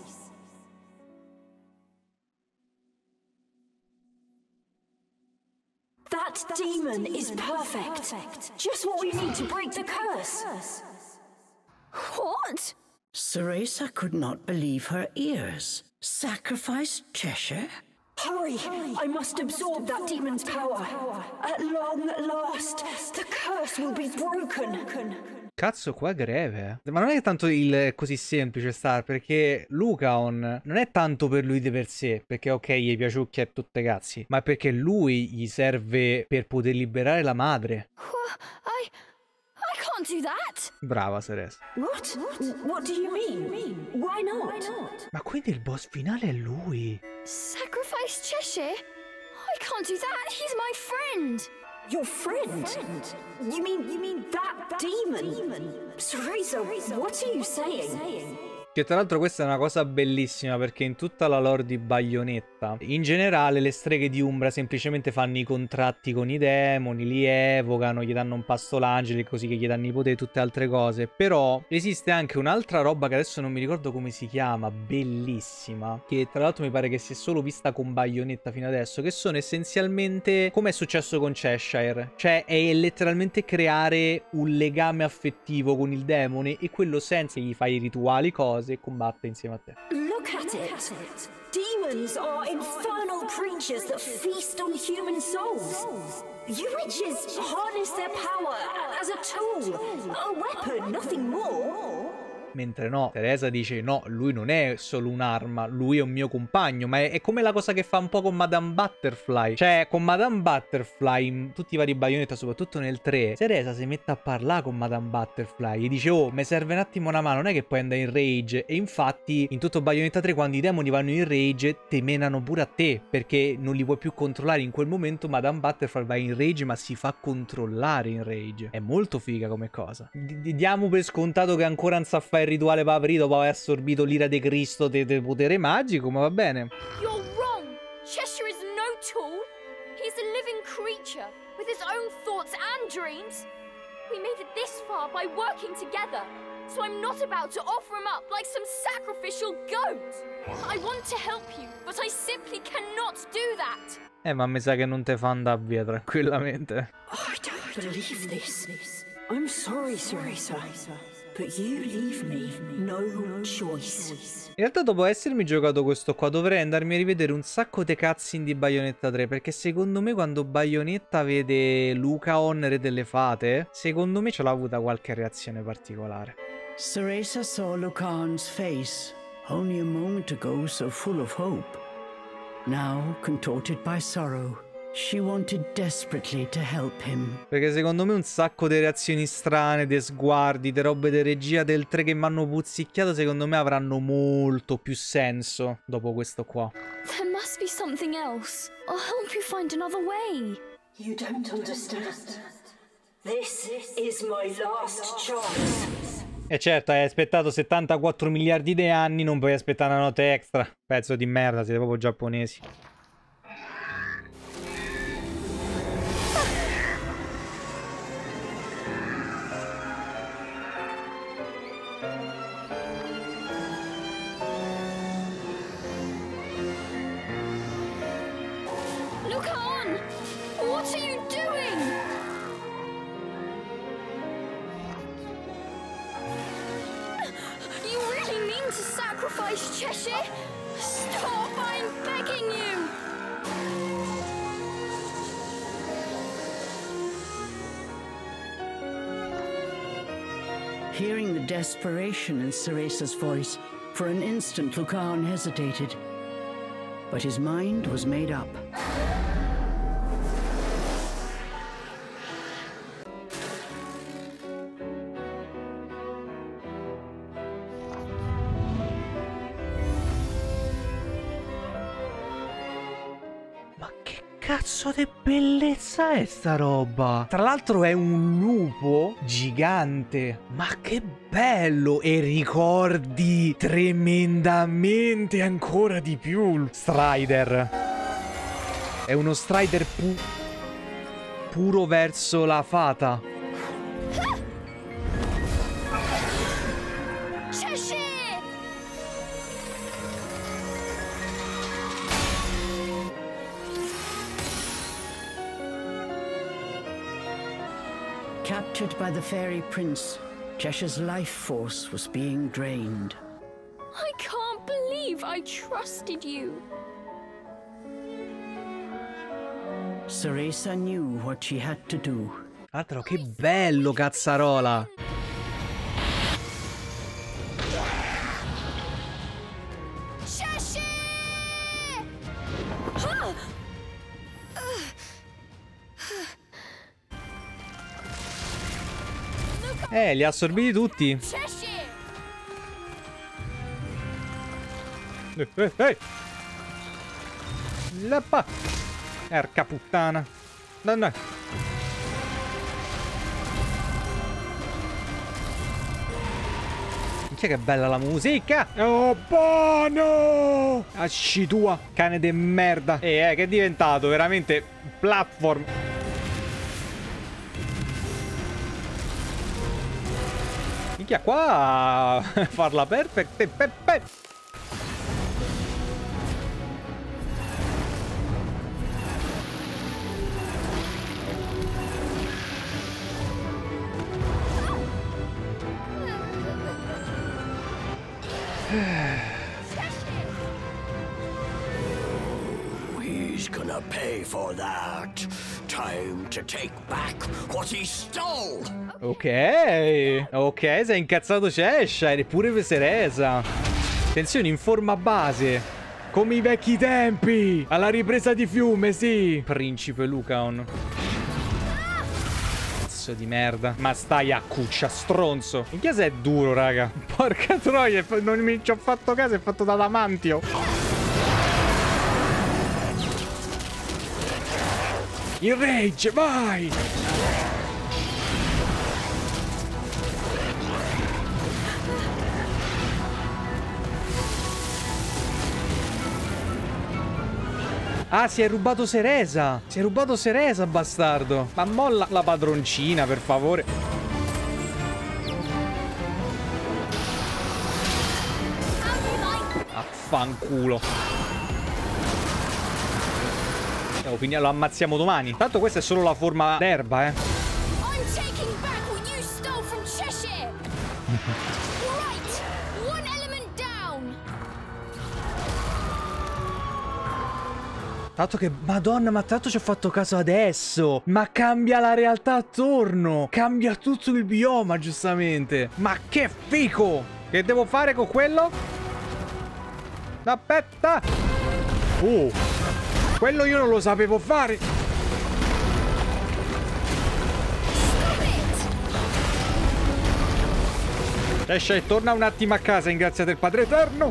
That demon is perfect! Just what we need to break the curse! What? Ceresa could not believe her ears. Sacrifice Cheshire? Hurry! I must absorb that demon's power. At long last, the curse will be broken. Cazzo, qua è greve, eh. Ma non è tanto il così semplice Star, perché Lucaon non è tanto per lui di per sé, perché ok, gli piaciucchia e tutte cazzi, ma perché lui gli serve per poter liberare la madre. I... I can't do that! Brava Ceresa. What? What do you mean? Why not? Ma quindi il boss finale è lui? Sacrifice Cheshire? I can't do that, he's my friend! Your friend? You mean, you mean that demon? Ceresa, what are you saying? Che tra l'altro questa è una cosa bellissima, perché in tutta la lore di Bayonetta, in generale le streghe di Umbra semplicemente fanno i contratti con i demoni, li evocano, gli danno un pasto l'angelo, così che gli danno i poteri e tutte altre cose. Però esiste anche un'altra roba che adesso non mi ricordo come si chiama, bellissima, che tra l'altro mi pare che si è solo vista con Bayonetta fino adesso, che sono essenzialmente come è successo con Cheshire, cioè è letteralmente creare un legame affettivo con il demone, e quello senza gli fai i rituali, cose, e combatte insieme a te. Look at it! Demons are infernal creatures that feast on human souls. You witches harness their power as a tool, a weapon, nothing more. Mentre no, Ceresa dice no, lui non è solo un'arma, lui è un mio compagno, ma è, è come la cosa che fa un po' con Madame Butterfly. Cioè, con Madame Butterfly, in tutti i vari Bayonetta, soprattutto nel tre, Ceresa si mette a parlare con Madame Butterfly, gli dice oh, mi serve un attimo una mano, non è che puoi andare in rage. E infatti, in tutto Bayonetta tre, quando i demoni vanno in rage, te menano pure a te, perché non li puoi più controllare. In quel momento Madame Butterfly va in rage, ma si fa controllare in rage. È molto figa come cosa. D- diamo per scontato che ancora non sa fare il rituale per aprire dopo aver assorbito l'ira di Cristo del de potere magico, ma va bene. You're wrong! Cheshire is no tool! He's a living creature, with his own thoughts and dreams! We made it this far by working together, so I'm not about to offer him up like some sacrificial goat! I want to help you, but I simply cannot do that! Eh, ma mi sa che non te fa andare via tranquillamente. I don't believe this. I'm sorry, Ceresa. But you leave me no choice. In realtà dopo essermi giocato questo qua dovrei andarmi a rivedere un sacco di cutscene di Bayonetta tre, perché secondo me quando Bayonetta vede Lucaon, re delle fate, secondo me ce l'ha avuta qualche reazione particolare. Ceresa saw Lucaon's face only a moment ago so full of hope. Now contorted by sorrow. She wanted desperately to help him. Perché secondo me un sacco di reazioni strane, di sguardi, di robe di regia del tre che mi hanno puzzicchiato, secondo me avranno molto più senso dopo questo qua. There must be something else. I'll help you find another way. You don't understand. This is my last chance. E certo, hai aspettato settantaquattro miliardi di anni, non puoi aspettare una notte extra. Pezzo di merda, siete proprio giapponesi. Cheshire? Stop! I'm begging you! Hearing the desperation in Ceresa's voice, For an instant, Lucaun hesitated, but his mind was made up. Cazzo di bellezza è sta roba. Tra l'altro è un lupo gigante. Ma che bello. E ricordi tremendamente ancora di più Strider. È uno Strider pu puro verso la fata. Captured by the fairy prince, Cheshire's life force was being drained. I can't believe I trusted you. Cereza knew what she had to do. Altro che bello, cazzarola. Eh, li ha assorbiti tutti. Eh, eh, eh. Lappa. Erca puttana. No, no. Minchia che bella la musica. Oh, buono. Asci tua, cane de merda. E eh, che è diventato veramente platform. Minchia, qua farla perfect e pepe. He's gonna pay for that. Time to take back what he stole. Ok, ok, sei incazzato Cheshire, pure per Cereza. Attenzione, in forma base, come i vecchi tempi, alla ripresa di fiume, sì. Principe Lucaun. Cazzo di merda. Ma stai a cuccia, stronzo. In chiesa è duro, raga. Porca troia, non mi ci ho fatto caso, è fatto da adamantio. Il rage, vai! Ah, si è rubato Cereza. Si è rubato Cereza, bastardo. Ma molla la padroncina, per favore. Affanculo. Oh, quindi lo ammazziamo domani. Tanto questa è solo la forma d'erba, eh. Tanto che, madonna, ma tanto ci ho fatto caso adesso. Ma cambia la realtà attorno. Cambia tutto il bioma, giustamente. Ma che fico. Che devo fare con quello? Aspetta. Oh, quello io non lo sapevo fare. Esce e torna un attimo a casa in grazia del Padre Eterno.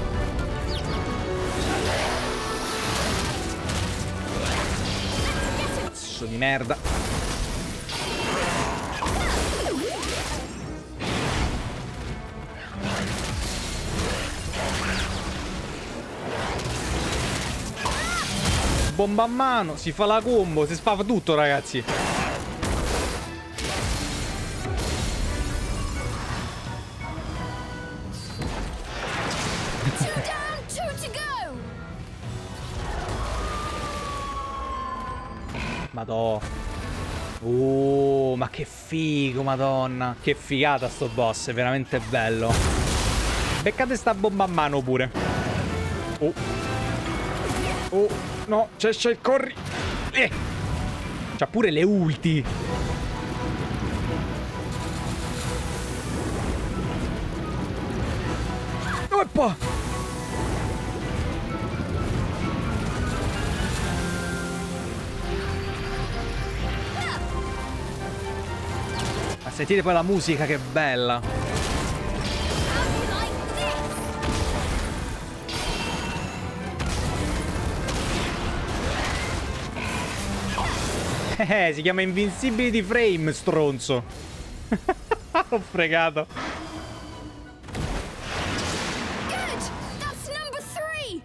Cazzo di merda. Bomba a mano, si fa la combo, si spava tutto, ragazzi. Madò. Oh, ma che figo, madonna. Che figata sto boss, è veramente bello. Beccate sta bomba a mano pure. Oh. Oh, no, c'è il corri. Eh. C'ha pure le ulti. Oppa! Ma sentite poi la musica, che bella. Eh, si chiama Invincibility Frame, stronzo. Ho fregato. Good! That's number three!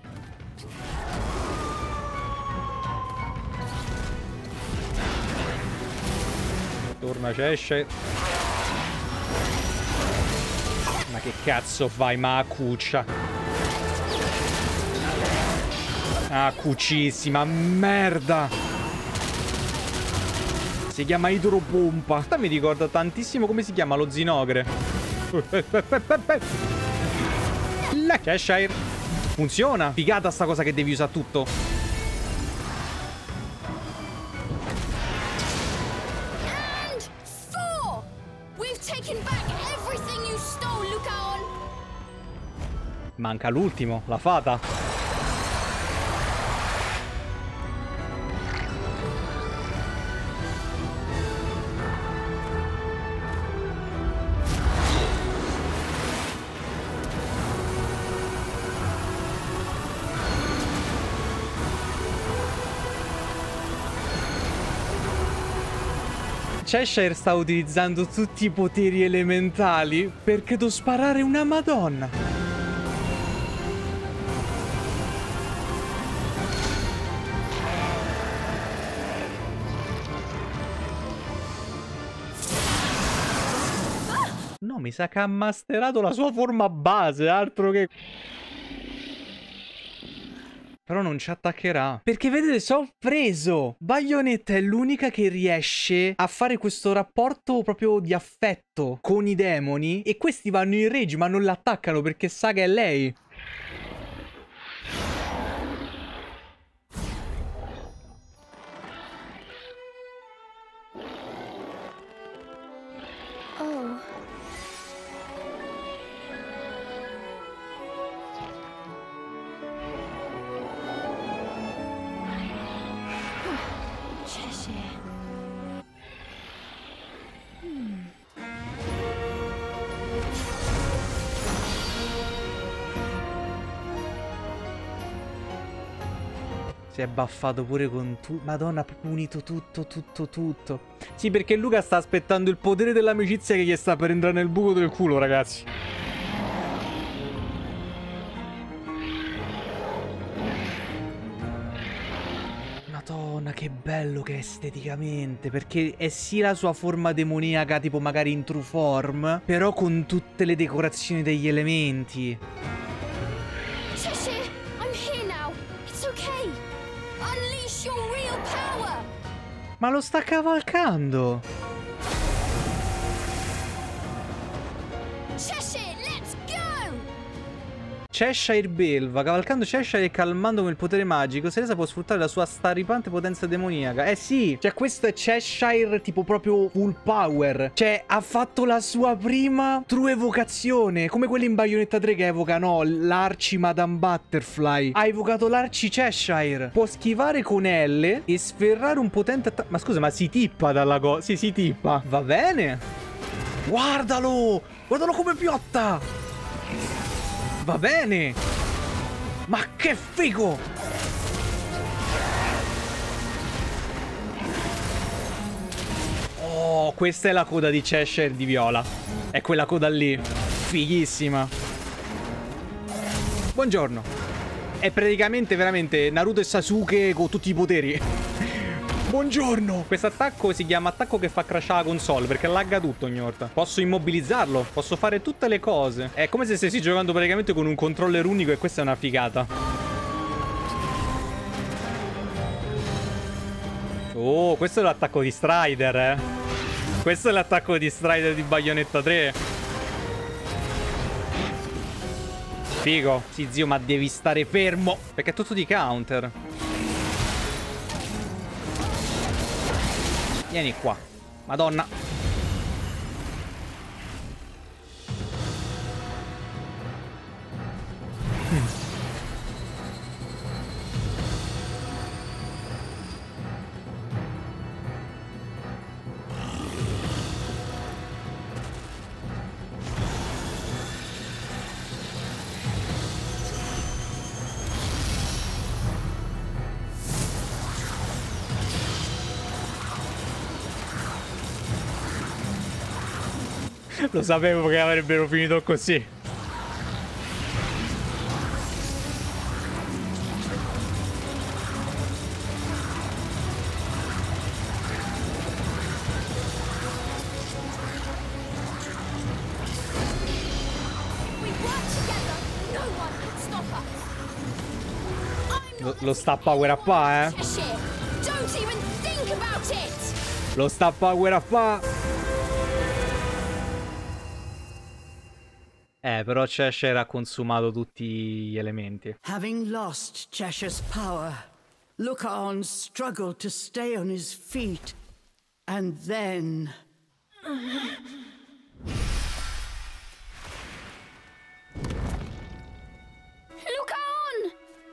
Torna Cheshire. Ma che cazzo fai, ma cuccia? Ah, cucissima merda. Si chiama idropompa. Questa mi ricorda tantissimo come si chiama lo zinogre. La Cheshire. Funziona. Figata sta cosa che devi usare tutto. And four! We've taken back everything you stole, Lucaon! Manca l'ultimo, la fata. Cheshire sta utilizzando tutti i poteri elementali perché devo sparare una madonna. No, mi sa che ha masterato la sua forma base, altro che... Però non ci attaccherà. Perché vedete, sono preso. Bayonetta è l'unica che riesce a fare questo rapporto proprio di affetto con i demoni. E questi vanno in rage ma non l'attaccano perché sa che è lei. Oh. Cheshire. Hmm. Si è baffato pure con tu. Madonna, ha proprio unito tutto, tutto, tutto. Sì, perché Luca sta aspettando il potere dell'amicizia che gli sta per entrare nel buco del culo, ragazzi. Madonna, che bello che è esteticamente. Perché è sì la sua forma demoniaca, tipo magari in true form, però con tutte le decorazioni degli elementi. Cheshire, I'm here now. It's okay. Unleash your real power. Ma lo sta cavalcando. Cheshire, let's go. Cheshire belva, cavalcando Cheshire e calmando con il potere magico, Cereza può sfruttare la sua starripante potenza demoniaca. Eh sì, cioè questo è Cheshire tipo proprio full power. Cioè ha fatto la sua prima true evocazione, come quelli in Bayonetta tre che evocano l'Arci Madame Butterfly. Ha evocato l'Arci Cheshire. Può schivare con L e sferrare un potente attacco. Ma scusa, ma si tippa dalla cosa? Sì, si tippa. Va bene. Guardalo, guardalo come piotta. Va bene. Ma che figo. Oh, questa è la coda di Cheshire di Viola. È quella coda lì. Fighissima. Buongiorno. È praticamente veramente Naruto e Sasuke con tutti i poteri. Buongiorno. Questo attacco si chiama attacco che fa crashare la console perché lagga tutto ogni volta. Posso immobilizzarlo, posso fare tutte le cose. È come se stessi giocando praticamente con un controller unico e questa è una figata. Oh, questo è l'attacco di Strider, eh. Questo è l'attacco di Strider di Bayonetta tre. Figo. Sì, zio, ma devi stare fermo perché è tutto di counter. Vieni qua. Madonna. Lo sapevo che avrebbero finito così. Lo, lo sta a power up, eh? Lo sta a power up. Eh, però Cheshire ha consumato tutti gli elementi. Having lost Cheshire's power, Lucaon struggled to stay on his feet. And then... Lucaon!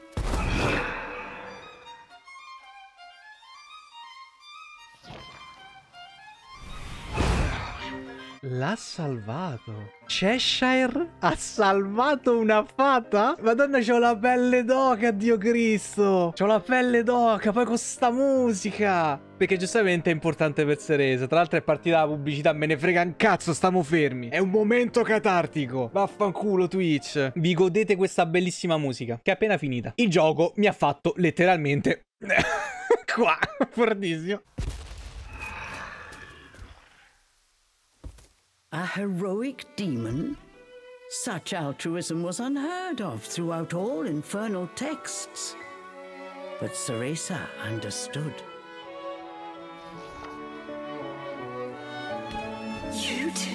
L'ha salvato. Cheshire ha salvato una fata? Madonna, c'ho la pelle d'oca, Dio Cristo. C'ho la pelle d'oca, poi con sta musica. Perché giustamente è importante per Ceresa. Tra l'altro è partita la pubblicità, me ne frega un cazzo, stiamo fermi. È un momento catartico. Vaffanculo Twitch. Vi godete questa bellissima musica, che è appena finita. Il gioco mi ha fatto letteralmente... qua, fortissimo. A heroic demon? Such altruism was unheard of throughout all infernal texts. But Ceresa understood. You did?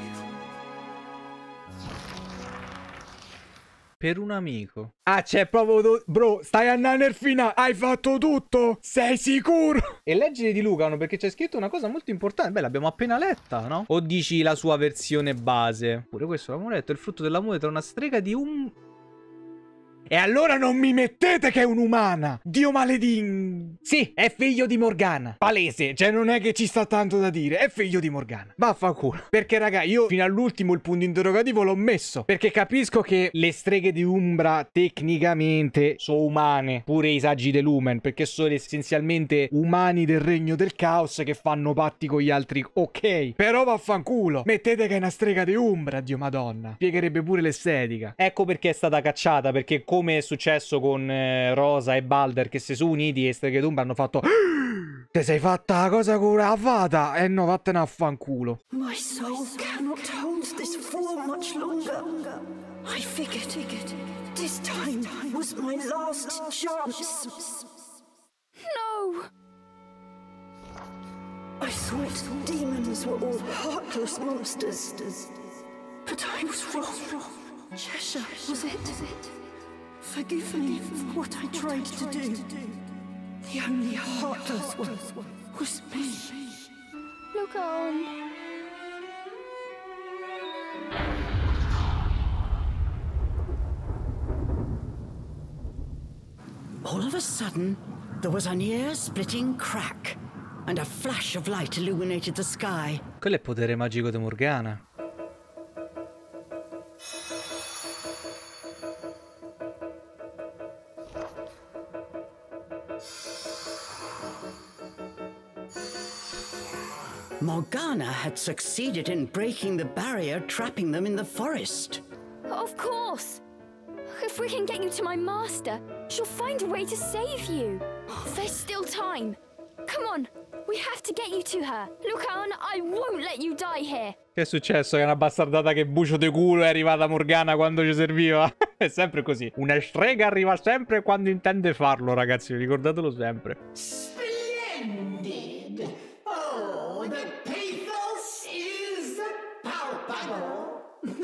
Per un amico. Ah, c'è proprio... Bro, stai andando nel finale. Hai fatto tutto? Sei sicuro? E leggere di Lucaon, perché c'è scritto una cosa molto importante. Beh, l'abbiamo appena letta, no? O dici la sua versione base? Pure questo l'abbiamo letto. Il frutto dell'amore tra una strega di un... E allora non mi mettete che è un'umana. Dio maledin. Sì, è figlio di Morgana. Palese, cioè non è che ci sta tanto da dire. È figlio di Morgana. Vaffanculo. Perché raga, io fino all'ultimo il punto interrogativo l'ho messo. Perché capisco che le streghe di Umbra tecnicamente sono umane. Pure i saggi del Lumen. Perché sono essenzialmente umani del regno del caos che fanno patti con gli altri. Ok. Però vaffanculo. Mettete che è una strega di Umbra, Dio madonna. Spiegherebbe pure l'estetica. Ecco perché è stata cacciata. Perché come è successo con eh, Rosa e Balder, che si sono uniti e streghe d'Umbra hanno fatto... Te sei fatta la cosa con la fata? Eh no, vattene a fanculo. My soul cannot hold this for much longer. I figured this time was my last chance. No! I thought demons were all heartless monsters. But I was wrong. Cheshire was it. Forgive me for what I tried to do. The only heartless one was me. Lucaon. All of a sudden, there was an ear-splitting crack, and a flash of light illuminated the sky. Quello è il potere magico di Morgana. Morgana had succeeded in breaking the barrier, trapping them in the forest. Of course. If we can get you to my master, she'll find a way to save you. There's still time. Come on, we have to get you to her. Lucaon, I won't let you die here. Che è successo? Che è una bastardata che bucio de culo è arrivata Morgana quando ci serviva. È sempre così. Una strega arriva sempre quando intende farlo, ragazzi. Ricordatelo sempre. Splendid. Oh, the pathos is palpable.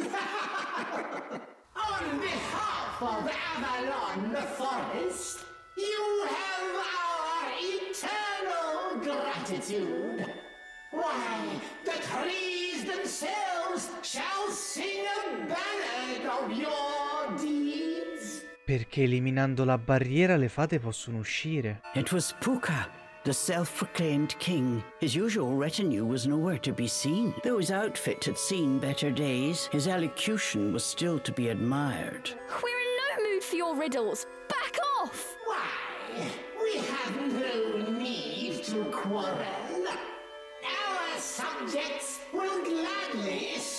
On behalf of Avalon the Forest, you have our eternal gratitude. Why, the trees themselves shall sing a ballad of your deeds. Perché eliminando la barriera le fate possono uscire. It was Puka, the self-proclaimed king. His usual retinue was nowhere to be seen. Though his outfit had seen better days, his elocution was still to be admired. We're in no mood for your riddles. Back off! Why, we have no need to quarrel. Our subjects will gladly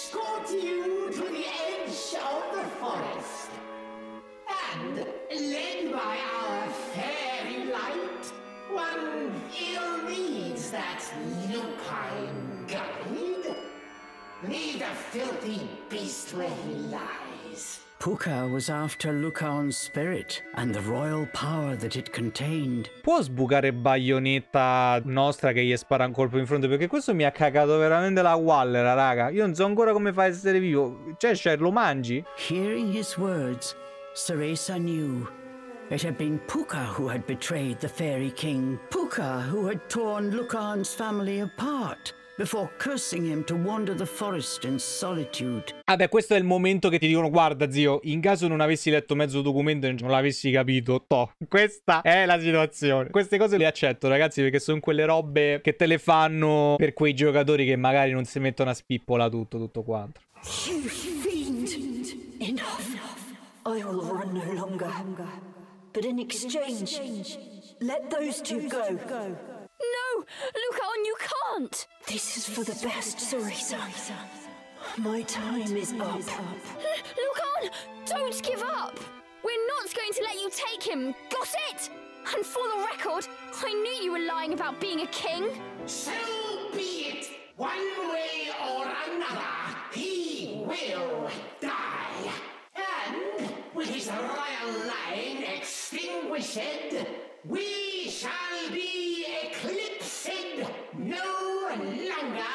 brought you to the edge of the forest. And, led by our fairy light, one ill needs that lupine guide. Lead the filthy beast where he lies. Puka was after Lucaon's spirit and the royal power that it contained. Può sbucare Bayonetta nostra che gli spara un colpo in fronte? Perché questo mi ha cagato veramente la wallera, raga. Io non so ancora come fa a essere vivo. Cioè, cioè, lo mangi? Hearing his words, Cereza knew. It had been Puka who had betrayed the Fairy King. Puka who had torn Lucaon's family apart before cursing him to wander the forest in solitude. Vabbè, questo è il momento che ti dicono: guarda zio, in caso non avessi letto mezzo documento e non l'avessi capito, toh, questa è la situazione. Queste cose le accetto, ragazzi, perché sono quelle robe che te le fanno per quei giocatori che magari non si mettono a spippola tutto, tutto quanto. You fiend! Enough! I will run no longer. But in exchange, let those two go. No! Lucaon, you can't! This is for the best, Cereza. My time is up. Lucaon, don't give up! We're not going to let you take him, got it? And for the record, I knew you were lying about being a king. So be it. One way or another, he will die. And with his royal line extinguished, we shall be eclipsed no longer.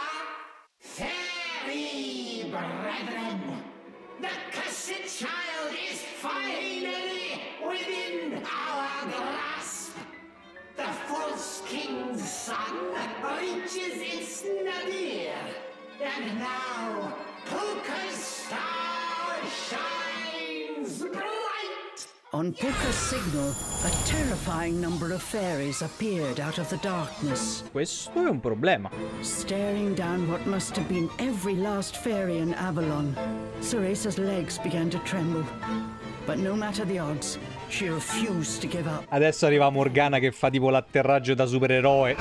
Fairy brethren, the cursed child is finally within our grasp. The false king's son reaches its nadir, and now Puka's star shines bright. On Puka's signal, a terrifying number of fairies appeared out of the darkness. Questo è un problema. Staring down what must have been every last fairy in Avalon, Cereza's legs began to tremble. But no matter the odds, she refused to give up. Adesso arriva Morgana che fa tipo l'atterraggio da supereroe.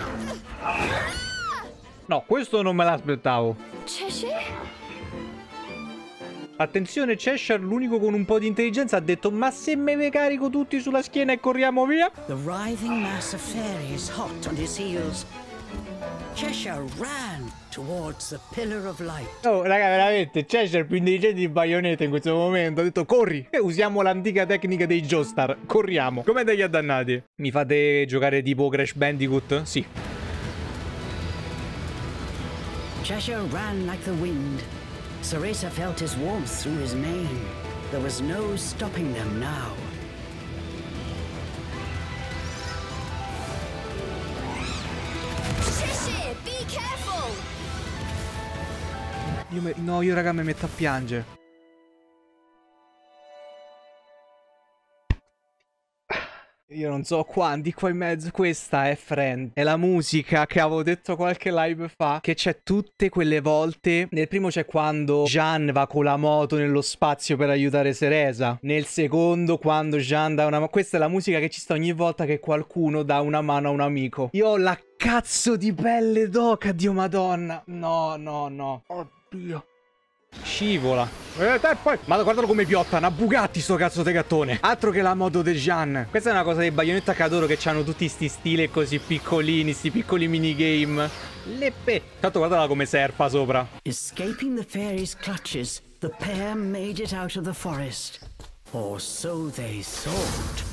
No, questo non me l'aspettavo. Cheshire? Attenzione, Cheshire, l'unico con un po' di intelligenza, ha detto: ma se me ne carico tutti sulla schiena e corriamo via? The writhing mass of fairies hot on his heels. Cheshire ran towards the pillar of light. Oh, raga, veramente, Cheshire più intelligente di Bayonetta in questo momento. Ha detto: corri! E usiamo l'antica tecnica dei Joestar. Corriamo. Come degli addannati. Mi fate giocare tipo Crash Bandicoot? Sì. Cheshire ran like the wind. Cereza felt his warmth through his mane. There was no stopping them now. Cheshire, be careful! Io me... No, io raga mi metto a piangere. Io non so quanti qua in mezzo. Questa è Friend. È la musica che avevo detto qualche live fa, che c'è tutte quelle volte. Nel primo c'è quando Jean va con la moto nello spazio per aiutare Cereza. Nel secondo quando Jean dà una mano. Questa è la musica che ci sta ogni volta che qualcuno dà una mano a un amico. Io ho la cazzo di pelle d'oca, Dio madonna. No, no, no. Oddio. Scivola. Eh, e poi, ma guardalo come piotta, una Bugatti sto cazzo di gattone. Altro che la moto de Jean. Questa è una cosa di Bayonetta che adoro, che hanno tutti sti stili così piccolini, sti piccoli minigame. Leppe. Tanto guardala come serpa sopra. Escaping the fairies' clutches, the pair made it out of the forest. Or so they thought.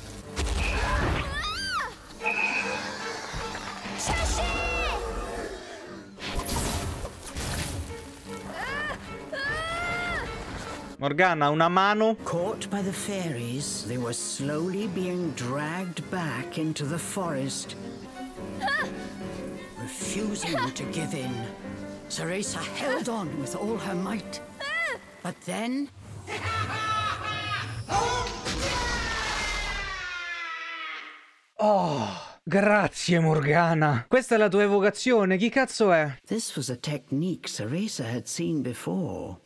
Morgana, una mano. Caught by the fairies, they were slowly being dragged back into the forest. Refusing to give in, Cereza held on with all her might. But then... Oh, grazie Morgana. Questa è la tua evocazione, chi cazzo è? This was a technique Cereza had seen before.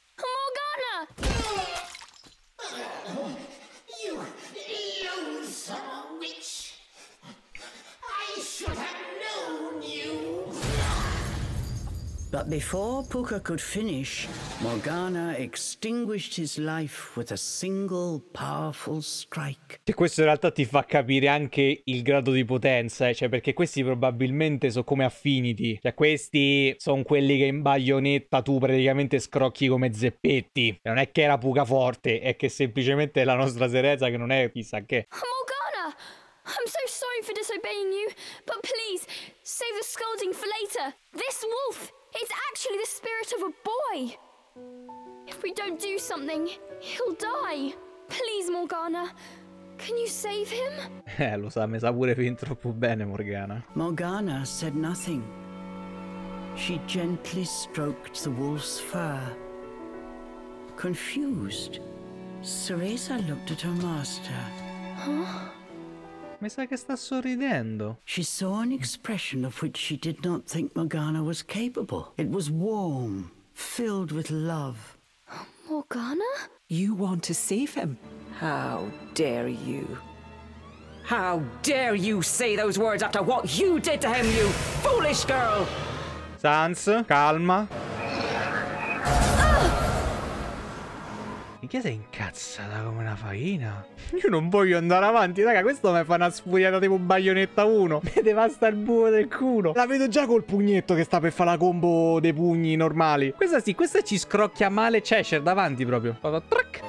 But before Puka could finish, Morgana extinguished his life with a single powerful strike. E questo in realtà ti fa capire anche il grado di potenza, eh? Cioè perché questi probabilmente sono come Affinity. Cioè questi sono quelli che in baionetta tu praticamente scrocchi come zeppetti. Non è che era Puka forte, è che semplicemente è la nostra Cereza che non è chissà che. Morgana! I'm so sorry for disobeying you, but please, save the scolding for later. This wolf, it's actually the spirit of a boy. If we don't do something, he'll die. Please, Morgana, can you save him? Eh, lo sa, mi sa pure fin troppo bene Morgana. Morgana said nothing. She gently stroked the wolf's fur. Confused, Cereza looked at her master. Huh? Mi sa che sta sorridendo. She saw an expression of which she did not think Morgana was capable. It was warm, filled with love. Morgana? You want to save him? How dare you? How dare you say those words after what you did to him, you foolish girl! Sans, calma. Minchia sei incazzata come una faina. Io non voglio andare avanti, raga. Questo mi fa una sfuriata tipo Bayonetta uno. Mi devasta il buco del culo. La vedo già col pugnetto che sta per fare la combo dei pugni normali. Questa sì, questa ci scrocchia male Cheshire davanti proprio. Trac.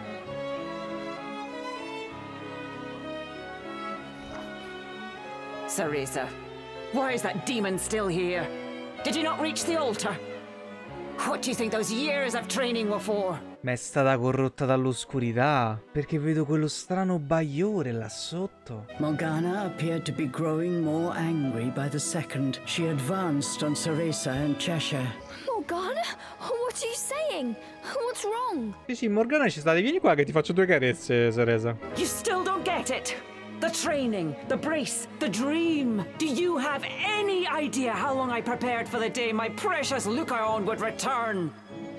Cereza, why is that demon still here? Did you not reach the altar? What do you think those years of training were for? Ma è stata corrotta dall'oscurità, perché vedo quello strano bagliore là sotto. Morgana appeared to be growing more angry by the second. She advanced on Cereza and Cheshire. Morgana? What are you saying? What's wrong? Sì, sì, Morgana ci state, vieni qua che ti faccio due carezze, Cereza. You still don't get it? The training, the brace, the dream. Do you have any idea how long I prepared for the day my precious Lucaon would return?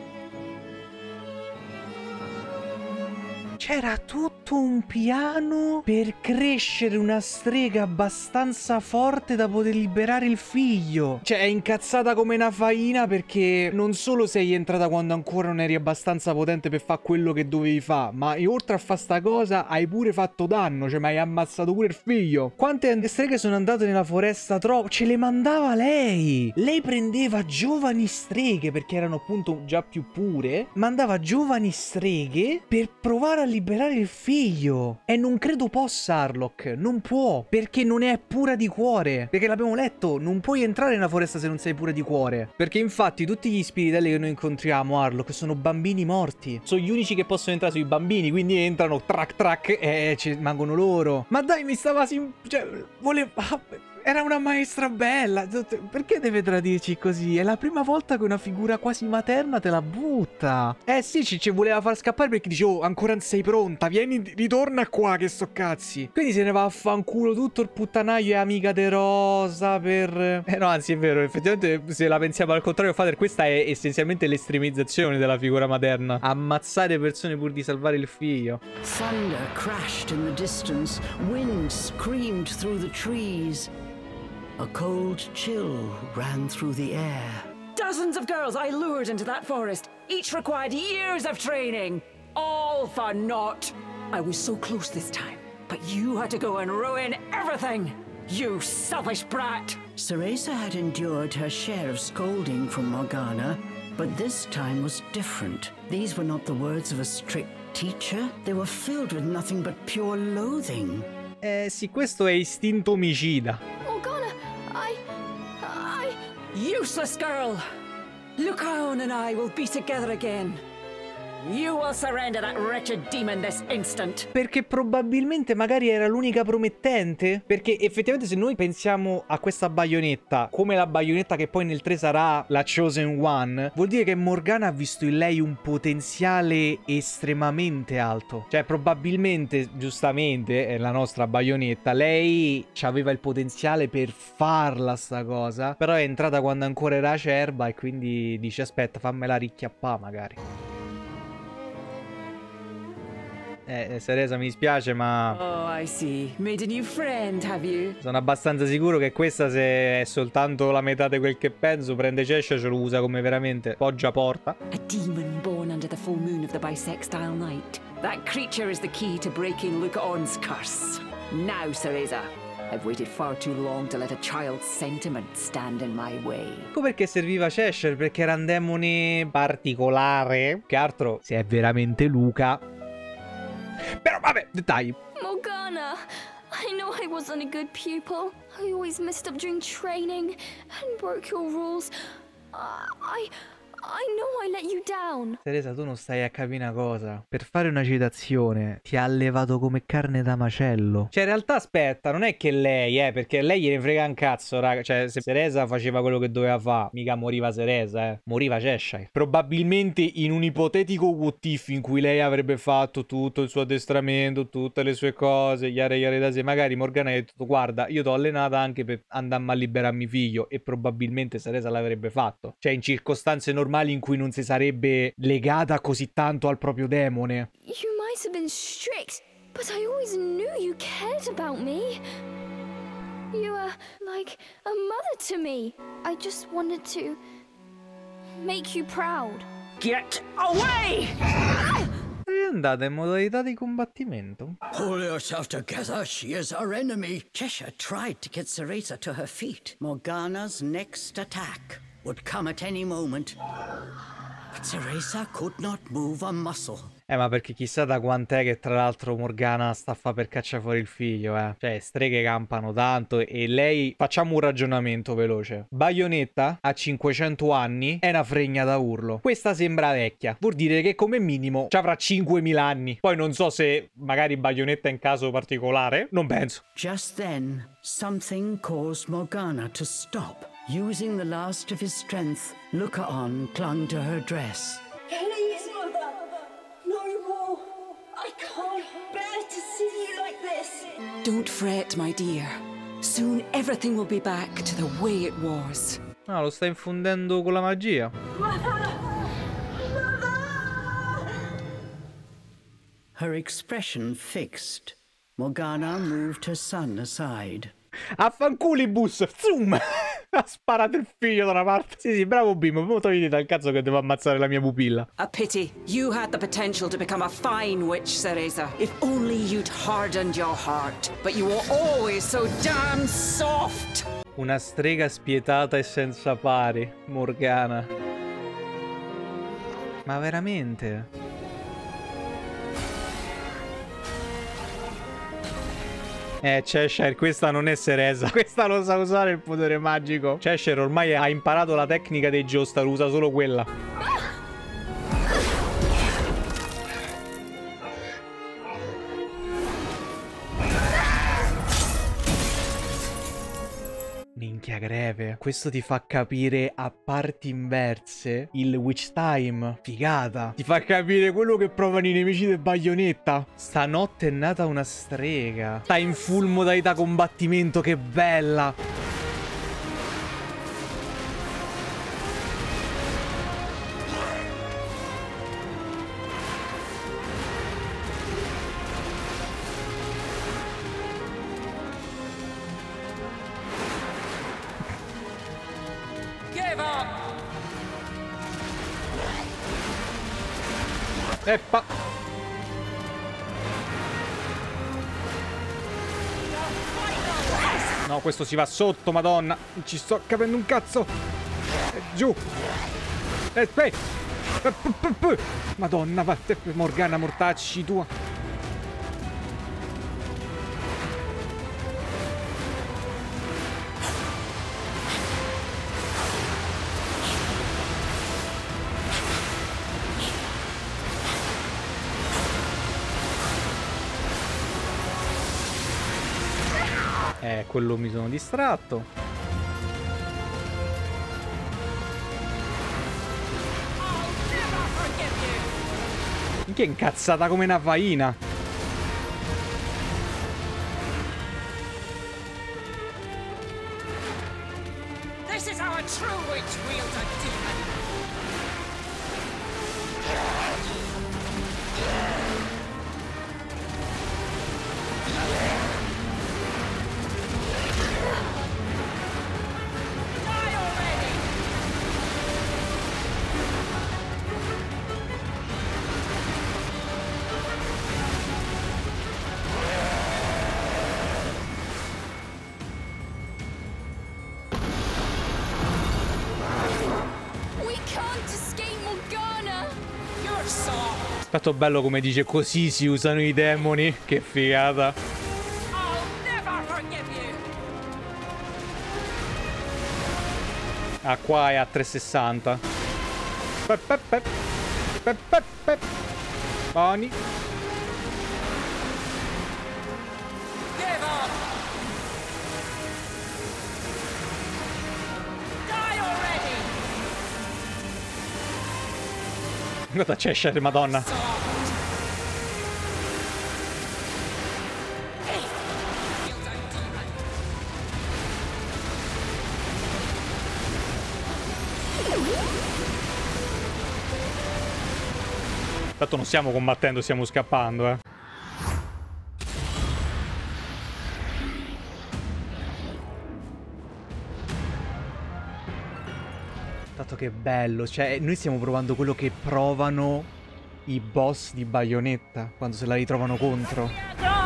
C'era tutto un piano per crescere una strega abbastanza forte da poter liberare il figlio. Cioè è incazzata come una faina perché non solo sei entrata quando ancora non eri abbastanza potente per fare quello che dovevi fare, ma oltre a fare sta cosa hai pure fatto danno, cioè mi hai ammazzato pure il figlio. Quante streghe sono andate nella foresta troppo? Ce le mandava lei. Lei prendeva giovani streghe perché erano appunto già più pure, mandava giovani streghe per provare a liberare il figlio. E non credo possa Harlock, non può, perché non è pura di cuore, perché l'abbiamo letto, non puoi entrare nella foresta se non sei pura di cuore, perché infatti tutti gli spiritelli che noi incontriamo Harlock sono bambini morti, sono gli unici che possono entrare sui bambini, quindi entrano track track e ci rimangono loro. Ma dai, mi stava sim... cioè, volevo... Era una maestra bella. Perché deve tradirci così? È la prima volta che una figura quasi materna te la butta. Eh sì, ci, ci voleva far scappare perché dice: oh, ancora non sei pronta. Vieni, ritorna qua che so cazzi. Quindi se ne va a fanculo tutto il puttanaio e amica de Rosa per... Eh no, anzi è vero, effettivamente se la pensiamo al contrario, Father, questa è essenzialmente l'estremizzazione della figura materna. Ammazzare persone pur di salvare il figlio. Thunder crashed in the distance. Wind screamed through the trees. A cold chill ran through the air. Dozens of girls I lured into that forest. Each required years of training. All for naught. I was so close this time, but you had to go and ruin everything. You selfish brat. Cereza had endured her share of scolding from Morgana, but this time was different. These were not the words of a strict teacher. They were filled with nothing but pure loathing. Eh sì, questo è istinto omicida. Morgana, I... I... Useless girl! Lucaon and I will be together again. You will surrender that wretched demon this instant. Perché probabilmente magari era l'unica promettente. Perché effettivamente se noi pensiamo a questa baionetta come la baionetta che poi nel tre sarà la Chosen One, vuol dire che Morgana ha visto in lei un potenziale estremamente alto. Cioè probabilmente, giustamente, è la nostra baionetta, lei aveva il potenziale per farla sta cosa, però è entrata quando ancora era acerba e quindi dice aspetta fammela ricchiappà magari. Eh, Cereza, mi dispiace, ma... Oh, I see. Made a new friend, have you? Sono abbastanza sicuro che questa, se è soltanto la metà di quel che penso, prende Cheshire e ce lo usa come veramente poggia porta. A demon born under the full moon of the bisextile night. That creature is the key to breaking Lucaon's curse. Now, Cereza, I've waited far too long to let a child's sentiment stand in my way. Ecco perché serviva Cheshire, perché era un demone particolare. Che altro, se è veramente Luca... Però vabbè, dettagli. Morgana, I know I wasn't a good pupil. I always messed up during training and broke your rules. Uh, I... I know I let you down. Cereza, tu non stai a capire una cosa. Per fare una citazione ti ha allevato come carne da macello. Cioè, in realtà, aspetta, non è che lei, eh, perché lei gliene frega un cazzo, raga. Cioè, se Cereza faceva quello che doveva fare, mica moriva Cereza, eh. Moriva Cheshire. Probabilmente in un ipotetico what if in cui lei avrebbe fatto tutto il suo addestramento, tutte le sue cose, yare yare da sé, magari Morgana ha detto, guarda, io t'ho allenata anche per andarmi a liberarmi figlio, e probabilmente Cereza l'avrebbe fatto. Cioè, in circostanze normali in cui non si sarebbe legata così tanto al proprio demone. You might have been strict, but I always knew you cared about me. You were like a mother to me. I just wanted to make you proud. Get away! È andata in modalità di combattimento. Pull yourself together, she is our enemy. Cheshire tried to get Cereza to her feet. Morgana's next attack would come at any moment. But Cereza could not move a muscle. Eh, ma perché chissà da quant'è che tra l'altro Morgana sta a fa per cacciare fuori il figlio, eh. Cioè, streghe campano tanto e lei... Facciamo un ragionamento veloce. Bayonetta ha cinquecento anni, è una fregna da urlo. Questa sembra vecchia. Vuol dire che come minimo ci avrà cinquemila anni. Poi non so se magari Bayonetta è un caso particolare. Non penso. Just then, something caused Morgana to stop. Using the last of his strength, Lucaon clung to her dress. Please, Mother, no more. I can't bear to see you like this. Don't fret, my dear. Soon everything will be back to the way it was. No, lo sta infondendo con la magia. Mother! Mother! Her expression fixed. Morgana moved her son aside. Affanculibus! Zoom! Ha sparato il figlio da una parte. Sì, sì, bravo Bimbo. Mo togliti dal cazzo che devo ammazzare la mia pupilla. A pity. You had the potential to become a fine witch, Cereza. If only you'd hardened your heart. But you were always so damn soft. Una strega spietata e senza pari, Morgana. Ma veramente? Eh, Cheshire, questa non è Cereza. Questa lo sa usare il potere magico. Cheshire ormai ha imparato la tecnica dei Joestar, usa solo quella. Minchia greve. Questo ti fa capire a parti inverse il Witch Time. Figata. Ti fa capire quello che provano i nemici del Bayonetta. Stanotte è nata una strega. Sta in full modalità combattimento. Che bella. Eppa. No, questo si va sotto, madonna. Non ci sto capendo un cazzo. E giù. E eh, madonna, va, Morgana, mortacci tua. Eh, quello mi sono distratto. Che incazzata come una faina. This is how a true witch wields a demon. Fatto bello come dice così si usano i demoni. Che figata. Ah, qua è a trecentosessanta. Pep, pep, pep. Pep, pep, pep. Buoni. Guarda Cheshire, madonna. Tanto non stiamo combattendo, stiamo scappando, eh. Tanto che bello, cioè noi stiamo provando quello che provano i boss di Bayonetta quando se la ritrovano contro.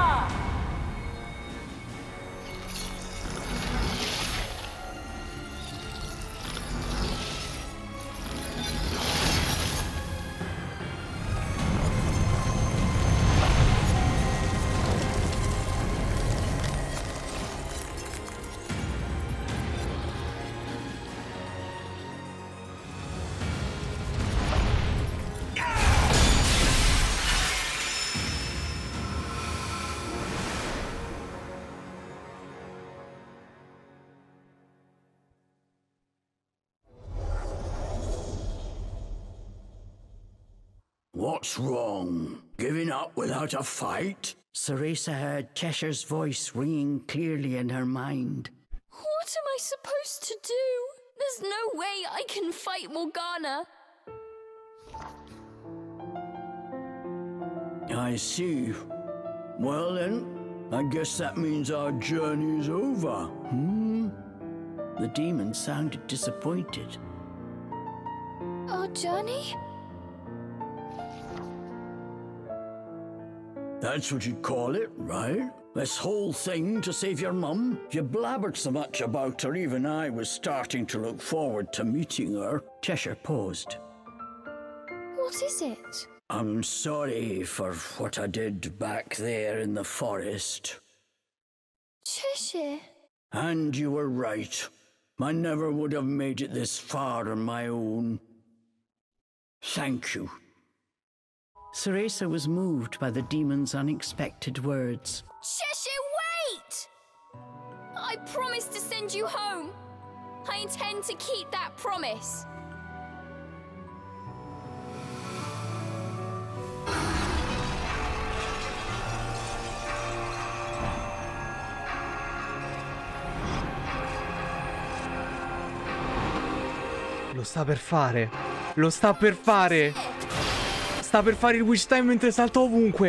What's wrong? Giving up without a fight? Cereza heard Cheshire's voice ringing clearly in her mind. What am I supposed to do? There's no way I can fight Morgana. I see. Well then, I guess that means our journey's over. Hmm? The demon sounded disappointed. Our journey? That's what you'd call it, right? This whole thing to save your mum? You blabbered so much about her, even I was starting to look forward to meeting her. Cheshire paused. What is it? I'm sorry for what I did back there in the forest. Cheshire? And you were right. I never would have made it this far on my own. Thank you. Cereza was moved by the demon's unexpected words. Cheshire, wait! I promised to send you home. I intend to keep that promise. Lo sta per fare. Lo sta per fare. Sta per fare il Witch Time mentre salta ovunque.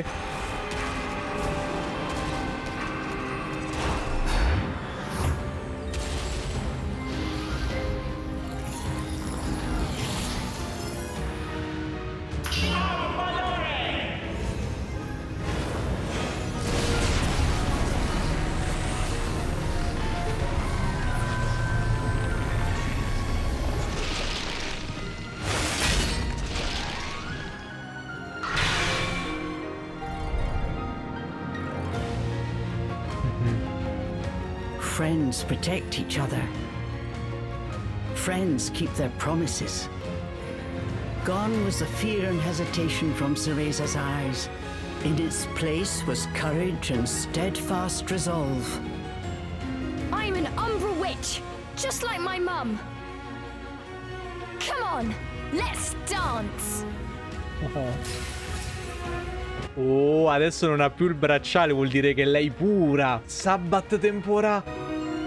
Friends protect each other. Friends keep their promises. Gone was the fear and hesitation from Cereza's eyes. In its place was courage and steadfast resolve. I'm an Umbra witch, just like my mum. Come on, let's dance. Oh, adesso non ha più il bracciale, vuol dire che lei pura. Sabbat tempora.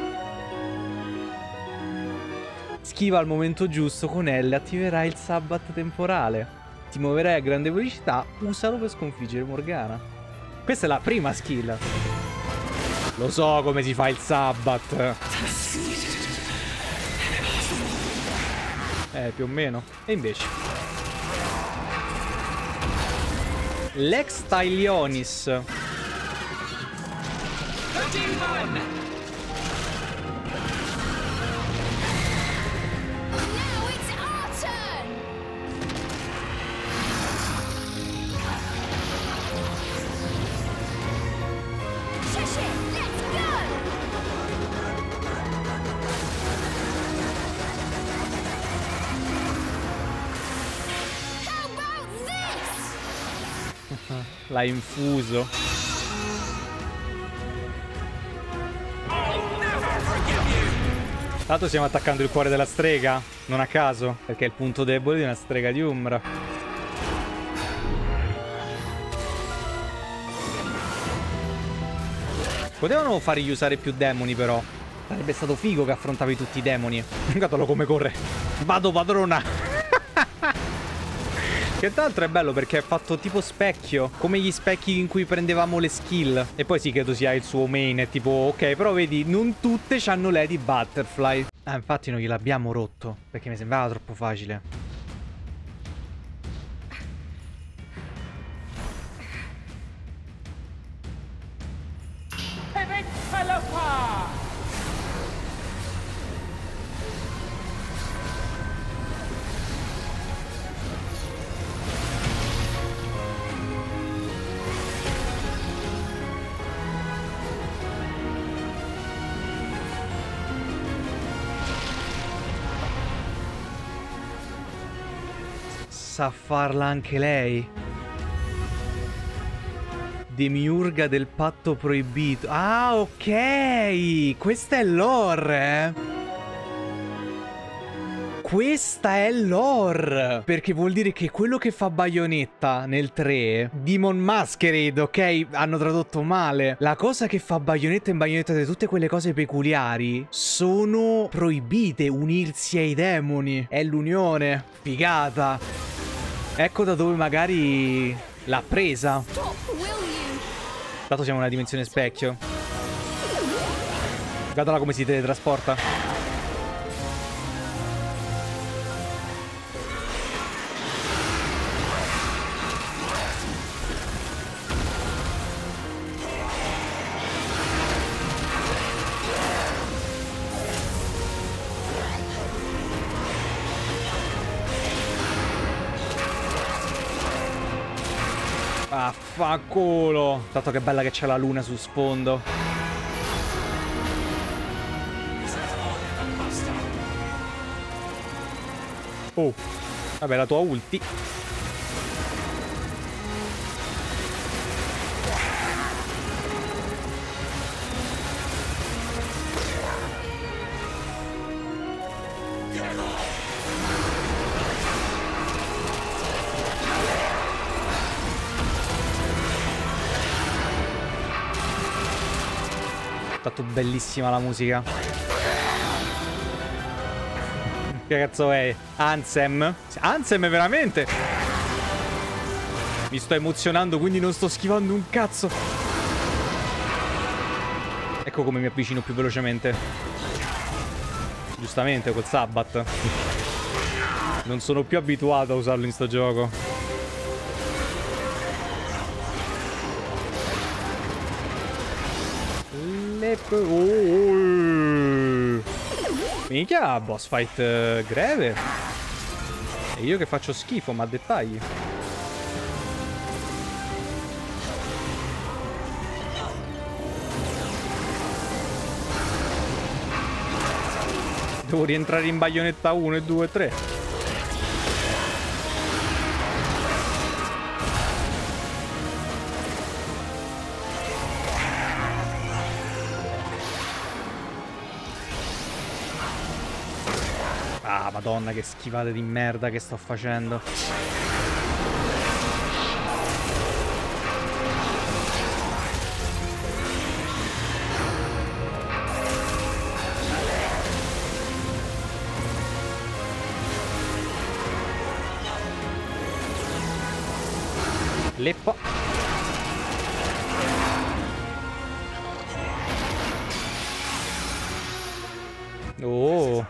Schiva al momento giusto con L, attiverai il Sabbat temporale. Ti muoverai a grande velocità, usalo per sconfiggere Morgana. Questa è la prima skill. Lo so come si fa il Sabbat. Eh, più o meno. E invece Lex Tylionis. L'ha infuso. Tanto stiamo attaccando il cuore della strega, non a caso, perché è il punto debole di una strega di Umbra. Potevano fargli usare più demoni però. Sarebbe stato figo che affrontavi tutti i demoni. Guardalo come corre. Vado padrona. Che tra l'altro è bello perché è fatto tipo specchio, come gli specchi in cui prendevamo le skill. E poi sì, credo sia il suo main, è tipo, ok, però vedi, non tutte c'hanno Lady Butterfly. Ah, infatti non gliel'abbiamo rotto, perché mi sembrava troppo facile. Sa farla anche lei. Demiurga del patto proibito. Ah, ok. Questa è lore. Questa è lore. Perché vuol dire che quello che fa Bayonetta nel tre, Demon Masquerade, ok? Hanno tradotto male. La cosa che fa Bayonetta in Bayonetta tre, tutte quelle cose peculiari, sono proibite. Unirsi ai demoni. È l'unione. Figata. Ecco da dove magari l'ha presa. Dato siamo in una dimensione specchio. Guardala come si teletrasporta. Affanculo. Tanto che bella che c'è la luna su sfondo. Oh. Vabbè, la tua ulti. Tanto bellissima la musica. Che cazzo è? Ansem? Ansem veramente? Mi sto emozionando, quindi non sto schivando un cazzo. Ecco come mi avvicino più velocemente. Giustamente col Sabbath. Non sono più abituato a usarlo in sto gioco. Oh. Minchia, boss fight uh, greve. E io che faccio schifo, ma a dettagli. Devo rientrare in Bayonetta uno e due e tre. Ah, madonna, che schivate di merda che sto facendo. Leppo. Oh.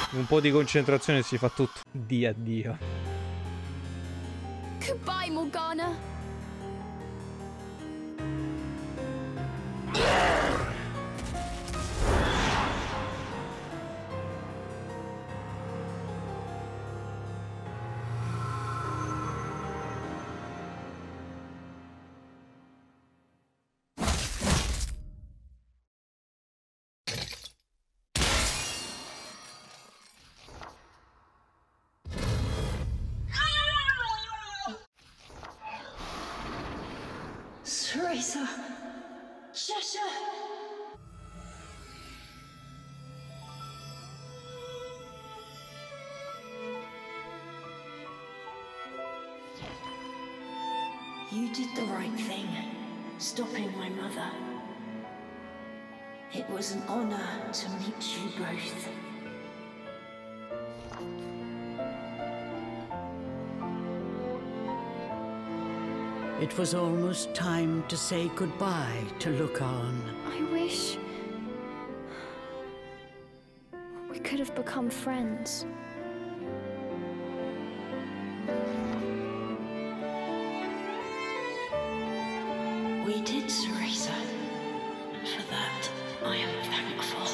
Un po' di concentrazione si fa tutto. Di addio. Goodbye, Morgana. Ceresa! Cheshire! You did the right thing, stopping my mother. It was an honor to meet you both. It was almost time to say goodbye to Lucan. I wish we could have become friends. We did, Ceresa, and for that I am thankful.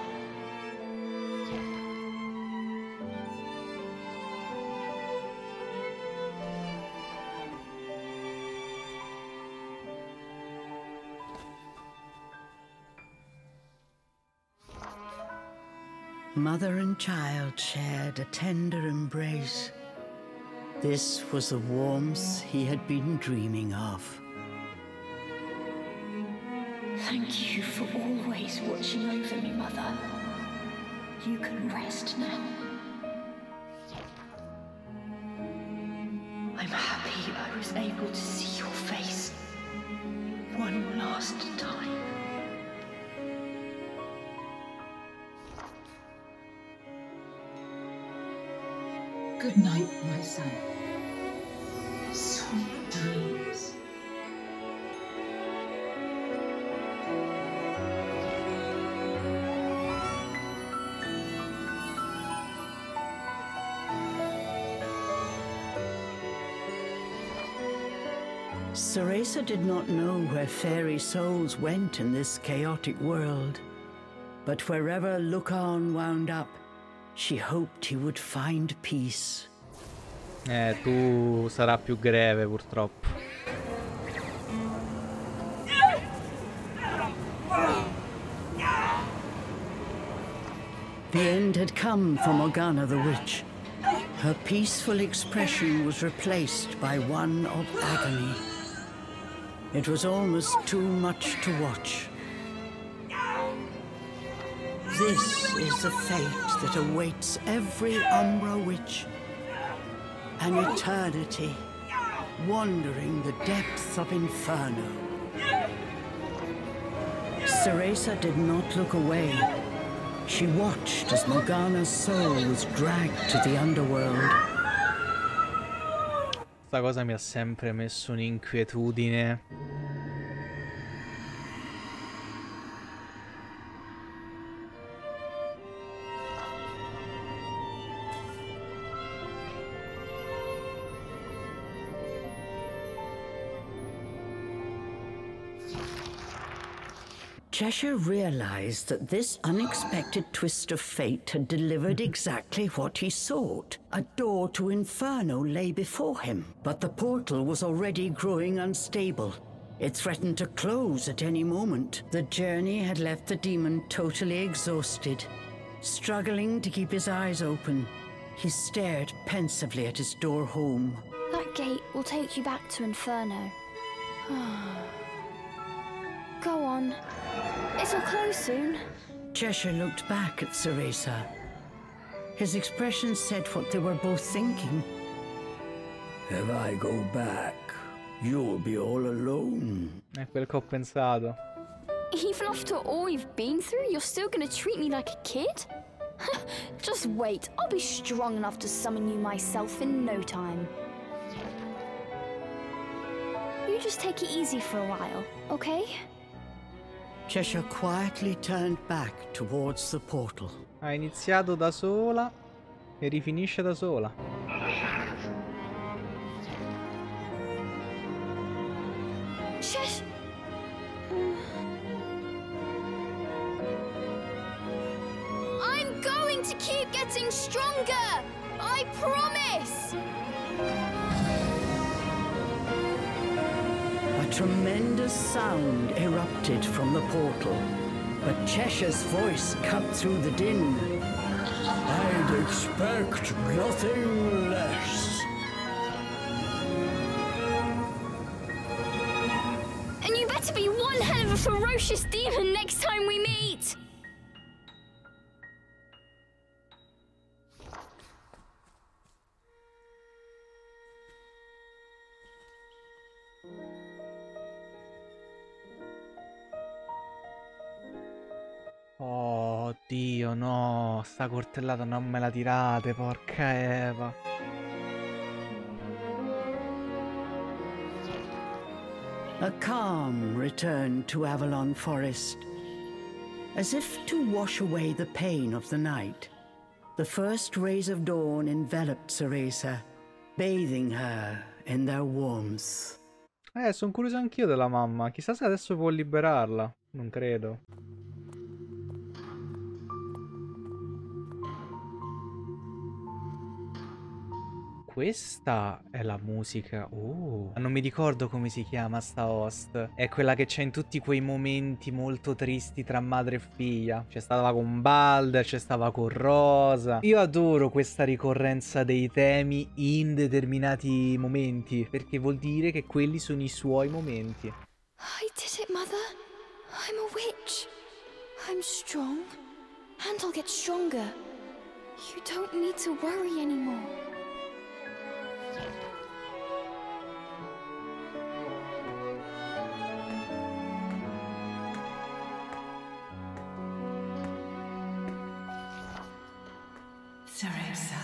Mother and child shared a tender embrace. This was the warmth he had been dreaming of. Thank you for always watching over me, Mother. You can rest now. I'm happy I was able to see your face one last time. Good night, my son. Sweet dreams. Ceresa did not know where fairy souls went in this chaotic world, but wherever Lucan wound up, she hoped he would find peace. Eh, tu sarà più greve purtroppo. The end had come for Morgana the Witch. Her peaceful expression was replaced by one of agony. It was almost too much to watch. This is the fate that awaits every Umbra Witch. An eternity, wandering the depths of Inferno. Ceresa did not look away. She watched as Morgana's soul was dragged to the underworld. Questa cosa mi ha sempre messo un'inquietudine. Cheshire realized that this unexpected twist of fate had delivered exactly what he sought. A door to Inferno lay before him, but the portal was already growing unstable. It threatened to close at any moment. The journey had left the demon totally exhausted. Struggling to keep his eyes open, he stared pensively at his door home. That gate will take you back to Inferno. Go on. It'll close soon. Cheshire looked back at Ceresa. His expression said what they were both thinking. If I go back, you'll be all alone. È quel che ho pensato. Even after all you've been through, you're still gonna treat me like a kid? Just wait, I'll be strong enough to summon you myself in no time. You just take it easy for a while, okay? Cheshire quietly turned back towards the portal. Ha iniziato da sola e rifinisce da sola. Shush. I'm going to keep getting stronger. I promise. A tremendous sound erupted from the portal, but Cheshire's voice cut through the din. I'd expect nothing less. And you better be one hell of a ferocious demon next time we meet. Oh Dio, no, sta coltellata non me la tirate, porca Eva. A calm returned to Avalon Forest. As if to wash away the pain of the night, the first rays of dawn enveloped Cereza, bathing her in their warmth. Eh, sono curioso anch'io della mamma. Chissà se adesso può liberarla. Non credo. Questa è la musica. Oh, non mi ricordo come si chiama sta host. È quella che c'è in tutti quei momenti molto tristi tra madre e figlia. C'è stava con Balder, c'è stava con Rosa. Io adoro questa ricorrenza dei temi in determinati momenti, perché vuol dire che quelli sono i suoi momenti. I did it, Mother. I'm a witch. I'm strong, and I'll get stronger. You don't need to worry anymore. Cereza.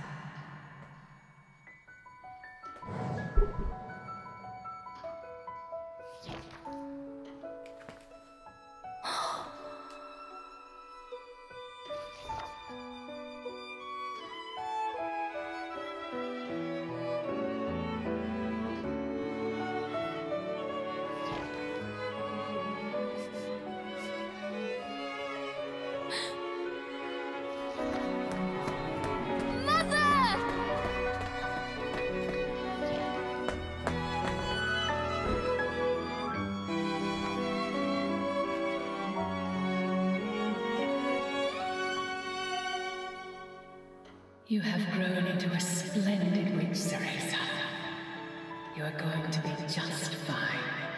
You have grown into a splendid witch, Cereza. You are going to be just fine.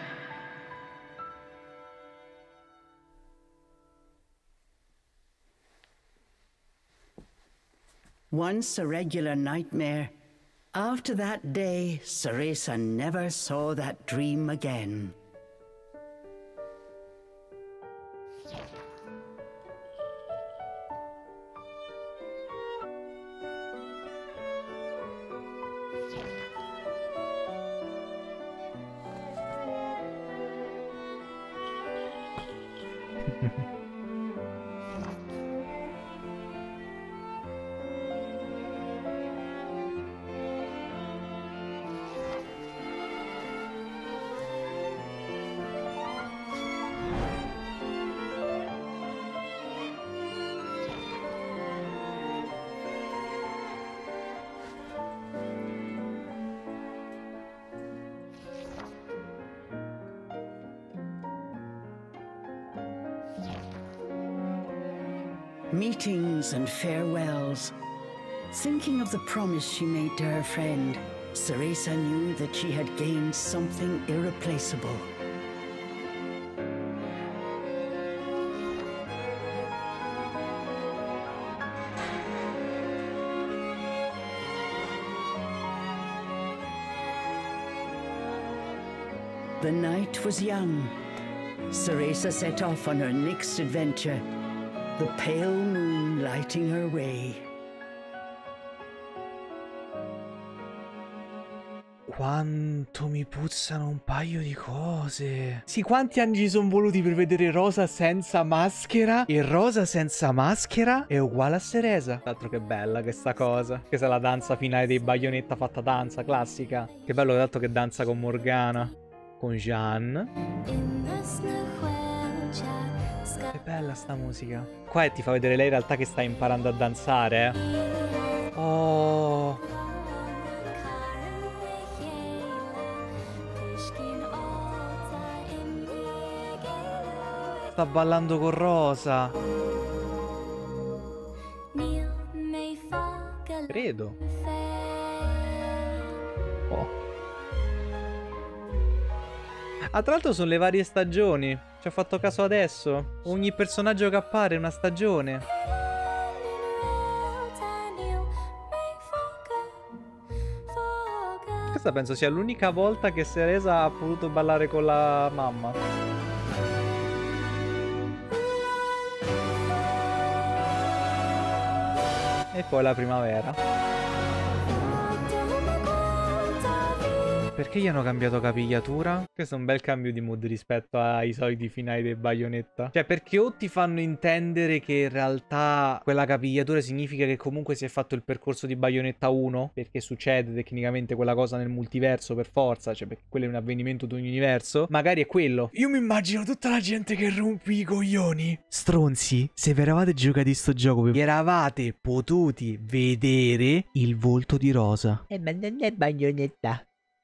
Once a regular nightmare, after that day, Cereza never saw that dream again. Meetings and farewells. Thinking of the promise she made to her friend, Cereza knew that she had gained something irreplaceable. The night was young. Cereza set off on her next adventure, the pale moon lighting her way. Quanto mi puzzano un paio di cose. Sì, quanti anni ci sono voluti per vedere Rosa senza maschera? E Rosa senza maschera è uguale a Ceresa. Tra l'altro che bella questa cosa. Questa è la danza finale dei Bayonetta fatta danza, classica. Che bello che dato che danza con Morgana. Con Jeanne. Che bella sta musica. Qua ti fa vedere lei in realtà che sta imparando a danzare, eh. Oh. Sta ballando con Rosa. Credo. Oh. Ah, tra l'altro sono le varie stagioni. Ci ho fatto caso adesso. Ogni personaggio che appare è una stagione. Questa penso sia l'unica volta che Ceresa ha potuto ballare con la mamma. E poi la primavera. Perché gli hanno cambiato capigliatura? Questo è un bel cambio di mood rispetto ai soliti finali del Bayonetta. Cioè, perché o ti fanno intendere che in realtà quella capigliatura significa che comunque si è fatto il percorso di Bayonetta uno, perché succede tecnicamente quella cosa nel multiverso per forza, cioè perché quello è un avvenimento di un universo. Magari è quello. Io mi immagino tutta la gente che rompi i coglioni. Stronzi, se vi eravate giocati sto gioco, vi eravate potuti vedere il volto di Rosa. Eh, ma non è Bayonetta.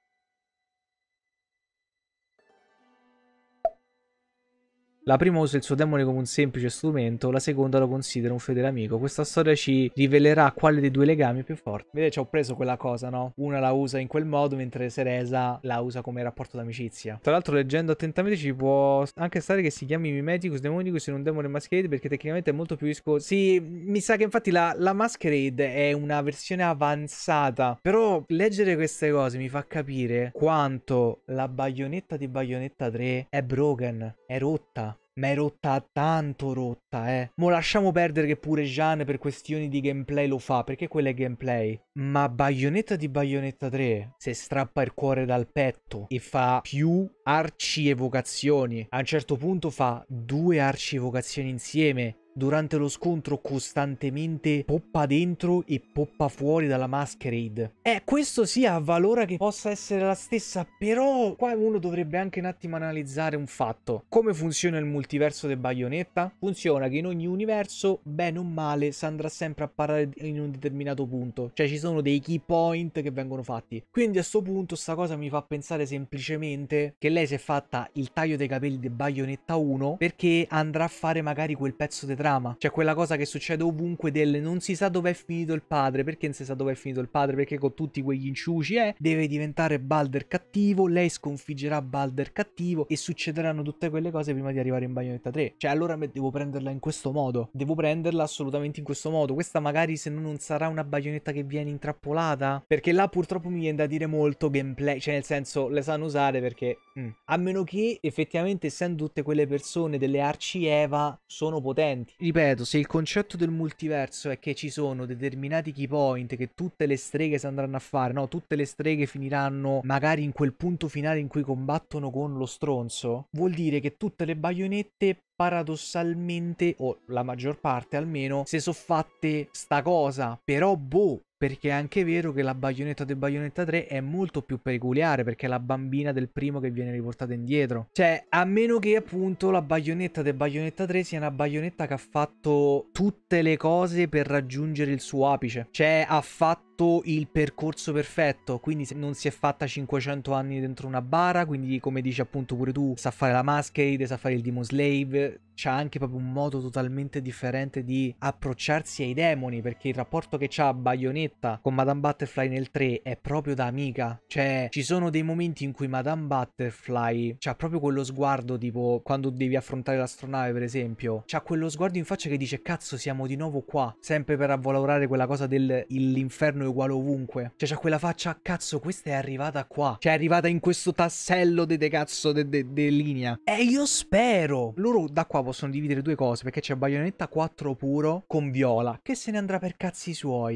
La prima usa il suo demone come un semplice strumento, la seconda lo considera un fedele amico. Questa storia ci rivelerà quale dei due legami è più forte. Vedete, ci ho preso quella cosa, no? Una la usa in quel modo, mentre Ceresa la usa come rapporto d'amicizia. Tra l'altro, leggendo attentamente, ci può anche stare che si chiami Mimeticus Demonicus in un demone Masquerade, perché tecnicamente è molto più viscoso. Sì, mi sa che infatti la, la Masquerade è una versione avanzata. Però leggere queste cose mi fa capire quanto la Bayonetta di Bayonetta tre è broken, è rotta. Ma è rotta, tanto rotta, eh. Mo lasciamo perdere che pure Jeanne per questioni di gameplay lo fa, perché quello è gameplay. Ma Bayonetta di Bayonetta tre, se strappa il cuore dal petto e fa più arci evocazioni, a un certo punto fa due arci evocazioni insieme. Durante lo scontro costantemente poppa dentro e poppa fuori dalla Masquerade. Eh, questo sì ha valore che possa essere la stessa, però qua uno dovrebbe anche un attimo analizzare un fatto. Come funziona il multiverso di Bayonetta? Funziona che in ogni universo, bene o male, si andrà sempre a parare in un determinato punto. Cioè ci sono dei key point che vengono fatti. Quindi a sto punto sta cosa mi fa pensare semplicemente che lei si è fatta il taglio dei capelli di Bayonetta uno perché andrà a fare magari quel pezzo di trama, cioè quella cosa che succede ovunque del non si sa dove è finito il padre. Perché non si sa dove è finito il padre? Perché con tutti quegli inciuci eh, deve diventare Balder cattivo, lei sconfiggerà Balder cattivo e succederanno tutte quelle cose prima di arrivare in Bayonetta tre. Cioè allora devo prenderla in questo modo, devo prenderla assolutamente in questo modo. Questa magari se no non sarà una Bayonetta che viene intrappolata, perché là purtroppo mi viene da dire molto gameplay, cioè nel senso le sanno usare perché mm. a meno che effettivamente essendo tutte quelle persone delle arci Eva sono potenti. Ripeto, se il concetto del multiverso è che ci sono determinati key point che tutte le streghe si andranno a fare, no, tutte le streghe finiranno magari in quel punto finale in cui combattono con lo stronzo, vuol dire che tutte le baionette paradossalmente, o la maggior parte almeno, si sono fatte sta cosa. Però boh, perché è anche vero che la Bayonetta del Bayonetta tre è molto più peculiare, perché è la bambina del primo che viene riportata indietro. Cioè, a meno che appunto la Bayonetta del Bayonetta tre sia una Bayonetta che ha fatto tutte le cose per raggiungere il suo apice. Cioè, ha fatto il percorso perfetto, quindi non si è fatta cinquecento anni dentro una bara, quindi come dici appunto pure tu, sa fare la Masquerade, sa fare il Demon Slave, c'ha anche proprio un modo totalmente differente di approcciarsi ai demoni, perché il rapporto che c'ha Bayonetta con Madame Butterfly nel tre è proprio da amica. Cioè ci sono dei momenti in cui Madame Butterfly c'ha proprio quello sguardo, tipo quando devi affrontare l'astronave per esempio, c'ha quello sguardo in faccia che dice cazzo siamo di nuovo qua, sempre per avvalorare quella cosa del l'inferno è uguale ovunque. Cioè c'ha quella faccia cazzo questa è arrivata qua, cioè è arrivata in questo tassello de, de cazzo de, de, de linea. E io spero loro da qua possono dividere due cose, perché c'è Bayonetta quattro puro con Viola che se ne andrà per cazzi suoi.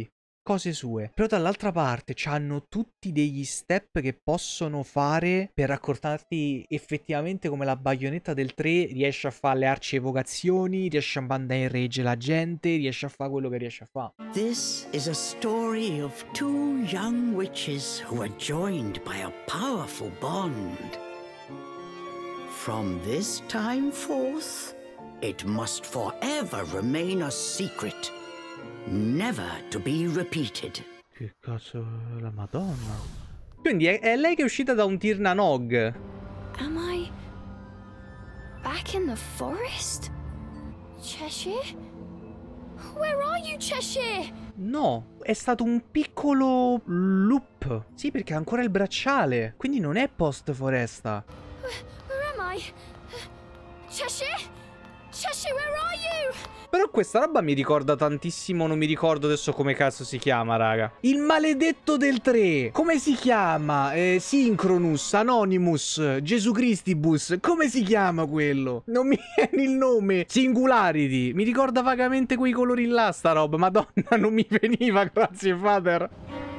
cose sue. Però dall'altra parte hanno tutti degli step che possono fare per raccontarti effettivamente come la baionetta del tre riesce a fare le arci evocazioni, riesce a mandare in rage la gente, riesce a fare quello che riesce a fare. This is a story of two young witches who are joined by a powerful bond. From this time forth, it must forever remain a secret, never to be repeated. Che cazzo è la Madonna? Quindi è, è lei che è uscita da un Tirnanog. Am I back in the forest? Cheshire? Where are you, Cheshire? No, è stato un piccolo loop. Sì, perché ha ancora il bracciale. Quindi non è post foresta. Where am I? Cheshire? Cheshire, where are you? Però questa roba mi ricorda tantissimo, non mi ricordo adesso come cazzo si chiama, raga. Il maledetto del tre. Come si chiama? Eh, Synchronus, Anonymous, Gesù Christibus. Come si chiama quello? Non mi viene il nome. Singularity. Mi ricorda vagamente quei colori là, sta roba. Madonna, non mi veniva, grazie, Father.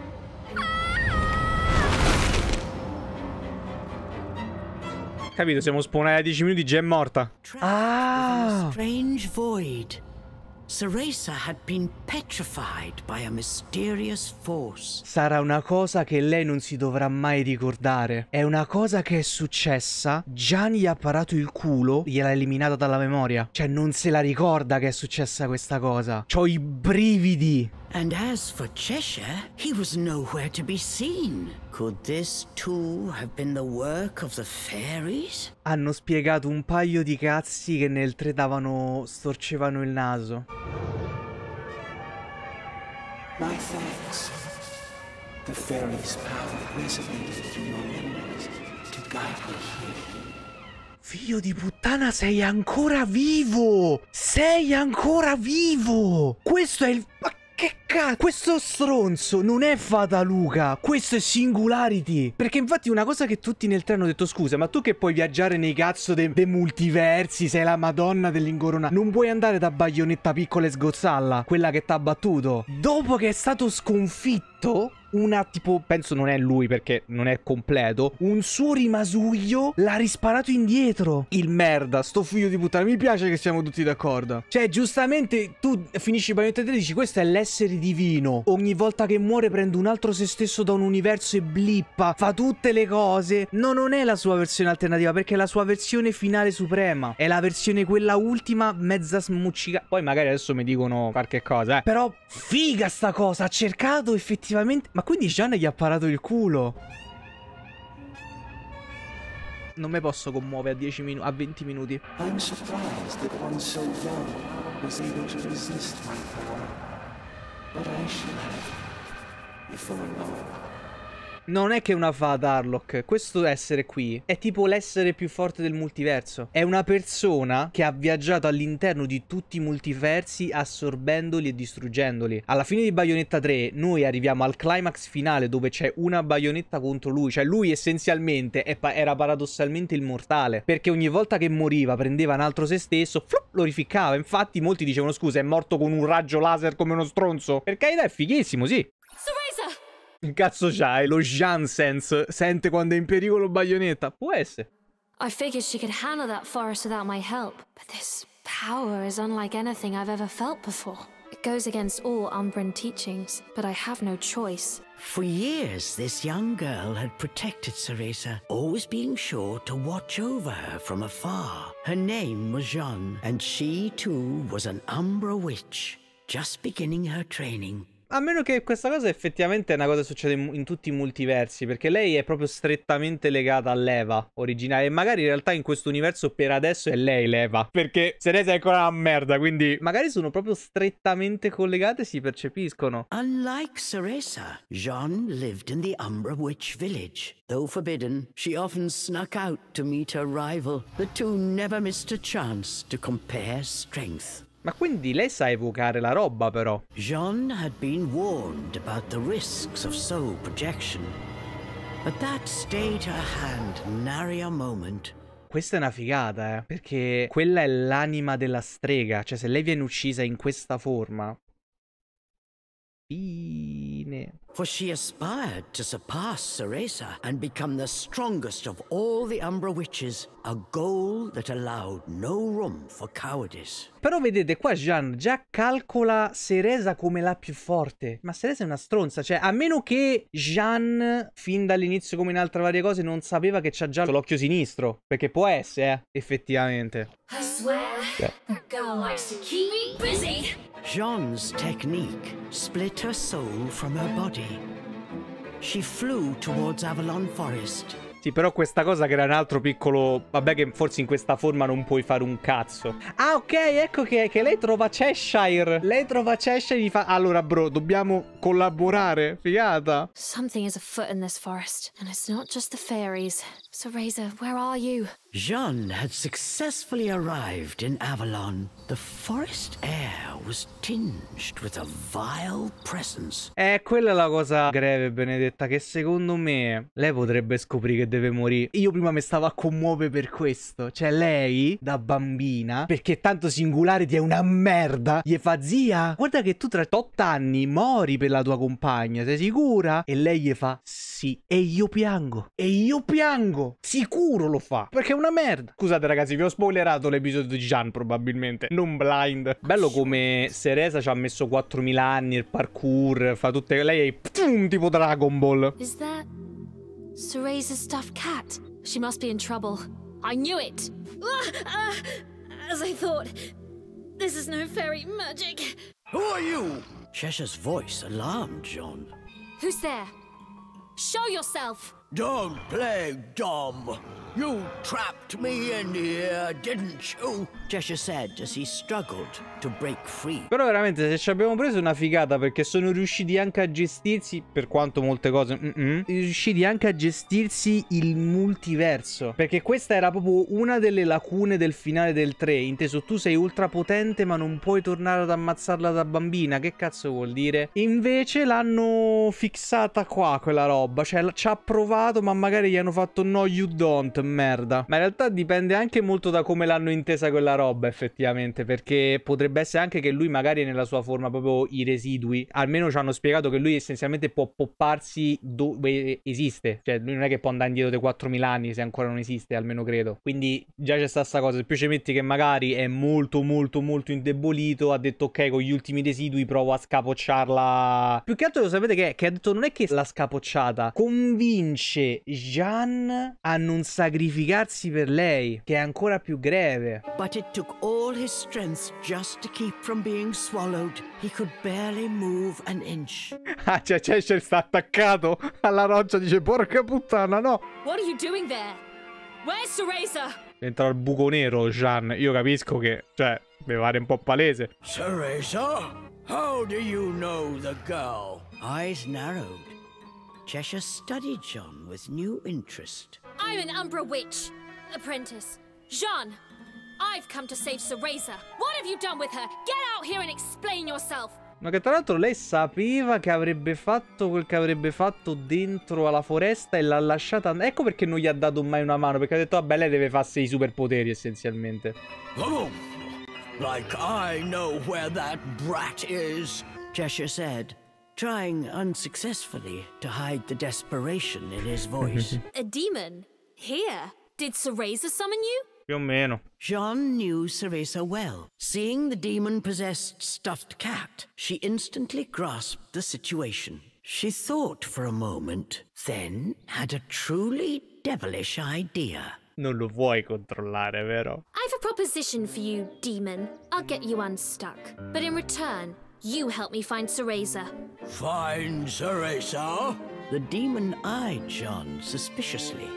Capito, siamo spawnati a dieci minuti, già è morta. Ah! Strange void. Cereza had been petrified by a mysterious force. Sarà una cosa che lei non si dovrà mai ricordare. È una cosa che è successa. Gian gli ha parato il culo, gliel'ha eliminata dalla memoria. Cioè non se la ricorda che è successa questa cosa. C'ho i brividi. And as for Cheshire, he was nowhere to be seen. Could this too have been the work of the fairies? Hanno spiegato un paio di cazzi che nel tre davano, storcevano il naso. My thanks. The fairies' power resonated through your memories to guide me here. Figlio di puttana, sei ancora vivo! Sei ancora vivo! Questo è il... Ma che cazzo? Questo stronzo non è Fata Luca, questo è Singularity. Perché infatti una cosa che tutti nel treno hanno detto: scusa, ma tu che puoi viaggiare nei cazzo dei de multiversi, sei la madonna dell'ingorona, non puoi andare da Baionetta piccola e sgozzalla, quella che t'ha battuto? Dopo che è stato sconfitto, una tipo, penso non è lui perché non è completo, un suo rimasuglio l'ha risparato indietro. Il merda, sto figlio di puttana. Mi piace che siamo tutti d'accordo. Cioè giustamente tu finisci Bayonetta tre e dici: questo è l'essere divino, ogni volta che muore prende un altro se stesso da un universo e blippa, fa tutte le cose. No, non è la sua versione alternativa, perché è la sua versione finale suprema, è la versione quella ultima mezza smuccica. Poi magari adesso mi dicono qualche cosa, eh. Però figa sta cosa, ha cercato effettivamente. Ma quindi Gian gli ha parato il culo. Non mi posso commuovere a dieci minuti, a venti minuti. I'm surprised that one so young was able to resist my power. But I should have before long. Non è che una fata, Harlock. Questo essere qui è tipo l'essere più forte del multiverso. È una persona che ha viaggiato all'interno di tutti i multiversi, assorbendoli e distruggendoli. Alla fine di Bayonetta tre noi arriviamo al climax finale dove c'è una Bayonetta contro lui. Cioè lui essenzialmente è pa era paradossalmente immortale, perché ogni volta che moriva prendeva un altro se stesso, flup, lo rificcava. Infatti molti dicevano: scusa, è morto con un raggio laser come uno stronzo. Per carità, è fighissimo, sì. Cereza! Che cazzo c'hai? Lo Jansense sente quando è in pericolo Bayonetta? Può essere. I figured she could handle that forest without my help, but this power is unlike anything I've ever felt before. It goes against all Umbran teachings, but I have no choice. For years, this young girl had protected Cereza, always being sure to watch over her from afar. Her name was Jeanne, and she too was an Umbra witch, just beginning her training. A meno che questa cosa effettivamente è una cosa che succede in, in tutti i multiversi, perché lei è proprio strettamente legata all'Eva originale. E magari in realtà in questo universo per adesso è lei l'Eva, perché Cereza è ancora una merda, quindi magari sono proprio strettamente collegate e si percepiscono. Unlike Cereza, Jeanne lived in the Umbra Witch village. Though forbidden, she often snuck out to meet her rival. The two never missed a chance to compare strength. Ma quindi lei sa evocare la roba, però. Jeanne had been warned about the risks of soul projection, but that stayed her hand nary a moment. Questa è una figata, eh, perché quella è l'anima della strega. Cioè, se lei viene uccisa in questa forma... Iii... me. For she aspired to surpass Cereza and become the strongest of all the Umbra Witches, a goal that allowed no room for cowardice. Però vedete qua Jeanne già calcola Cereza come la più forte. Ma Cereza è una stronza, cioè a meno che Jeanne fin dall'inizio come in altre varie cose non sapeva che c'ha già l'occhio sinistro, perché può essere, eh, effettivamente. I swear, Yeah. that girl likes to keep me busy. Jeanne's technique split her soul from her body. She flew towards Avalon Forest. Sì, però questa cosa che era un altro piccolo... Vabbè che forse in questa forma non puoi fare un cazzo. Ah, ok, ecco che, che lei trova Cheshire. Lei trova Cheshire e gli fa... Allora, bro, dobbiamo collaborare. Figata. Something is afoot in this forest, and it's not just the fairies. Cereza, where are you? Jeanne had successfully arrived in Avalon. The forest air was tinged with a vile presence. Eh, quella è la cosa greve, Benedetta, che secondo me lei potrebbe scoprire che deve morire. Io prima mi stavo a commuovere per questo. Cioè lei, da bambina, perché tanto Singularity è una merda, gli fa: zia, guarda che tu tra otto anni mori per la tua compagna, sei sicura? E lei gli fa: sì. E io piango. E io piango. Sicuro lo fa. Perché è una merda. Scusate ragazzi, vi ho spoilerato l'episodio di Jeanne probabilmente. Non blind. Bello come Cereza ci ha messo quattromila anni, il parkour, fa tutte... Lei è pum, tipo Dragon Ball. Is that Cereza's stuffed cat? She must be in trouble. I knew it. Ah, ah, as I thought, this is no fairy magic. Who are you? Cheshire's voice alarmed Jeanne. Who's there? Show yourself. Don't play dumb. You trapped me in here, didn't you? Cheshire said as he struggled to break free. Però veramente se ci abbiamo preso una figata, perché sono riusciti anche a gestirsi, per quanto molte cose mm -mm, riusciti anche a gestirsi il multiverso, perché questa era proprio una delle lacune del finale del tre, inteso tu sei ultra potente ma non puoi tornare ad ammazzarla da bambina. Che cazzo vuol dire? Invece l'hanno fissata qua quella roba, cioè ci ha provato ma magari gli hanno fatto no you don't, merda. Ma in realtà dipende anche molto da come l'hanno intesa quella roba effettivamente, perché potrebbe essere anche che lui magari nella sua forma proprio i residui, almeno ci hanno spiegato che lui essenzialmente può popparsi dove esiste, cioè lui non è che può andare indietro dei quattromila anni se ancora non esiste, almeno credo. Quindi già c'è sta sta cosa, se più ci metti che magari è molto molto molto indebolito, ha detto ok con gli ultimi residui provo a scapocciarla. Più che altro lo sapete che è? Che ha detto non è che l'ha scapocciata, convince Jeanne a non sacrificarsi per lei, che è ancora più greve. But it took all his strength just to keep from being swallowed. He could barely move an inch. Ah, cioè Cheshire sta attaccato alla roccia, dice porca puttana, no. What are you doing there? Where's Cereza? Entra al buco nero, Jeanne. Io capisco che, cioè, mi pare un po' palese. Cereza? How do you know the girl? Eyes narrowed. Cheshire studied Jeanne with new interest. I'm an Umbra witch apprentice. Jeanne, I've come to save Cereza. What have you done with her? Get out here and explain yourself. Ma che tra l'altro lei sapeva che avrebbe fatto quel che avrebbe fatto dentro alla foresta e l'ha lasciata. Ecco perché non gli ha dato mai una mano, perché ha detto vabbè lei deve farsi i superpoteri essenzialmente. Oh, like I know where that brat is. Cheshire said, trying unsuccessfully to hide the desperation in his voice. A demon? Here? Did Cereza summon you? Più o meno. Jeanne knew Cereza well. Seeing the demon-possessed stuffed cat, she instantly grasped the situation. She thought for a moment, then had a truly devilish idea. Non lo vuoi controllare, vero? I've a proposition for you, demon. I'll get you unstuck. But in return, you help me find Cereza. Find Cereza? The demon eyed Jeanne suspiciously.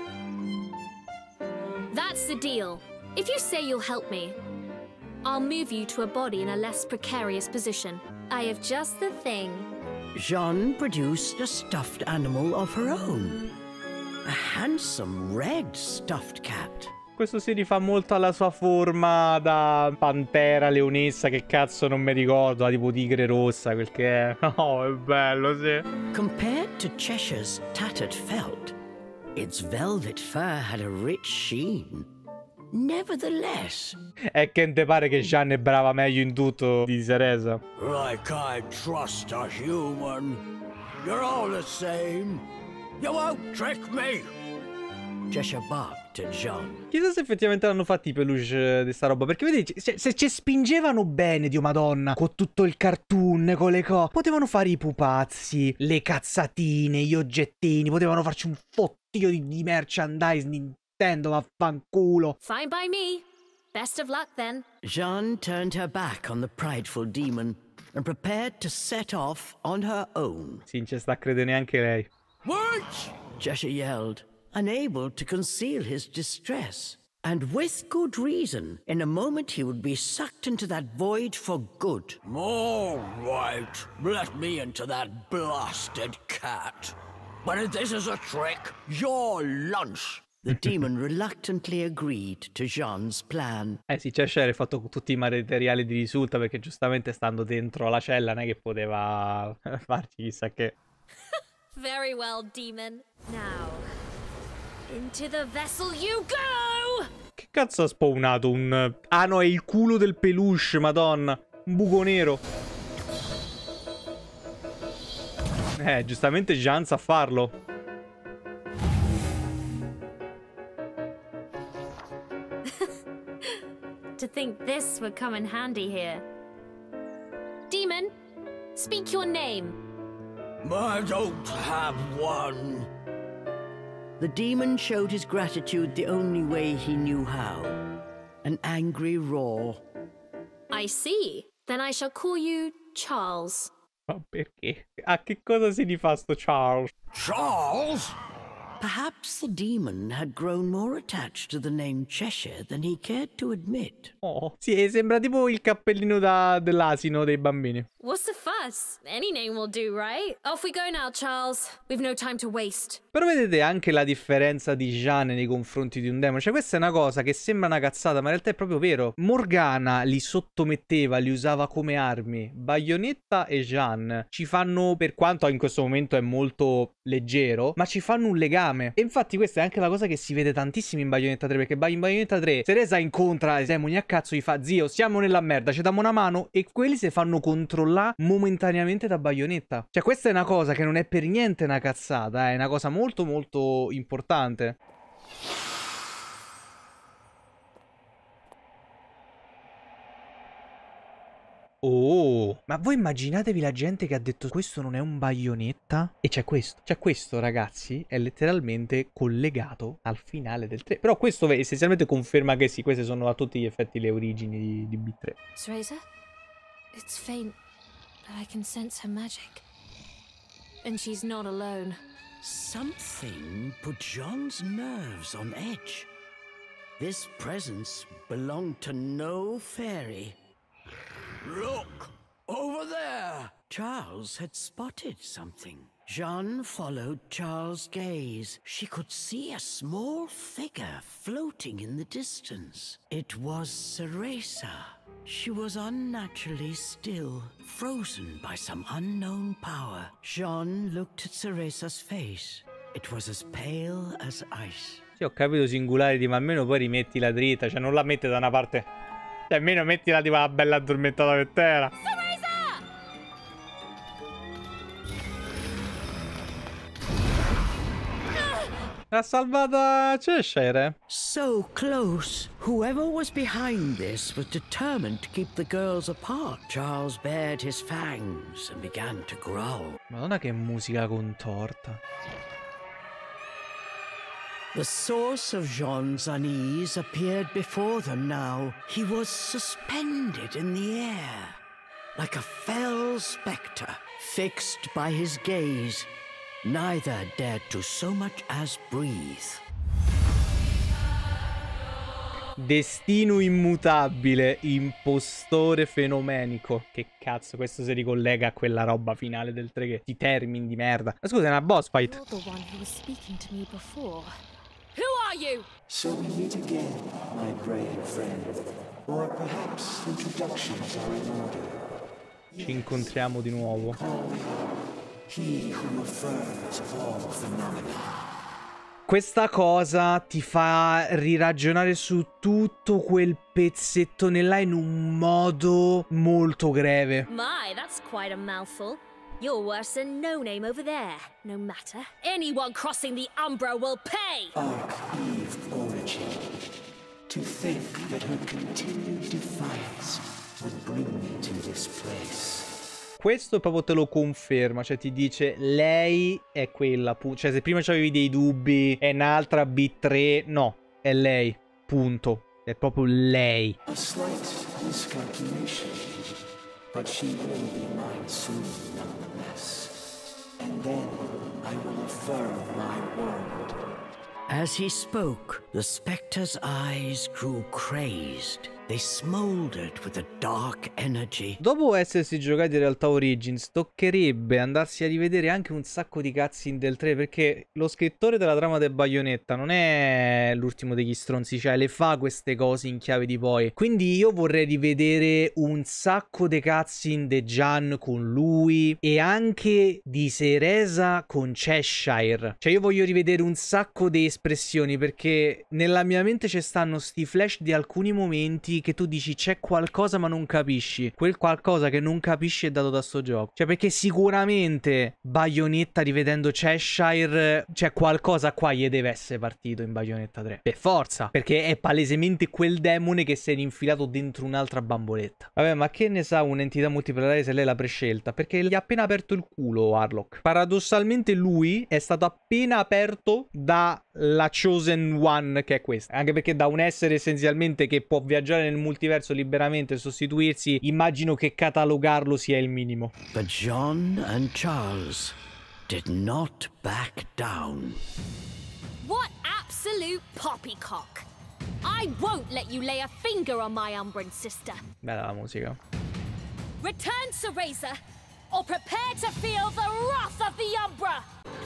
That's the deal. If you say you'll help me, I'll move you to a body in a less precarious position. I have just the thing. Jeanne produced a stuffed animal of her own. A handsome red stuffed cat. Questo si rifà molto alla sua forma da pantera, leonessa, che cazzo non mi ricordo, la tipo tigre rossa, quel che è. Oh, è bello, sì. Compared to Cheshire's tattered felt, its velvet fur had a rich sheen. Nevertheless... È che te pare che Jeanne è brava meglio in tutto di Cereza? Like I trust a human. You're all the same. You won't trick me. Cheshire barked at Jean. Chissà se effettivamente l'hanno fatti i peluche di sta roba. Perché vedete, se, se ci spingevano bene, Dio madonna, con tutto il cartoon, con le cose, potevano fare i pupazzi, le cazzatine, gli oggettini, potevano farci un fottio di, di merchandise Nintendo, vaffanculo. Fine by me. Best of luck then. Jean turned her back on the prideful demon and prepared to set off on her own. Sì, non ci sta a credere neanche lei. Wait! Cheshire yelled, unable to conceal his distress. And with good reason. In a moment he would be sucked into that void for good. All right, let me into that blasted cat. But if this is a trick, your lunch. The demon reluctantly agreed to Jean's plan. Eh sì, Cheshire ha fatto tutti i materiali di risulta perché giustamente stando dentro la cella non è che poteva farci chissà che. Very well, demon. Now, into the vessel you go! Che cazzo ha spawnato un... Ah no, è il culo del peluche, madonna. Un buco nero. Eh, giustamente Jean sa farlo. To think this would come in handy here. Demon, speak your name. I don't have one. The demon showed his gratitude the only way he knew how. An angry roar. I see. Then I shall call you Charles. Ma perché? A che cosa si rifà sto Charles? Charles? Perhaps the demon had grown more attached to the name Cheshire than he cared to admit. Oh, sì, sembra tipo il cappellino da, dell'asino dei bambini. What's the fuss? Any name will do, right? Off we go now, Charles. We've no time to waste. Però vedete anche la differenza di Jean nei confronti di un demone. Cioè questa è una cosa che sembra una cazzata, ma in realtà è proprio vero. Morgana li sottometteva, li usava come armi. Bayonetta e Jean ci fanno, per quanto in questo momento è molto leggero, ma ci fanno un legame. E infatti questa è anche la cosa che si vede tantissimo in Bayonetta tre, perché in Bayonetta tre Ceresa incontra i demoni a cazzo, gli fa: zio, siamo nella merda, ci diamo una mano, e quelli si fanno controllare momentaneamente da Bayonetta. Cioè questa è una cosa che non è per niente una cazzata, è una cosa molto molto importante. Oh, ma voi immaginatevi la gente che ha detto questo non è un Bayonetta? E c'è questo, c'è questo ragazzi, è letteralmente collegato al finale del tre. Però questo essenzialmente conferma che sì, queste sono a tutti gli effetti le origini di, di B tre. Ceresa? It's faint, but I can sense her magic. And she's not alone. Something put Jean's nerves on edge. This presence belonged to no fairy. Look! Over there! Charles had spotted something. Jean followed Charles' gaze. She could see a small figure floating in the distance. It was Ceresa. She was unnaturally still, frozen by some unknown power. Jean looked at Ceresa's face. It was as pale as ice. Sì, ho capito Singularity, ma almeno poi rimettila dritta, cioè non la mette da una parte. Cioè almeno mettila tipo la bella addormentata per terra. L'ha salvata Cheshire. So close. Whoever was behind this was determined to keep the girls apart. Charles bared his fangs and began to growl. Madonna che musica contorta. The source of Jean's unease appeared before them now. He was suspended in the air, like a fell spectre, fixed by his gaze. Neither dared to so much as breathe. Destino immutabile, impostore fenomenico. Che cazzo, questo si ricollega a quella roba finale del tre, che ti termini di merda. Ma scusa, è una boss fight. You're the one who was speaking to me before. Who are you? So we meet again, my brave friend. Or perhaps introductions are in order. Ci incontriamo di nuovo. He who affirms all phenomena. Questa cosa ti fa riragionare su tutto quel pezzettone là in un modo molto greve. My, that's quite a mouthful. You're worse than No Name over there. No matter. Anyone crossing the Umbra will pay! Arch-Eve Origin. To think that her continued defiance would bring me to this place. Questo proprio te lo conferma, cioè ti dice lei è quella, cioè se prima c'avevi dei dubbi è un'altra B tre, no, è lei, punto, è proprio lei. A slight miscalculation, but she will be mine soon nonetheless, and then I will affirm my word. As he spoke, the spectre's eyes grew crazed. They smoldered with a dark energy. Dopo essersi giocati in realtà Origins, toccherebbe andarsi a rivedere anche un sacco di cutscene del tre, perché lo scrittore della trama del Bayonetta non è l'ultimo degli stronzi, cioè le fa queste cose in chiave di poi. Quindi io vorrei rivedere un sacco di cutscene di Gian con lui e anche di Cereza con Cheshire. Cioè io voglio rivedere un sacco di espressioni, perché nella mia mente ci stanno sti flash di alcuni momenti che tu dici c'è qualcosa ma non capisci. Quel qualcosa che non capisci è dato da sto gioco. Cioè perché sicuramente Bayonetta rivedendo Cheshire, c'è qualcosa qua gli deve essere partito in Bayonetta tre. Per forza. Perché è palesemente quel demone che si è infilato dentro un'altra bamboletta. Vabbè, ma che ne sa un'entità multiplanetaria se lei l'ha prescelta? Perché gli ha appena aperto il culo Harlock. Paradossalmente lui è stato appena aperto dalla Chosen One, che è questa. Anche perché da un essere essenzialmente che può viaggiare nel multiverso liberamente e sostituirsi, immagino che catalogarlo sia il minimo. But John and Charles did not back down. What absolute poppycock! I won't let you lay a finger on my Umbran sister. Bella la musica. Return Cereza, or prepare to feel the wrath of the Umbra!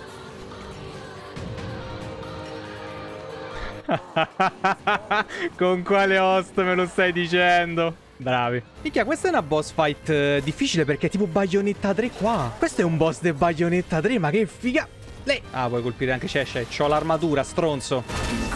Con quale host me lo stai dicendo? Bravi. Minchia, questa è una boss fight uh, difficile, perché è tipo Bayonetta tre qua. Questo è un boss del Bayonetta tre, ma che figa. Lei. Ah, puoi colpire anche Cheshire. C'ho l'armatura, stronzo.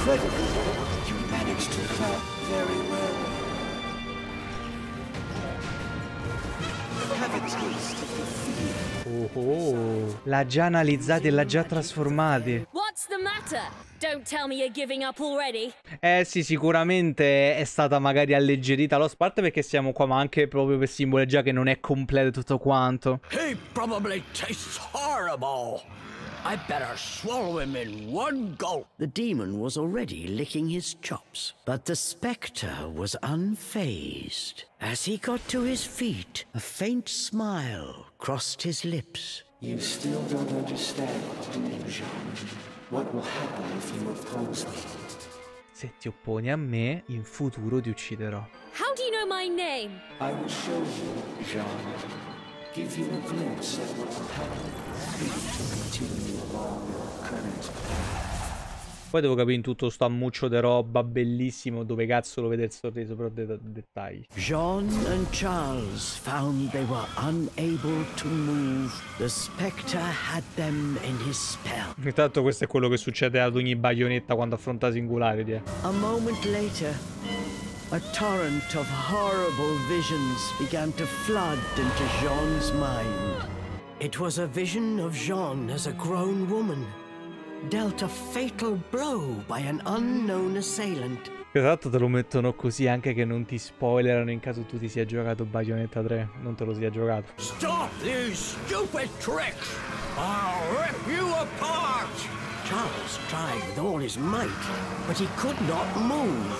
Oh, oh. L'ha già analizzata e l'ha già trasformata. What's the matter? Don't tell me you're giving up already. Eh sì, sicuramente è stata magari alleggerita lo spart, perché siamo qua, ma anche proprio per simboleggiare che non è completo tutto quanto. He probably tastes horrible. I better swallow him in one gulp. The demon was already licking his chops, but the spectre was unfazed. As he got to his feet, a faint smile crossed his lips. You still don't understand, do you, Jean? What will happen if you oppose me? Se ti opponi a me, in futuro ti ucciderò. How do you know my name? I will show you, Jean. Give you a glimpse at what will happen if you continue along your current path. Poi devo capire in tutto sto ammuccio di roba bellissimo, dove cazzo lo vede il sorriso, però dei de dettagli. Jean and Charles found they were unable to move. The spectre had them in his spell. Intanto questo è quello che succede ad ogni Bayonetta quando affronta Singularity. Eh. A moment later, a torrent of horrible visions began to flood into Jean's mind. It was a vision of Jean as a grown woman, dealt a fatal blow by an unknown assailant. Esatto, te lo mettono così anche che non ti spoilerano in caso tu ti sia giocato Bayonetta tre, non te lo sia giocato. Stop these stupid tricks! I'll rip you apart! Charles tried with all his might, but he could not move.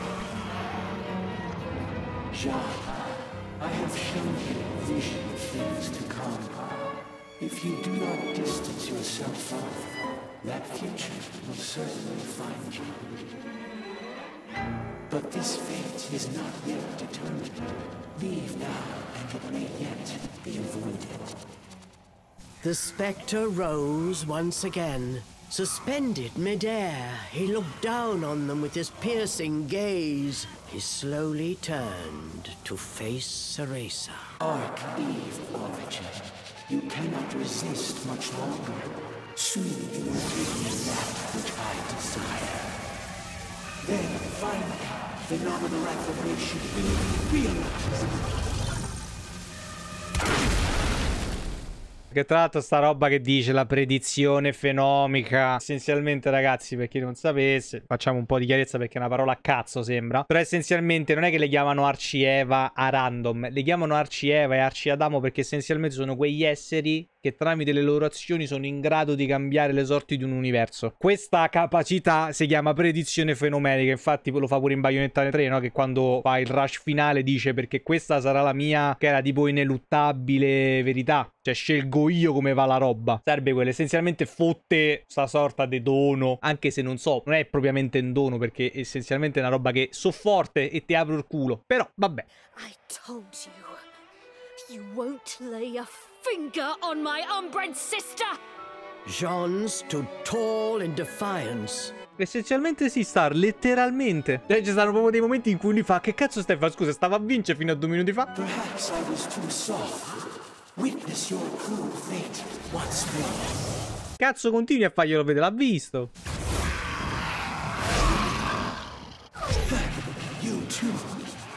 Jean, I have shown you a vision of things to come. If you do not distance yourself from that future will certainly find you. But this fate is not yet determined. Leave now, and it may yet be avoided. The spectre rose once again. Suspended mid-air, he looked down on them with his piercing gaze. He slowly turned to face Cereza. Arch-Eve Origin, you cannot resist much longer. Soon you will give me that which I desire. Then, finally, phenomenal affirmation will be realized. Che tra l'altro sta roba che dice la predizione fenomica, essenzialmente ragazzi, per chi non sapesse, facciamo un po' di chiarezza perché è una parola a cazzo sembra, però essenzialmente non è che le chiamano Arci Eva a random, le chiamano Arci Eva e Arci Adamo perché essenzialmente sono quegli esseri che tramite le loro azioni sono in grado di cambiare le sorti di un universo. Questa capacità si chiama predizione fenomenica, infatti lo fa pure in Bayonetta tre, no? Che quando fa il rush finale dice perché questa sarà la mia, che era tipo ineluttabile verità, cioè scelgo io come va la roba. Serve quello, essenzialmente fotte sta sorta di dono, anche se non so, non è propriamente un dono perché essenzialmente è una roba che so forte e ti apro il culo, però vabbè. I told you, you won't lay a finger on my unbred sister! Jean stood tall in defiance. Essenzialmente si sta letteralmente. Cioè ci stanno proprio dei momenti in cui lui fa: che cazzo stai a fare? Scusa, stava a vincere fino a due minuti fa. Perhaps I was too soft. Witness your cruel fate once more. Cazzo, continui a farglielo vedere, l'ha visto. You too.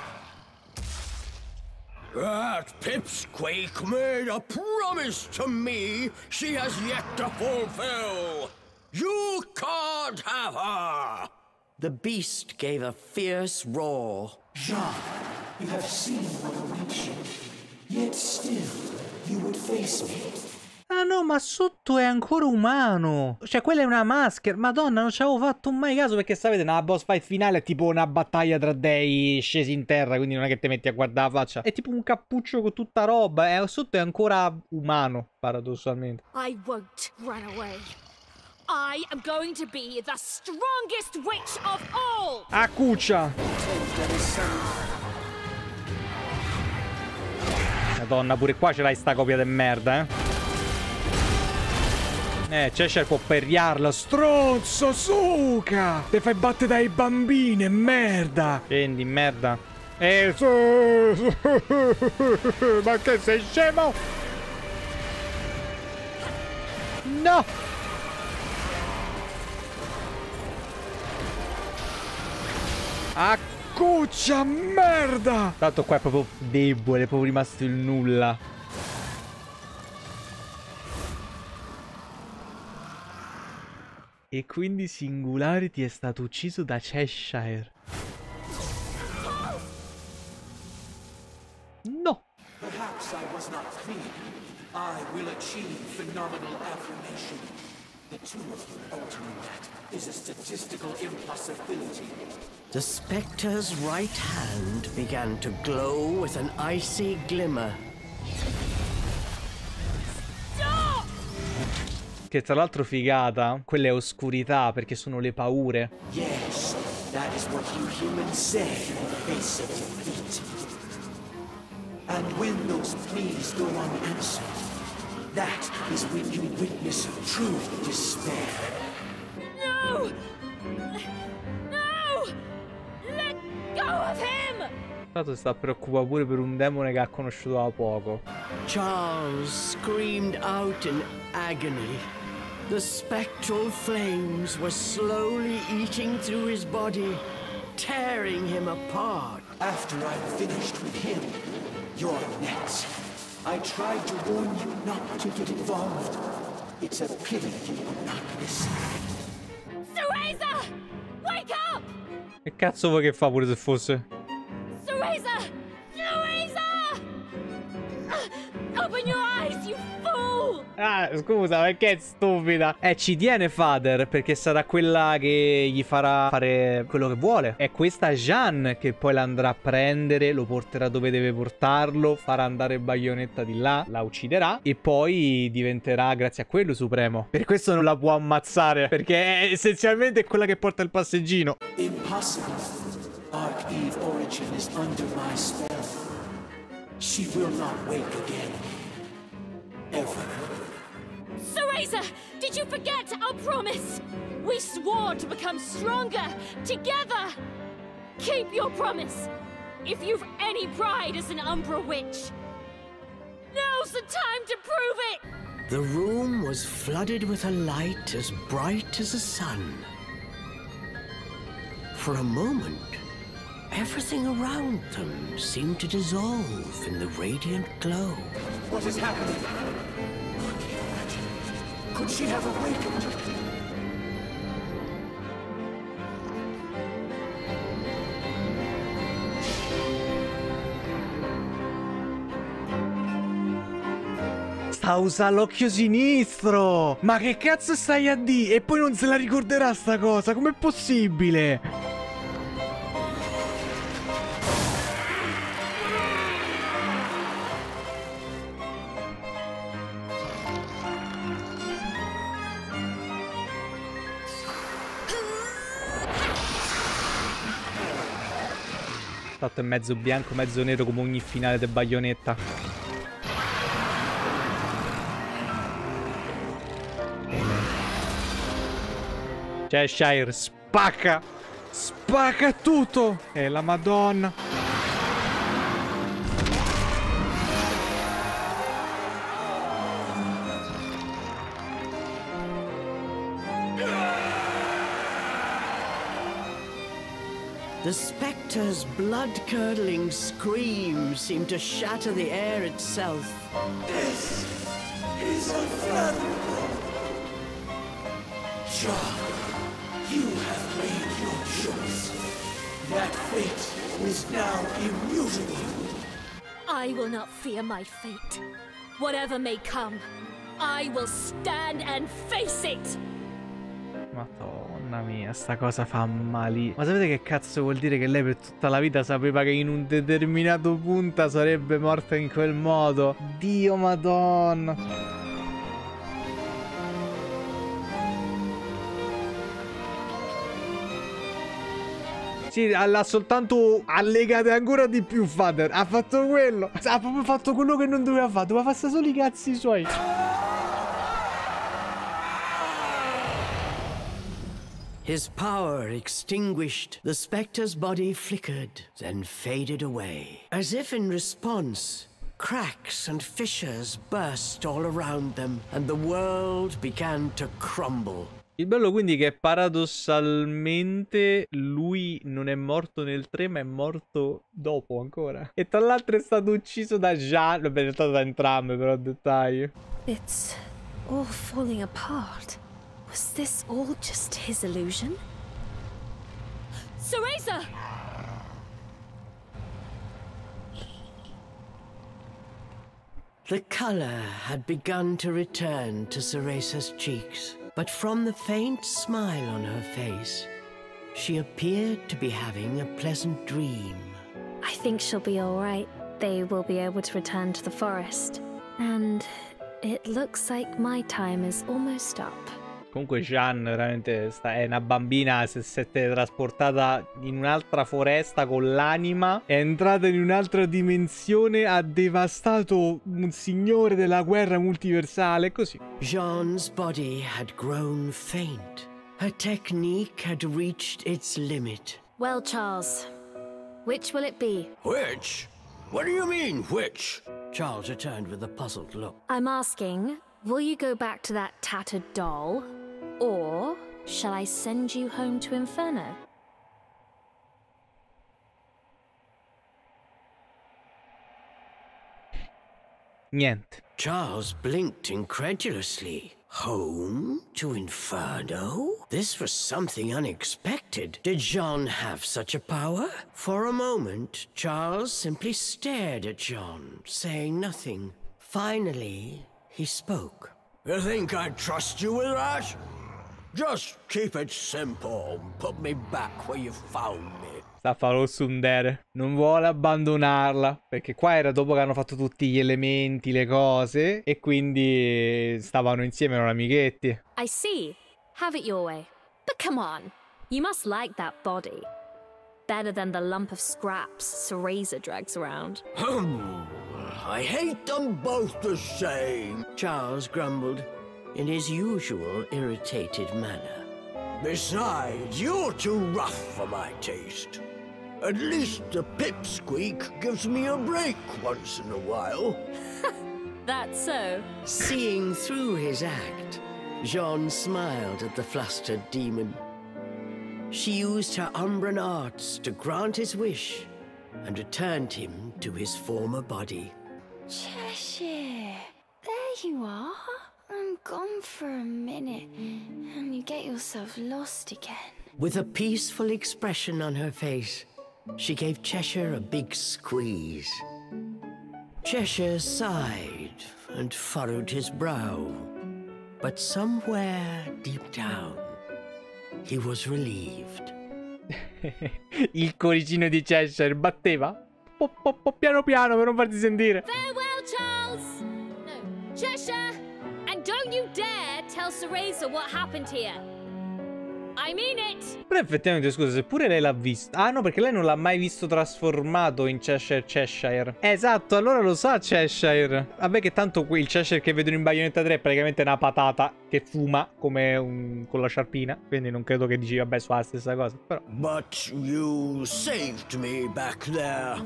That pipsqueak made a promise to me she has yet to fulfill. You can't have her! The beast gave a fierce roar. Jean, you have seen what awaits you. Yet still, you would face me. Ah no, ma sotto è ancora umano. Cioè, quella è una maschera. Madonna, non ci avevo fatto mai caso perché sapete, una boss fight finale è tipo una battaglia tra dei scesi in terra, quindi non è che ti metti a guardare la faccia. È tipo un cappuccio con tutta roba. E sotto è ancora umano, paradossalmente. I won't run away. I am going to be the strongest witch of all! A cuccia! Madonna, pure qua ce l'hai sta copia de merda, eh? Eh, Cheshire può perriarla. Stronzo, suca! Te fai battere dai bambini, merda! Scendi, merda. Eh, su, su, ma che sei scemo? No! A cuccia, merda! Tanto qua è proprio debole, è proprio rimasto il nulla. E quindi Singularity è stato ucciso da Cheshire. No! Perhaps I was not clear. I will achieve phenomenal affirmation. The two of you altering that is a statistical impossibility. The spectre's right hand began to glow with an icy glimmer. Che tra l'altro figata, quella è oscurità perché sono le paure. Yes, that is what you humans say when facing defeat. And when those pleas go unanswered, that is when you witness true despair. No! No! Let go of him! Tanto si sta preoccupando pure per un demone che ha conosciuto da poco. Charles screamed out in agony. The spectral flames were slowly eating through his body, tearing him apart. After I'm finished with him, you're next. I tried to warn you not to get involved. It's a pity you would not listen. Cereza! Wake up! Che cazzo vuoi che fa pure se fosse? Cereza! Cereza! Open your eyes, you fool! Ah, scusa, perché è stupida? Eh, ci tiene Father, perché sarà quella che gli farà fare quello che vuole. È questa Jeanne che poi l'andrà a prendere, lo porterà dove deve portarlo, farà andare Bayonetta di là, la ucciderà e poi diventerà, grazie a quello, supremo. Per questo non la può ammazzare, perché è essenzialmente quella che porta il passeggino. Impossible. Arc-Eve Origin is under my spell. She will not wake again. Ever. Cereza! Did you forget our promise? We swore to become stronger, together! Keep your promise, if you've any pride as an Umbra witch. Now's the time to prove it! The room was flooded with a light as bright as the sun. For a moment, everything around them seemed to dissolve in the radiant glow. What is happening? could she have awakened? Sta a usare l'occhio sinistro! Ma che cazzo stai a dire? E poi non se la ricorderà sta cosa, com'è possibile? Fatto è mezzo bianco, mezzo nero come ogni finale del Bayonetta. Cioè, Shire, spacca! Spacca tutto! E la Madonna! The spectre's blood-curdling scream seemed to shatter the air itself. This is unfathomable. John, you have made your choice. That fate is now immutable. I will not fear my fate. Whatever may come, I will stand and face it. Madonna mia, sta cosa fa male. Ma sapete che cazzo vuol dire? Che lei per tutta la vita sapeva che in un determinato punto sarebbe morta in quel modo? Dio Madonna. Sì, l'ha soltanto allegate ancora di più, Father. Ha fatto quello. Ha proprio fatto quello che non doveva fare. Doveva fare solo i cazzi suoi. His power extinguished, the spectre's body flickered, then faded away. As if in response, cracks and fissures burst all around them, and the world began to crumble. Il bello quindi che paradossalmente lui non è morto nel tre, ma è morto dopo ancora. E tra l'altro è stato ucciso da Jean. Beh, in realtà da entrambe, però dettaglio. It's all falling apart. Was this all just his illusion? Cereza! The color had begun to return to Ceresa's cheeks, but from the faint smile on her face, she appeared to be having a pleasant dream. I think she'll be all right. They will be able to return to the forest. And it looks like my time is almost up. Comunque Jean veramente sta, è una bambina, si è teletrasportata in un'altra foresta con l'anima, è entrata in un'altra dimensione, ha devastato un signore della guerra multiversale, così. Jean's body had grown faint. Her technique had reached its limit. Well, Charles, which will it be? Which? What do you mean, which? Charles returned with a puzzled look. I'm asking, will you go back to that tattered doll? Or shall I send you home to Inferno? Niente. Charles blinked incredulously. Home to Inferno? This was something unexpected. Did Jean have such a power? For a moment, Charles simply stared at Jean, saying nothing. Finally, he spoke. You think I'd trust you with that? Just keep it simple. Put me back where you found me. Sta a fare lo tsundere. Non vuole abbandonarla. Perché qua era dopo che hanno fatto tutti gli elementi, le cose. E quindi stavano insieme, erano amichetti. I see. Have it your way. But come on. You must like that body. Better than the lump of scraps Cereza drags around. I hate them both the same. Charles grumbled in his usual irritated manner. Besides, you're too rough for my taste. At least the pipsqueak gives me a break once in a while. That's so. Seeing through his act, Jean smiled at the flustered demon. She used her Umbran arts to grant his wish and returned him to his former body. Cheshire, there you are. I'm gone around for a minute and you get yourself lost again. With a peaceful expression on her face, she gave Cheshire a big squeeze. Cheshire sighed and furrowed his brow, but somewhere deep down, he was relieved. Il cuoricino di Cheshire batteva po, po, po, piano piano per non farti sentire. Farewell, Charles! No, Cheshire! And don't you dare tell Cereza what happened here. I mean it! Però effettivamente, scusa, seppure lei l'ha visto. Ah no, perché lei non l'ha mai visto trasformato in Cheshire Cheshire. Esatto, allora lo sa Cheshire. Vabbè che tanto il Cheshire che vedono in Bayonetta tre è praticamente una patata che fuma come un... con la sciarpina. Quindi non credo che dici, vabbè, fa la stessa cosa. Però... But you saved me back there.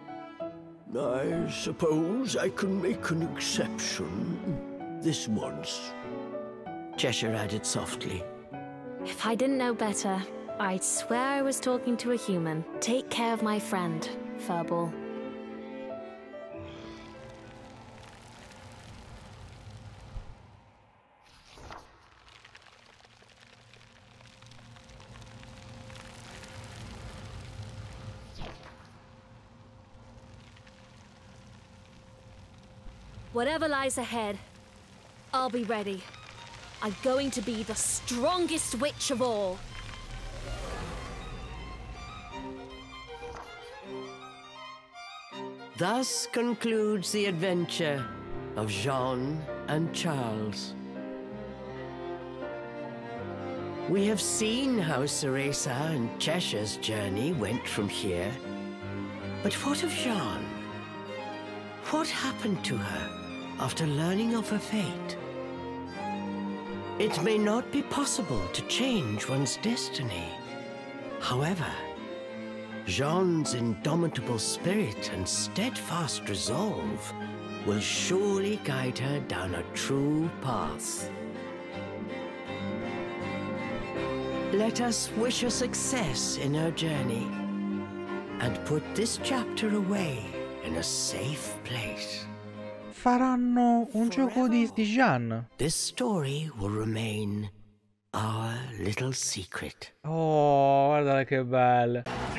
I suppose I can make an exception. This once. Cheshire added softly. If I didn't know better, I'd swear I was talking to a human. Take care of my friend, Furball. Whatever lies ahead, I'll be ready. I'm going to be the strongest witch of all. Thus concludes the adventure of Jean and Charles. We have seen how Cereza and Cheshire's journey went from here. But what of Jean? What happened to her after learning of her fate? It may not be possible to change one's destiny. However, Jean's indomitable spirit and steadfast resolve will surely guide her down a true path. Let us wish her success in her journey and put this chapter away in a safe place. Faranno un gioco di, di Jean. This story will remain our little secret. Oh, guarda che belle.